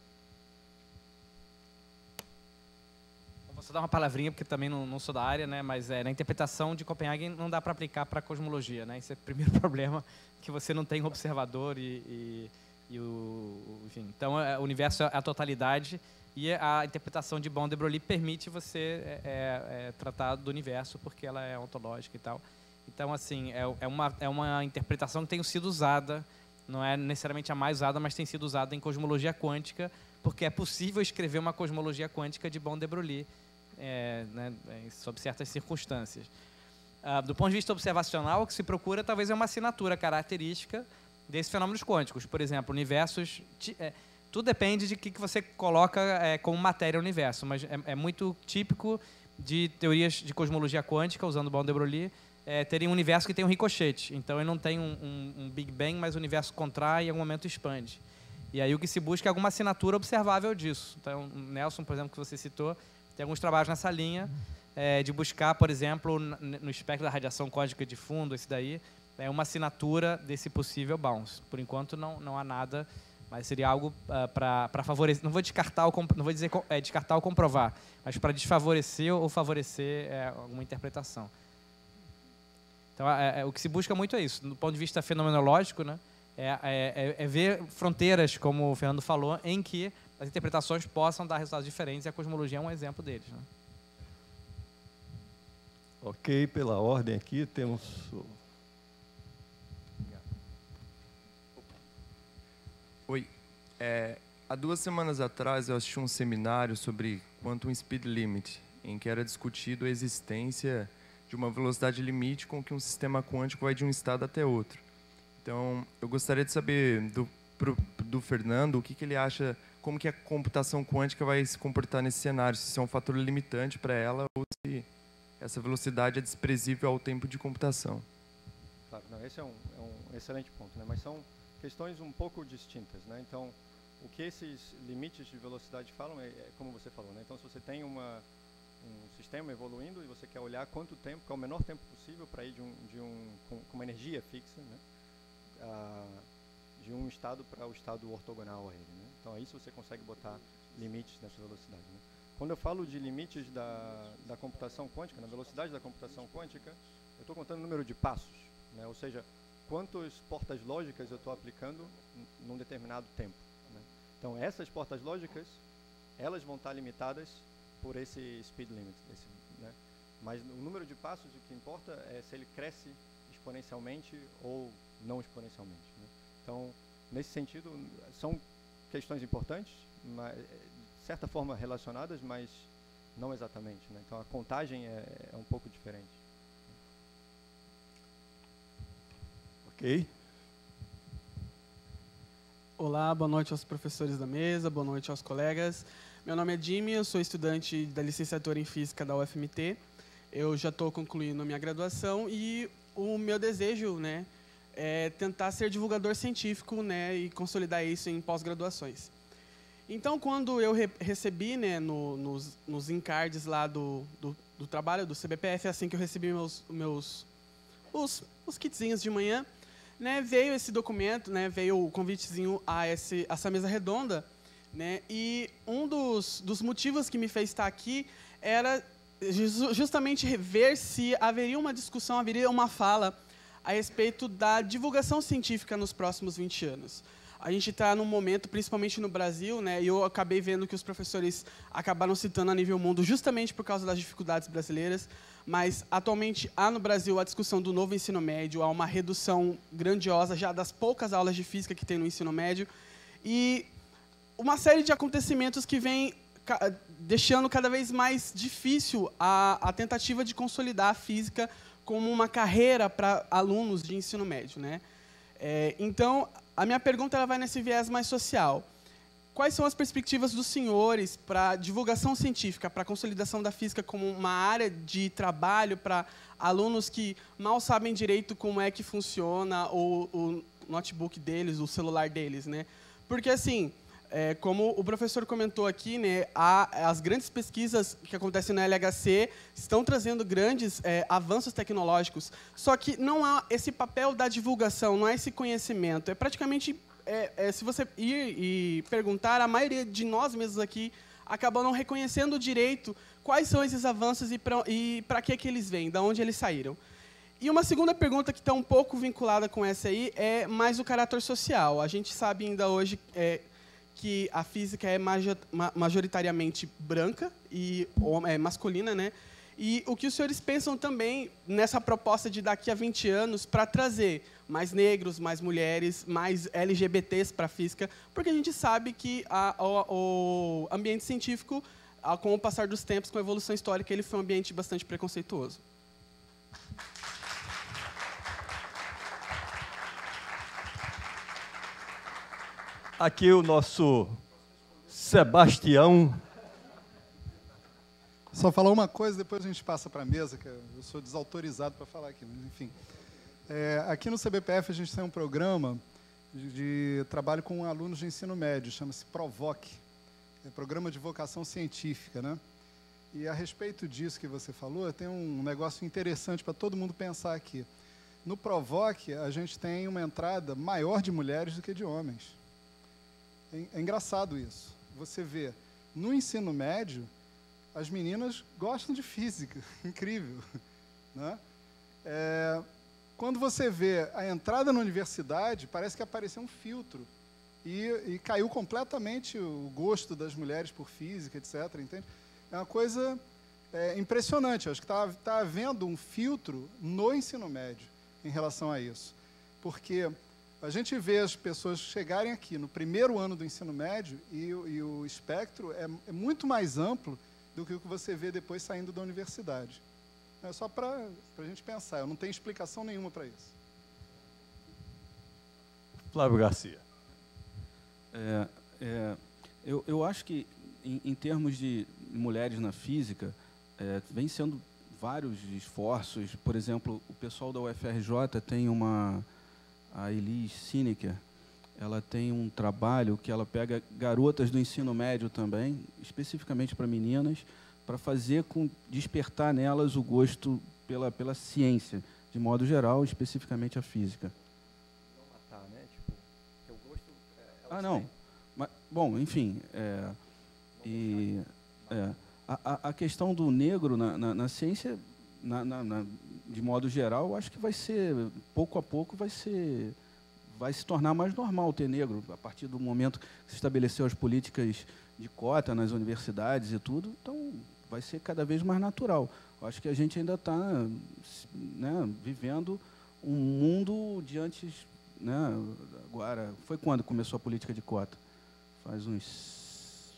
Vou só dar uma palavrinha, porque também não, não sou da área, né? Mas é, na interpretação de Copenhagen não dá para aplicar para a cosmologia, né? Esse é o primeiro problema, que você não tem um observador e... e E o, enfim, então, é, o universo é a totalidade e a interpretação de Bohm de Broglie permite você é, é, tratar do universo porque ela é ontológica e tal. Então, assim, é, é, uma, é uma interpretação que tem sido usada, não é necessariamente a mais usada, mas tem sido usada em cosmologia quântica, porque é possível escrever uma cosmologia quântica de Bohm de Broglie, é, né, sob certas circunstâncias. Ah, do ponto de vista observacional, o que se procura talvez é uma assinatura característica desses fenômenos quânticos. Por exemplo, universos... É, tudo depende de que, que você coloca é, como matéria o universo, mas é, é muito típico de teorias de cosmologia quântica, usando Bohm de Broglie, é, terem um universo que tem um ricochete. Então, ele não tem um, um, um Big Bang, mas o universo contrai e em algum momento expande. E aí o que se busca é alguma assinatura observável disso. Então, o Nelson, por exemplo, que você citou, tem alguns trabalhos nessa linha, é, de buscar, por exemplo, no espectro da radiação cósmica de fundo, esse daí, é uma assinatura desse possível bounce. Por enquanto, não, não há nada, mas seria algo uh, para favorecer. Não vou descartar ou não vou dizer é, descartar ou comprovar, mas para desfavorecer ou favorecer é, alguma interpretação. Então, é, é, o que se busca muito é isso. Do ponto de vista fenomenológico, né, é, é, é ver fronteiras, como o Fernando falou, em que as interpretações possam dar resultados diferentes, e a cosmologia é um exemplo deles, né? Ok, pela ordem aqui, temos... Oi. É, há duas semanas atrás eu assisti um seminário sobre Quantum Speed Limit, em que era discutido a existência de uma velocidade limite com que um sistema quântico vai de um estado até outro. Então, eu gostaria de saber do, pro, do Fernando o que, que ele acha, como que a computação quântica vai se comportar nesse cenário, se isso é um fator limitante para ela ou se essa velocidade é desprezível ao tempo de computação. Claro, não, esse é um, é um excelente ponto, né? Mas são questões um pouco distintas, né? Então, o que esses limites de velocidade falam é, é como você falou, né? Então, se você tem uma, um sistema evoluindo e você quer olhar quanto tempo, qual é o menor tempo possível para ir de um, de um com, com uma energia fixa, né? Ah, de um estado para o estado ortogonal a ele, né? Então, aí você consegue botar limites nessa velocidade, né? Quando eu falo de limites da, da computação quântica, na velocidade da computação quântica, eu estou contando o número de passos, né? Ou seja, quantas portas lógicas eu estou aplicando num determinado tempo, né? Então, essas portas lógicas, elas vão estar limitadas por esse speed limit, esse, né? Mas o número de passos, o que importa é se ele cresce exponencialmente ou não exponencialmente, né? Então, nesse sentido, são questões importantes, mas, de certa forma relacionadas, mas não exatamente, né? Então, a contagem é, é um pouco diferente. Ok. Olá, boa noite aos professores da mesa, boa noite aos colegas. Meu nome é Jimmy, eu sou estudante da licenciatura em Física da U F M T. Eu já estou concluindo a minha graduação e o meu desejo, né, é tentar ser divulgador científico, né, e consolidar isso em pós-graduações. Então, quando eu re recebi, né, no, nos, nos encardes lá do, do, do trabalho do C B P F, assim que eu recebi meus, meus os, os kitzinhos de manhã, né, veio esse documento, né, veio o convitezinho a esse, essa mesa redonda, né, e um dos, dos motivos que me fez estar aqui era justamente ver se haveria uma discussão, haveria uma fala a respeito da divulgação científica nos próximos vinte anos. A gente está num momento, principalmente no Brasil, né, e eu acabei vendo que os professores acabaram citando a nível mundo justamente por causa das dificuldades brasileiras, mas atualmente há no Brasil a discussão do novo ensino médio, há uma redução grandiosa já das poucas aulas de física que tem no ensino médio, e uma série de acontecimentos que vem deixando cada vez mais difícil a, a tentativa de consolidar a física como uma carreira para alunos de ensino médio, né? É, então, a minha pergunta ela vai nesse viés mais social. Quais são as perspectivas dos senhores para divulgação científica, para a consolidação da física como uma área de trabalho para alunos que mal sabem direito como é que funciona o, o notebook deles, o celular deles, né? Porque, assim, é, como o professor comentou aqui, né, há, as grandes pesquisas que acontecem na L H C estão trazendo grandes é, avanços tecnológicos, só que não há esse papel da divulgação, não há esse conhecimento. É praticamente, é, é, se você ir e perguntar, a maioria de nós mesmos aqui acabam não reconhecendo direito quais são esses avanços e para e para que, que eles vêm, de onde eles saíram. E uma segunda pergunta que está um pouco vinculada com essa aí é mais o caráter social. A gente sabe ainda hoje é, que a física é majoritariamente branca e é, masculina, né? E o que os senhores pensam também nessa proposta de daqui a vinte anos para trazer mais negros, mais mulheres, mais L G B Ts para a física, porque a gente sabe que a, o, o ambiente científico, a, com o passar dos tempos, com a evolução histórica, ele foi um ambiente bastante preconceituoso. Aqui o nosso Sebastião. Só falar uma coisa, depois a gente passa para a mesa, que eu sou desautorizado para falar aqui, mas enfim. É, aqui no C B P F a gente tem um programa de, de trabalho com alunos de ensino médio, chama-se PROVOC, é Programa de Vocação Científica, né? E a respeito disso que você falou, tem um negócio interessante para todo mundo pensar aqui. No PROVOC, a gente tem uma entrada maior de mulheres do que de homens. É engraçado isso. Você vê, no ensino médio, as meninas gostam de física. Incrível, né? É, quando você vê a entrada na universidade, parece que apareceu um filtro. E, e caiu completamente o gosto das mulheres por física, etcétera. Entende? É uma coisa é, impressionante. Eu acho que está tá havendo um filtro no ensino médio em relação a isso. Porque a gente vê as pessoas chegarem aqui no primeiro ano do ensino médio e, e o espectro é, é muito mais amplo do que o que você vê depois saindo da universidade. É só para a gente pensar, eu não tenho explicação nenhuma para isso. Flávio Garcia. É, é, eu, eu acho que, em, em termos de mulheres na física, é, vem sendo vários esforços. Por exemplo, o pessoal da U F R J tem uma... a Elis Sineker, ela tem um trabalho que ela pega garotas do ensino médio também, especificamente para meninas, para fazer com despertar nelas o gosto pela pela ciência, de modo geral, especificamente a física. Não matar, né? Tipo, que o gosto. É, ah, não. Mas, bom, enfim, é, e é, a, a questão do negro na, na, na ciência, na, na, na, de modo geral, eu acho que vai ser pouco a pouco vai ser vai se tornar mais normal ter negro a partir do momento que se estabeleceu as políticas de cota nas universidades e tudo. Então, vai ser cada vez mais natural. Eu acho que a gente ainda está, né, vivendo um mundo de antes, né, agora, foi quando começou a política de cota? Faz uns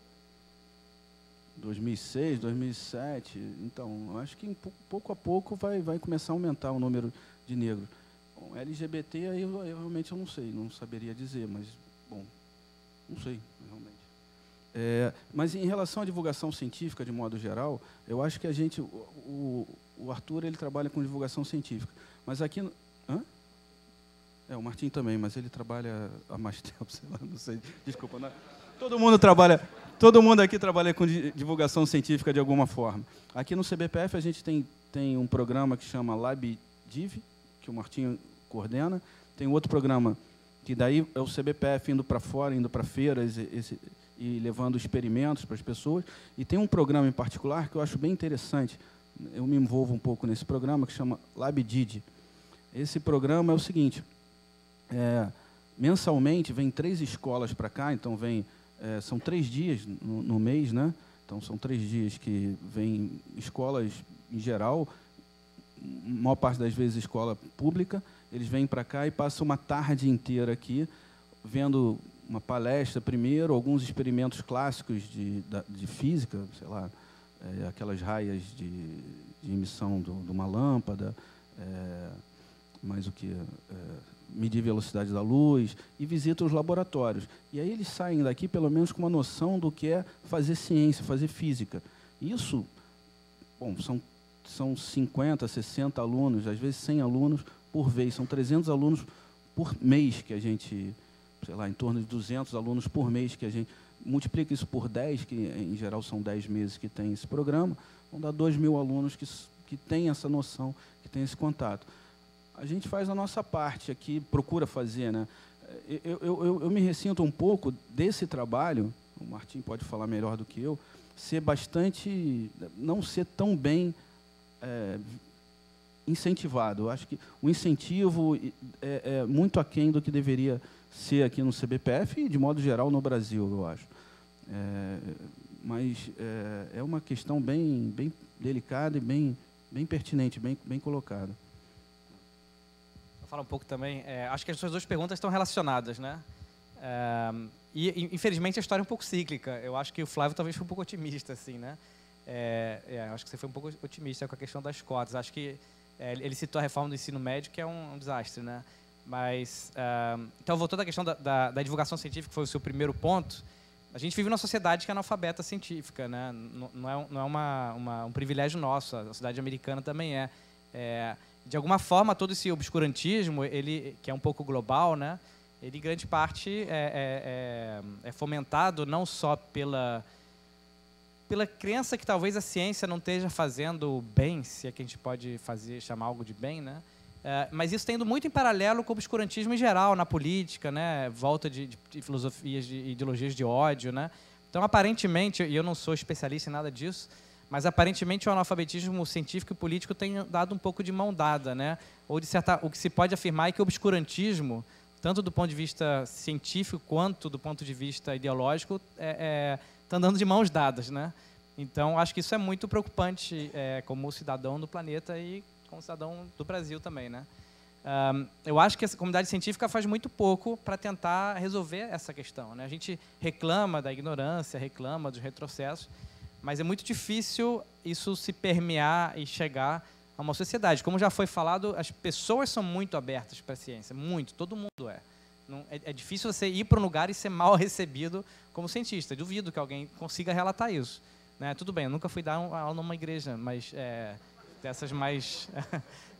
dois mil e seis, dois mil e sete. Então, eu acho que em pouco a pouco vai, vai começar a aumentar o número de negros. Bom, L G B T, aí eu, eu realmente eu não sei, não saberia dizer, mas, bom, não sei, realmente. É, mas em relação à divulgação científica, de modo geral, eu acho que a gente, o, o, o Arthur, ele trabalha com divulgação científica, mas aqui... Hã? É, o Martim também, mas ele trabalha há mais tempo, sei lá, não sei, desculpa. Não, todo mundo trabalha, todo mundo aqui trabalha com divulgação científica de alguma forma. Aqui no C B P F a gente tem, tem um programa que chama LabDiv, que o Martim coordena, tem outro programa que daí é o C B P F indo para fora, indo para feiras esse, e levando experimentos para as pessoas, e tem um programa em particular que eu acho bem interessante, eu me envolvo um pouco nesse programa, que chama LabDid. Esse programa é o seguinte, é, mensalmente vem três escolas para cá, então vem, é, são três dias no, no mês, né? Então são três dias que vem escolas em geral, a maior parte das vezes escola pública, eles vêm para cá e passam uma tarde inteira aqui, vendo uma palestra primeiro, alguns experimentos clássicos de, de física, sei lá, é, aquelas raias de, de emissão do, de uma lâmpada, é, mais o que, é, medir a velocidade da luz, e visitam os laboratórios. E aí eles saem daqui pelo menos com uma noção do que é fazer ciência, fazer física. Isso, bom, são são cinquenta, sessenta alunos, às vezes cem alunos por vez, são trezentos alunos por mês que a gente, sei lá, em torno de duzentos alunos por mês que a gente multiplica isso por dez, que em geral são dez meses que tem esse programa, vão dar dois mil alunos que, que têm essa noção, que têm esse contato. A gente faz a nossa parte aqui, procura fazer, né? Eu, eu, eu, eu me ressinto um pouco desse trabalho, o Martim pode falar melhor do que eu, ser bastante, não ser tão bem É, incentivado. Eu acho que o incentivo é, é muito aquém do que deveria ser aqui no C B P F e, de modo geral, no Brasil, eu acho. É, mas é, é uma questão bem, bem delicada e bem, bem pertinente, bem, bem colocada. Vou falar um pouco também. É, acho que as suas duas perguntas estão relacionadas, né? É, e, infelizmente, a história é um pouco cíclica. Eu acho que o Flávio talvez foi um pouco otimista, assim, né? É, é, acho que você foi um pouco otimista com a questão das cotas. Acho que é, ele citou a reforma do ensino médio, que é um, um desastre, né? Mas, uh, então, voltando à questão da, da, da divulgação científica, que foi o seu primeiro ponto, a gente vive numa sociedade que é analfabeta científica, né? Não, não é, não é uma, uma, um privilégio nosso, a sociedade americana também é. é. De alguma forma, todo esse obscurantismo, ele, que é um pouco global, né? Ele, em grande parte, é, é, é fomentado não só pela... pela crença que talvez a ciência não esteja fazendo bem, se é que a gente pode fazer, chamar algo de bem, né? É, mas isso tendo muito em paralelo com o obscurantismo em geral, na política, né? Volta de, de, de filosofias, de ideologias de ódio, né? Então, aparentemente, e eu não sou especialista em nada disso, mas aparentemente o analfabetismo científico e político tem dado um pouco de mão dada, né? Ou, de certa, o que se pode afirmar é que o obscurantismo, tanto do ponto de vista científico quanto do ponto de vista ideológico, é, é, tá andando de mãos dadas, né? Então, acho que isso é muito preocupante é, como cidadão do planeta e como cidadão do Brasil também, né? Um, eu acho que essa comunidade científica faz muito pouco para tentar resolver essa questão, né? A gente reclama da ignorância, reclama dos retrocessos, mas é muito difícil isso se permear e chegar a uma sociedade. Como já foi falado, as pessoas são muito abertas para a ciência, muito, todo mundo é. Não, é, é difícil você ir para um lugar e ser mal recebido como cientista. Duvido que alguém consiga relatar isso. Né? Tudo bem, eu nunca fui dar aula numa igreja, mas é, dessas mais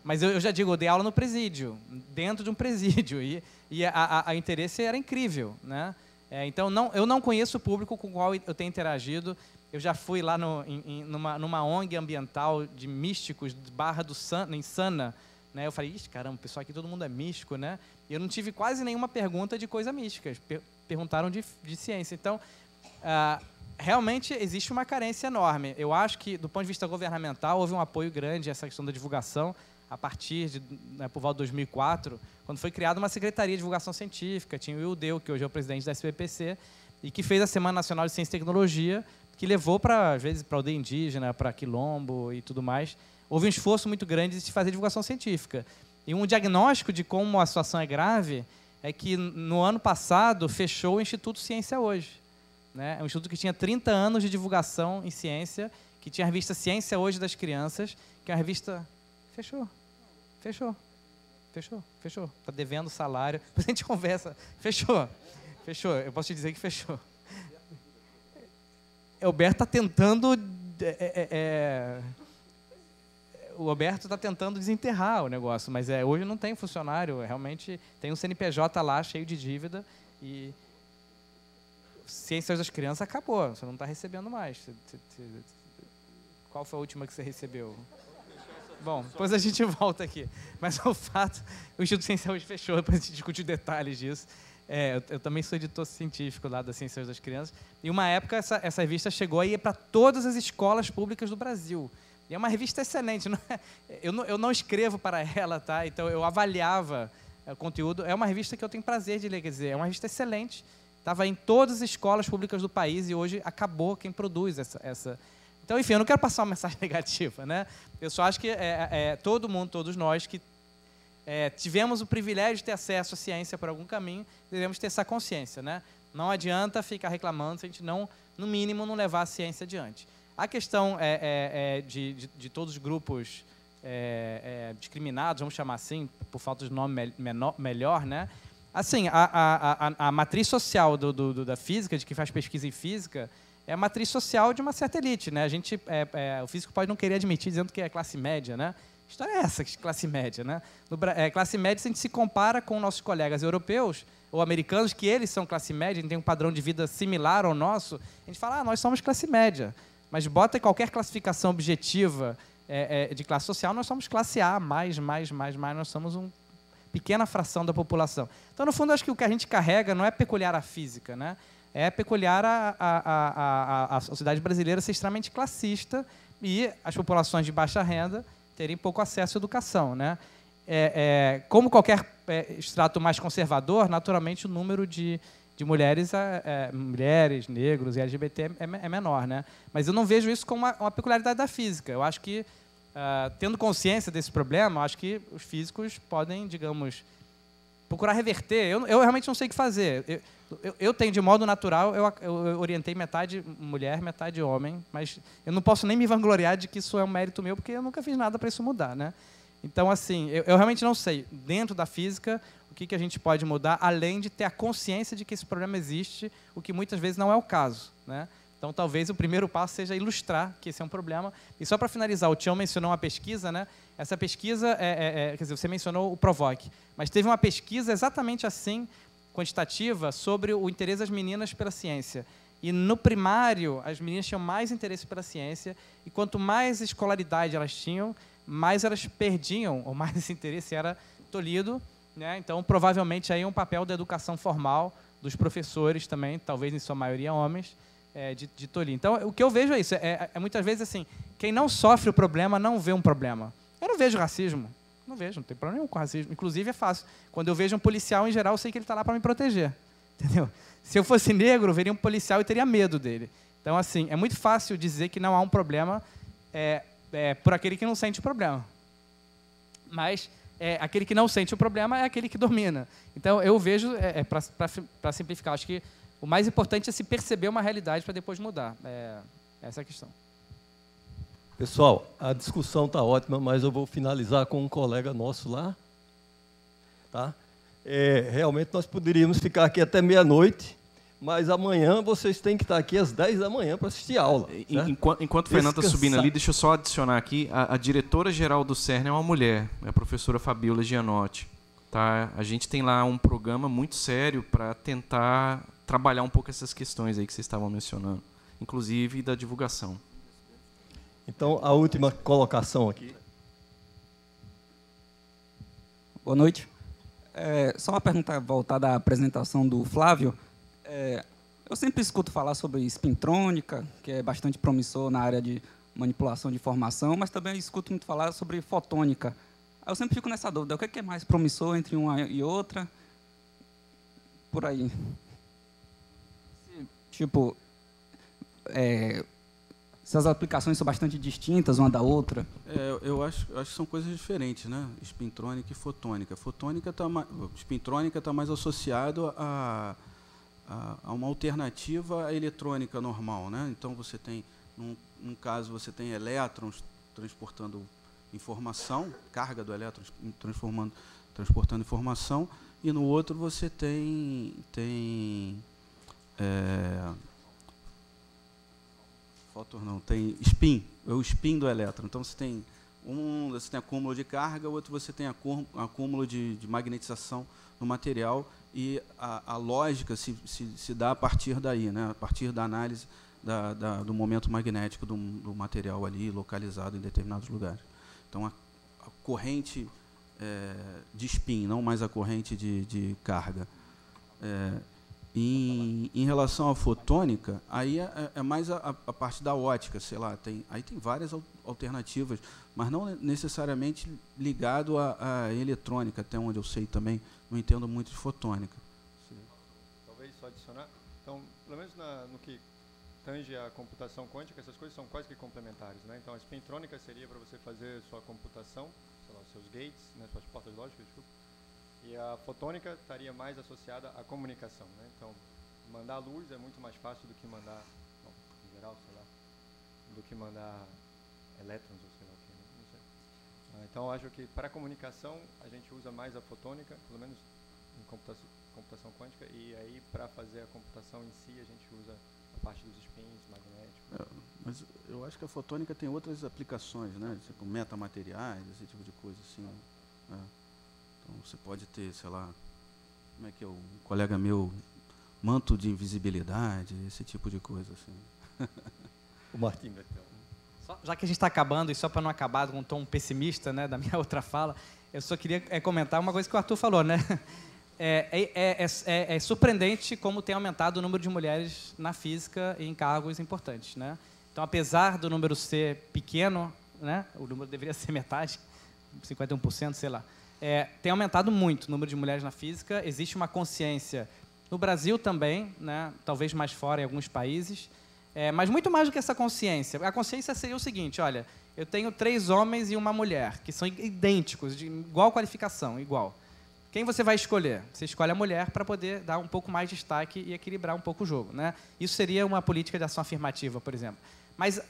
Mas eu, eu já digo, eu dei aula no presídio, dentro de um presídio, e, e a, a, a interesse era incrível, né? É, então, não, eu não conheço o público com o qual eu tenho interagido. Eu já fui lá no, em, em, numa, numa O N G ambiental de místicos, de Barra do Sana, em Sana, né? Eu falei, ixi, caramba, o pessoal aqui todo mundo é místico, né? E eu não tive quase nenhuma pergunta de coisa mística, per, perguntaram de, de ciência. Então, ah, realmente existe uma carência enorme. Eu acho que, do ponto de vista governamental, houve um apoio grande a essa questão da divulgação, a partir de, né, por volta de dois mil e quatro, quando foi criada uma Secretaria de Divulgação Científica, tinha o Ildeu, que hoje é o presidente da S B P C, e que fez a Semana Nacional de Ciência e Tecnologia, que levou, para, às vezes, para a aldeia indígena, para quilombo e tudo mais. Houve um esforço muito grande de se fazer divulgação científica. E um diagnóstico de como a situação é grave é que, no ano passado, fechou o Instituto Ciência Hoje. Né? É um instituto que tinha trinta anos de divulgação em ciência, que tinha a revista Ciência Hoje das Crianças, que é uma revista... Fechou. Fechou. Fechou. Fechou. Está devendo salário. Depois a gente conversa. Fechou. Fechou. Eu posso te dizer que fechou. O Alberto está tentando... É, é, é, o Alberto está tentando desenterrar o negócio, mas é, hoje não tem funcionário. Realmente tem um C N P J lá cheio de dívida e... Ciências das Crianças acabou. Você não está recebendo mais. Você, você, você... Qual foi a última que você recebeu? Bom, depois a gente volta aqui. Mas o fato, o Instituto Ciência Hoje fechou, depois a gente discute detalhes disso. É, eu, eu também sou editor científico lá da Ciências das Crianças. E uma época essa, essa revista chegou a ir para todas as escolas públicas do Brasil. E é uma revista excelente. Não é, eu, não, eu não escrevo para ela, tá? Então eu avaliava o conteúdo. É uma revista que eu tenho prazer de ler, quer dizer, é uma revista excelente. Estava em todas as escolas públicas do país e hoje acabou quem produz essa... essa Então, enfim, eu não quero passar uma mensagem negativa, né? Eu só acho que é, é, todo mundo, todos nós que é, tivemos o privilégio de ter acesso à ciência por algum caminho, devemos ter essa consciência, né? Não adianta ficar reclamando se a gente não, no mínimo, não levar a ciência adiante. A questão é, é, é de, de, de todos os grupos é, é, discriminados, vamos chamar assim, por falta de nome menor, melhor, né? Assim, a, a, a, a matriz social do, do, da física, de quem faz pesquisa em física, é a matriz social de uma certa elite, né? A gente, é, é, o físico pode não querer admitir, dizendo que é classe média, né? Que história é essa, classe média, né? No, é, classe média, se a gente se compara com nossos colegas europeus ou americanos, que eles são classe média, têm um padrão de vida similar ao nosso, a gente fala, ah, nós somos classe média. Mas bota qualquer classificação objetiva é, é, de classe social, nós somos classe A, mais, mais, mais, mais, nós somos uma pequena fração da população. Então, no fundo, acho que o que a gente carrega não é peculiar à física, né? É peculiar a, a, a, a, a sociedade brasileira ser extremamente classista e as populações de baixa renda terem pouco acesso à educação, né? É, é, como qualquer é, extrato mais conservador, naturalmente o número de, de mulheres, é, é, mulheres, negros e L G B T é, é menor, né? Mas eu não vejo isso como uma, uma peculiaridade da física. Eu acho que, uh, tendo consciência desse problema, eu acho que os físicos podem, digamos, procurar reverter. Eu, eu realmente não sei o que fazer. Eu, eu, eu tenho, de modo natural, eu, eu orientei metade mulher, metade homem, mas eu não posso nem me vangloriar de que isso é um mérito meu, porque eu nunca fiz nada para isso mudar, né? Então, assim, eu, eu realmente não sei, dentro da física, o que, que a gente pode mudar, além de ter a consciência de que esse problema existe, o que muitas vezes não é o caso, né? Então, talvez o primeiro passo seja ilustrar que esse é um problema. E só para finalizar, o Tião mencionou uma pesquisa, né? Essa pesquisa, é, é, é, quer dizer, você mencionou o Provoque, mas teve uma pesquisa exatamente assim, quantitativa, sobre o interesse das meninas pela ciência. E no primário, as meninas tinham mais interesse pela ciência, e quanto mais escolaridade elas tinham, mais elas perdiam, ou mais esse interesse era tolhido, né? Então, provavelmente, aí um papel da educação formal, dos professores também, talvez em sua maioria homens, é, de, de tolir. Então, o que eu vejo é isso, é, é muitas vezes assim, quem não sofre o problema não vê um problema. Eu não vejo racismo, não vejo, não tem problema nenhum com racismo. Inclusive, é fácil. Quando eu vejo um policial, em geral, eu sei que ele está lá para me proteger. Entendeu? Se eu fosse negro, eu veria um policial e teria medo dele. Então, assim, é muito fácil dizer que não há um problema é, é, por aquele que não sente o problema. Mas é, aquele que não sente o problema é aquele que domina. Então, eu vejo, é, é, para simplificar, acho que o mais importante é se perceber uma realidade para depois mudar. É, essa é a questão. Pessoal, a discussão está ótima, mas eu vou finalizar com um colega nosso lá. Tá? É, realmente, nós poderíamos ficar aqui até meia-noite, mas amanhã vocês têm que estar aqui às dez da manhã para assistir a aula. Enquanto, enquanto o Fernando está subindo ali, deixa eu só adicionar aqui, a, a diretora-geral do CERN é uma mulher, é a professora Fabiola Gianotti. Tá? A gente tem lá um programa muito sério para tentar trabalhar um pouco essas questões aí que vocês estavam mencionando, inclusive da divulgação. Então, a última colocação aqui. Boa noite. É, só uma pergunta voltada à apresentação do Flávio. É, eu sempre escuto falar sobre espintrônica, que é bastante promissor na área de manipulação de informação, mas também escuto muito falar sobre fotônica. Eu sempre fico nessa dúvida, o que é mais promissor entre uma e outra? Por aí. Tipo, é, se as aplicações são bastante distintas uma da outra. É, eu acho, eu acho que são coisas diferentes, né? Espintrônica e fotônica. Fotônica tá, espintrônica está mais associado a, a, a uma alternativa à eletrônica normal, né? Então você tem, num, num caso, você tem elétrons transportando informação, carga do elétron transformando, transportando informação, e no outro você tem, tem é, fóton não, tem spin, é o spin do elétron. Então você tem um, você tem acúmulo de carga, o outro você tem acúmulo de, de magnetização no material, e a, a lógica se, se, se dá a partir daí, né? A partir da análise da, da, do momento magnético do, do material ali localizado em determinados lugares. Então, a, a corrente é, de spin, não mais a corrente de, de carga. É, em, em relação à fotônica, aí é, é mais a, a parte da ótica, sei lá, tem, aí tem várias alternativas, mas não necessariamente ligado à, à eletrônica, até onde eu sei também, não entendo muito de fotônica. Talvez só adicionar. Então, pelo menos na, no que tange a computação quântica, essas coisas são quase que complementares, né? Então, a espintrônica seria para você fazer sua computação, sei lá, seus gates, né, suas portas lógicas, desculpa. E a fotônica estaria mais associada à comunicação, né? Então, mandar luz é muito mais fácil do que mandar, bom, em geral, sei lá, do que mandar elétrons, ou sei lá o que, não sei. Então, acho que para a comunicação a gente usa mais a fotônica, pelo menos em computação, computação quântica, e aí para fazer a computação em si a gente usa a parte dos spins magnéticos. É, mas eu acho que a fotônica tem outras aplicações, né? Tipo metamateriais, esse tipo de coisa assim. É. Então você pode ter, sei lá, como é que é o um colega meu, manto de invisibilidade, esse tipo de coisa assim. O Martim Bettel. Só, já que a gente está acabando, e só para não acabar com um tom pessimista, né, da minha outra fala, eu só queria é, comentar uma coisa que o Arthur falou, né? É, é, é, é, é surpreendente como tem aumentado o número de mulheres na física e em cargos importantes, né? Então, apesar do número ser pequeno, né, o número deveria ser metade, cinquenta e um por cento, sei lá, é, tem aumentado muito o número de mulheres na física. Existe uma consciência no Brasil também, né, talvez mais fora em alguns países, é, mas muito mais do que essa consciência. A consciência seria o seguinte: olha, eu tenho três homens e uma mulher que são idênticos, de igual qualificação, igual. Quem você vai escolher? Você escolhe a mulher para poder dar um pouco mais de destaque e equilibrar um pouco o jogo, né? Isso seria uma política de ação afirmativa, por exemplo. Mas,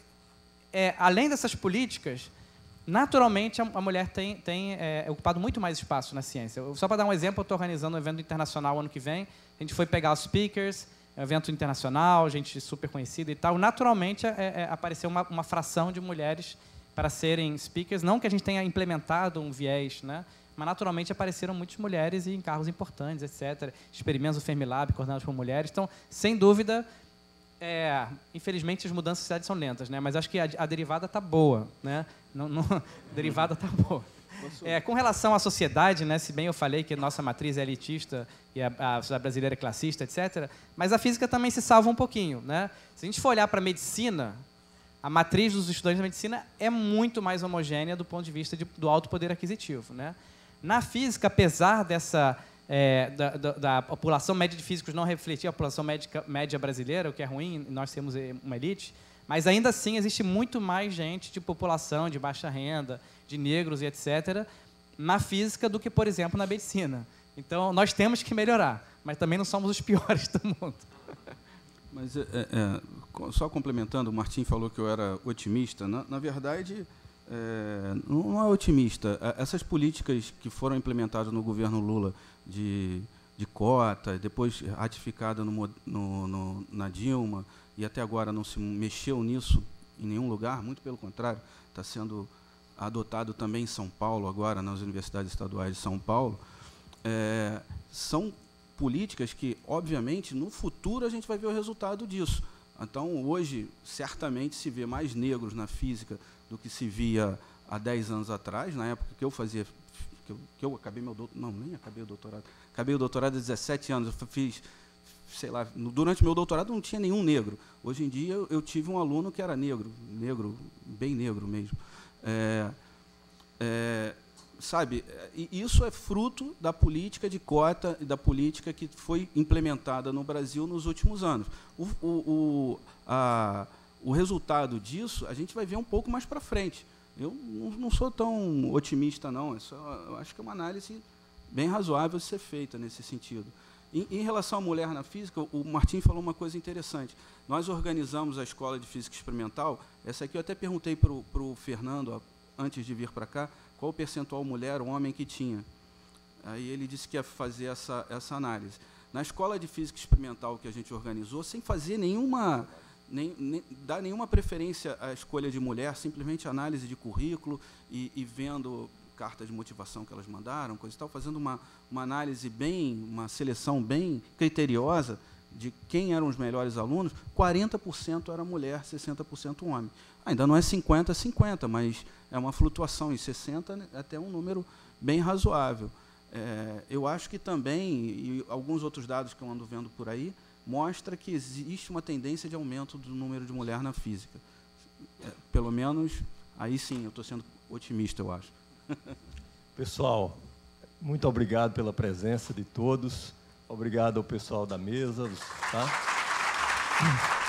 é, além dessas políticas, naturalmente a, a mulher tem, tem é, ocupado muito mais espaço na ciência. Eu, só para dar um exemplo, eu estou organizando um evento internacional ano que vem. A gente foi pegar os speakers, é um evento internacional, gente super conhecida e tal. Naturalmente, é, é, apareceu uma, uma fração de mulheres para serem speakers. Não que a gente tenha implementado um viés, né? Mas, naturalmente, apareceram muitas mulheres em cargos importantes, etcétera. Experimentos do Fermilab, coordenados por mulheres. Então, sem dúvida, é, infelizmente, as mudanças na sociedade são lentas, né? Mas acho que a, a derivada está boa, né? Não, não, a derivada está boa. É, com relação à sociedade, né, se bem eu falei que a nossa matriz é elitista e a, a, a brasileira é classista, etcétera, mas a física também se salva um pouquinho, né? Se a gente for olhar para a medicina, a matriz dos estudantes de medicina é muito mais homogênea do ponto de vista de, do alto poder aquisitivo, né? Na física, apesar dessa, é, da, da, da população média de físicos não refletir a população médica, média brasileira, o que é ruim, nós temos uma elite, mas ainda assim existe muito mais gente de população de baixa renda, de negros e etcétera, na física do que, por exemplo, na medicina. Então, nós temos que melhorar, mas também não somos os piores do mundo. Mas, é, é, só complementando, o Martim falou que eu era otimista. Na, na verdade, é, não é otimista. Essas políticas que foram implementadas no governo Lula de de cota, depois ratificada no, no, no, na Dilma, e até agora não se mexeu nisso em nenhum lugar, muito pelo contrário, está sendo adotado também em São Paulo, agora, nas universidades estaduais de São Paulo, é, são políticas que, obviamente, no futuro a gente vai ver o resultado disso. Então, hoje, certamente, se vê mais negros na física do que se via há dez anos atrás, na época que eu fazia, que eu, que eu acabei meu doutorado, não, nem acabei o doutorado, acabei o doutorado há dezessete anos, eu fiz, sei lá, durante meu doutorado não tinha nenhum negro. Hoje em dia, eu, eu tive um aluno que era negro, negro, bem negro mesmo. É, é, sabe, e isso é fruto da política de cota e da política que foi implementada no Brasil nos últimos anos. O, o, o, a, o resultado disso a gente vai ver um pouco mais para frente. Eu não, não sou tão otimista, não. É só, eu acho que é uma análise bem razoável de ser feita nesse sentido. Em, em relação à mulher na física, o Martim falou uma coisa interessante. Nós organizamos a Escola de Física Experimental. Essa aqui eu até perguntei para o Fernando, antes de vir para cá, qual o percentual mulher ou homem que tinha. Aí ele disse que ia fazer essa, essa análise. Na Escola de Física Experimental que a gente organizou, sem fazer nenhuma, nem, nem, dar nenhuma preferência à escolha de mulher, simplesmente análise de currículo e, e vendo cartas de motivação que elas mandaram, coisa e tal, fazendo uma, uma análise bem, uma seleção bem criteriosa de quem eram os melhores alunos, quarenta por cento era mulher, sessenta por cento homem. Ainda não é cinquenta a cinquenta, mas é uma flutuação em sessenta, até um número bem razoável. É, eu acho que também, e alguns outros dados que eu ando vendo por aí, mostra que existe uma tendência de aumento do número de mulher na física. É, pelo menos, aí sim, eu estou sendo otimista, eu acho. Pessoal, muito obrigado pela presença de todos. Obrigado ao pessoal da mesa. Tá?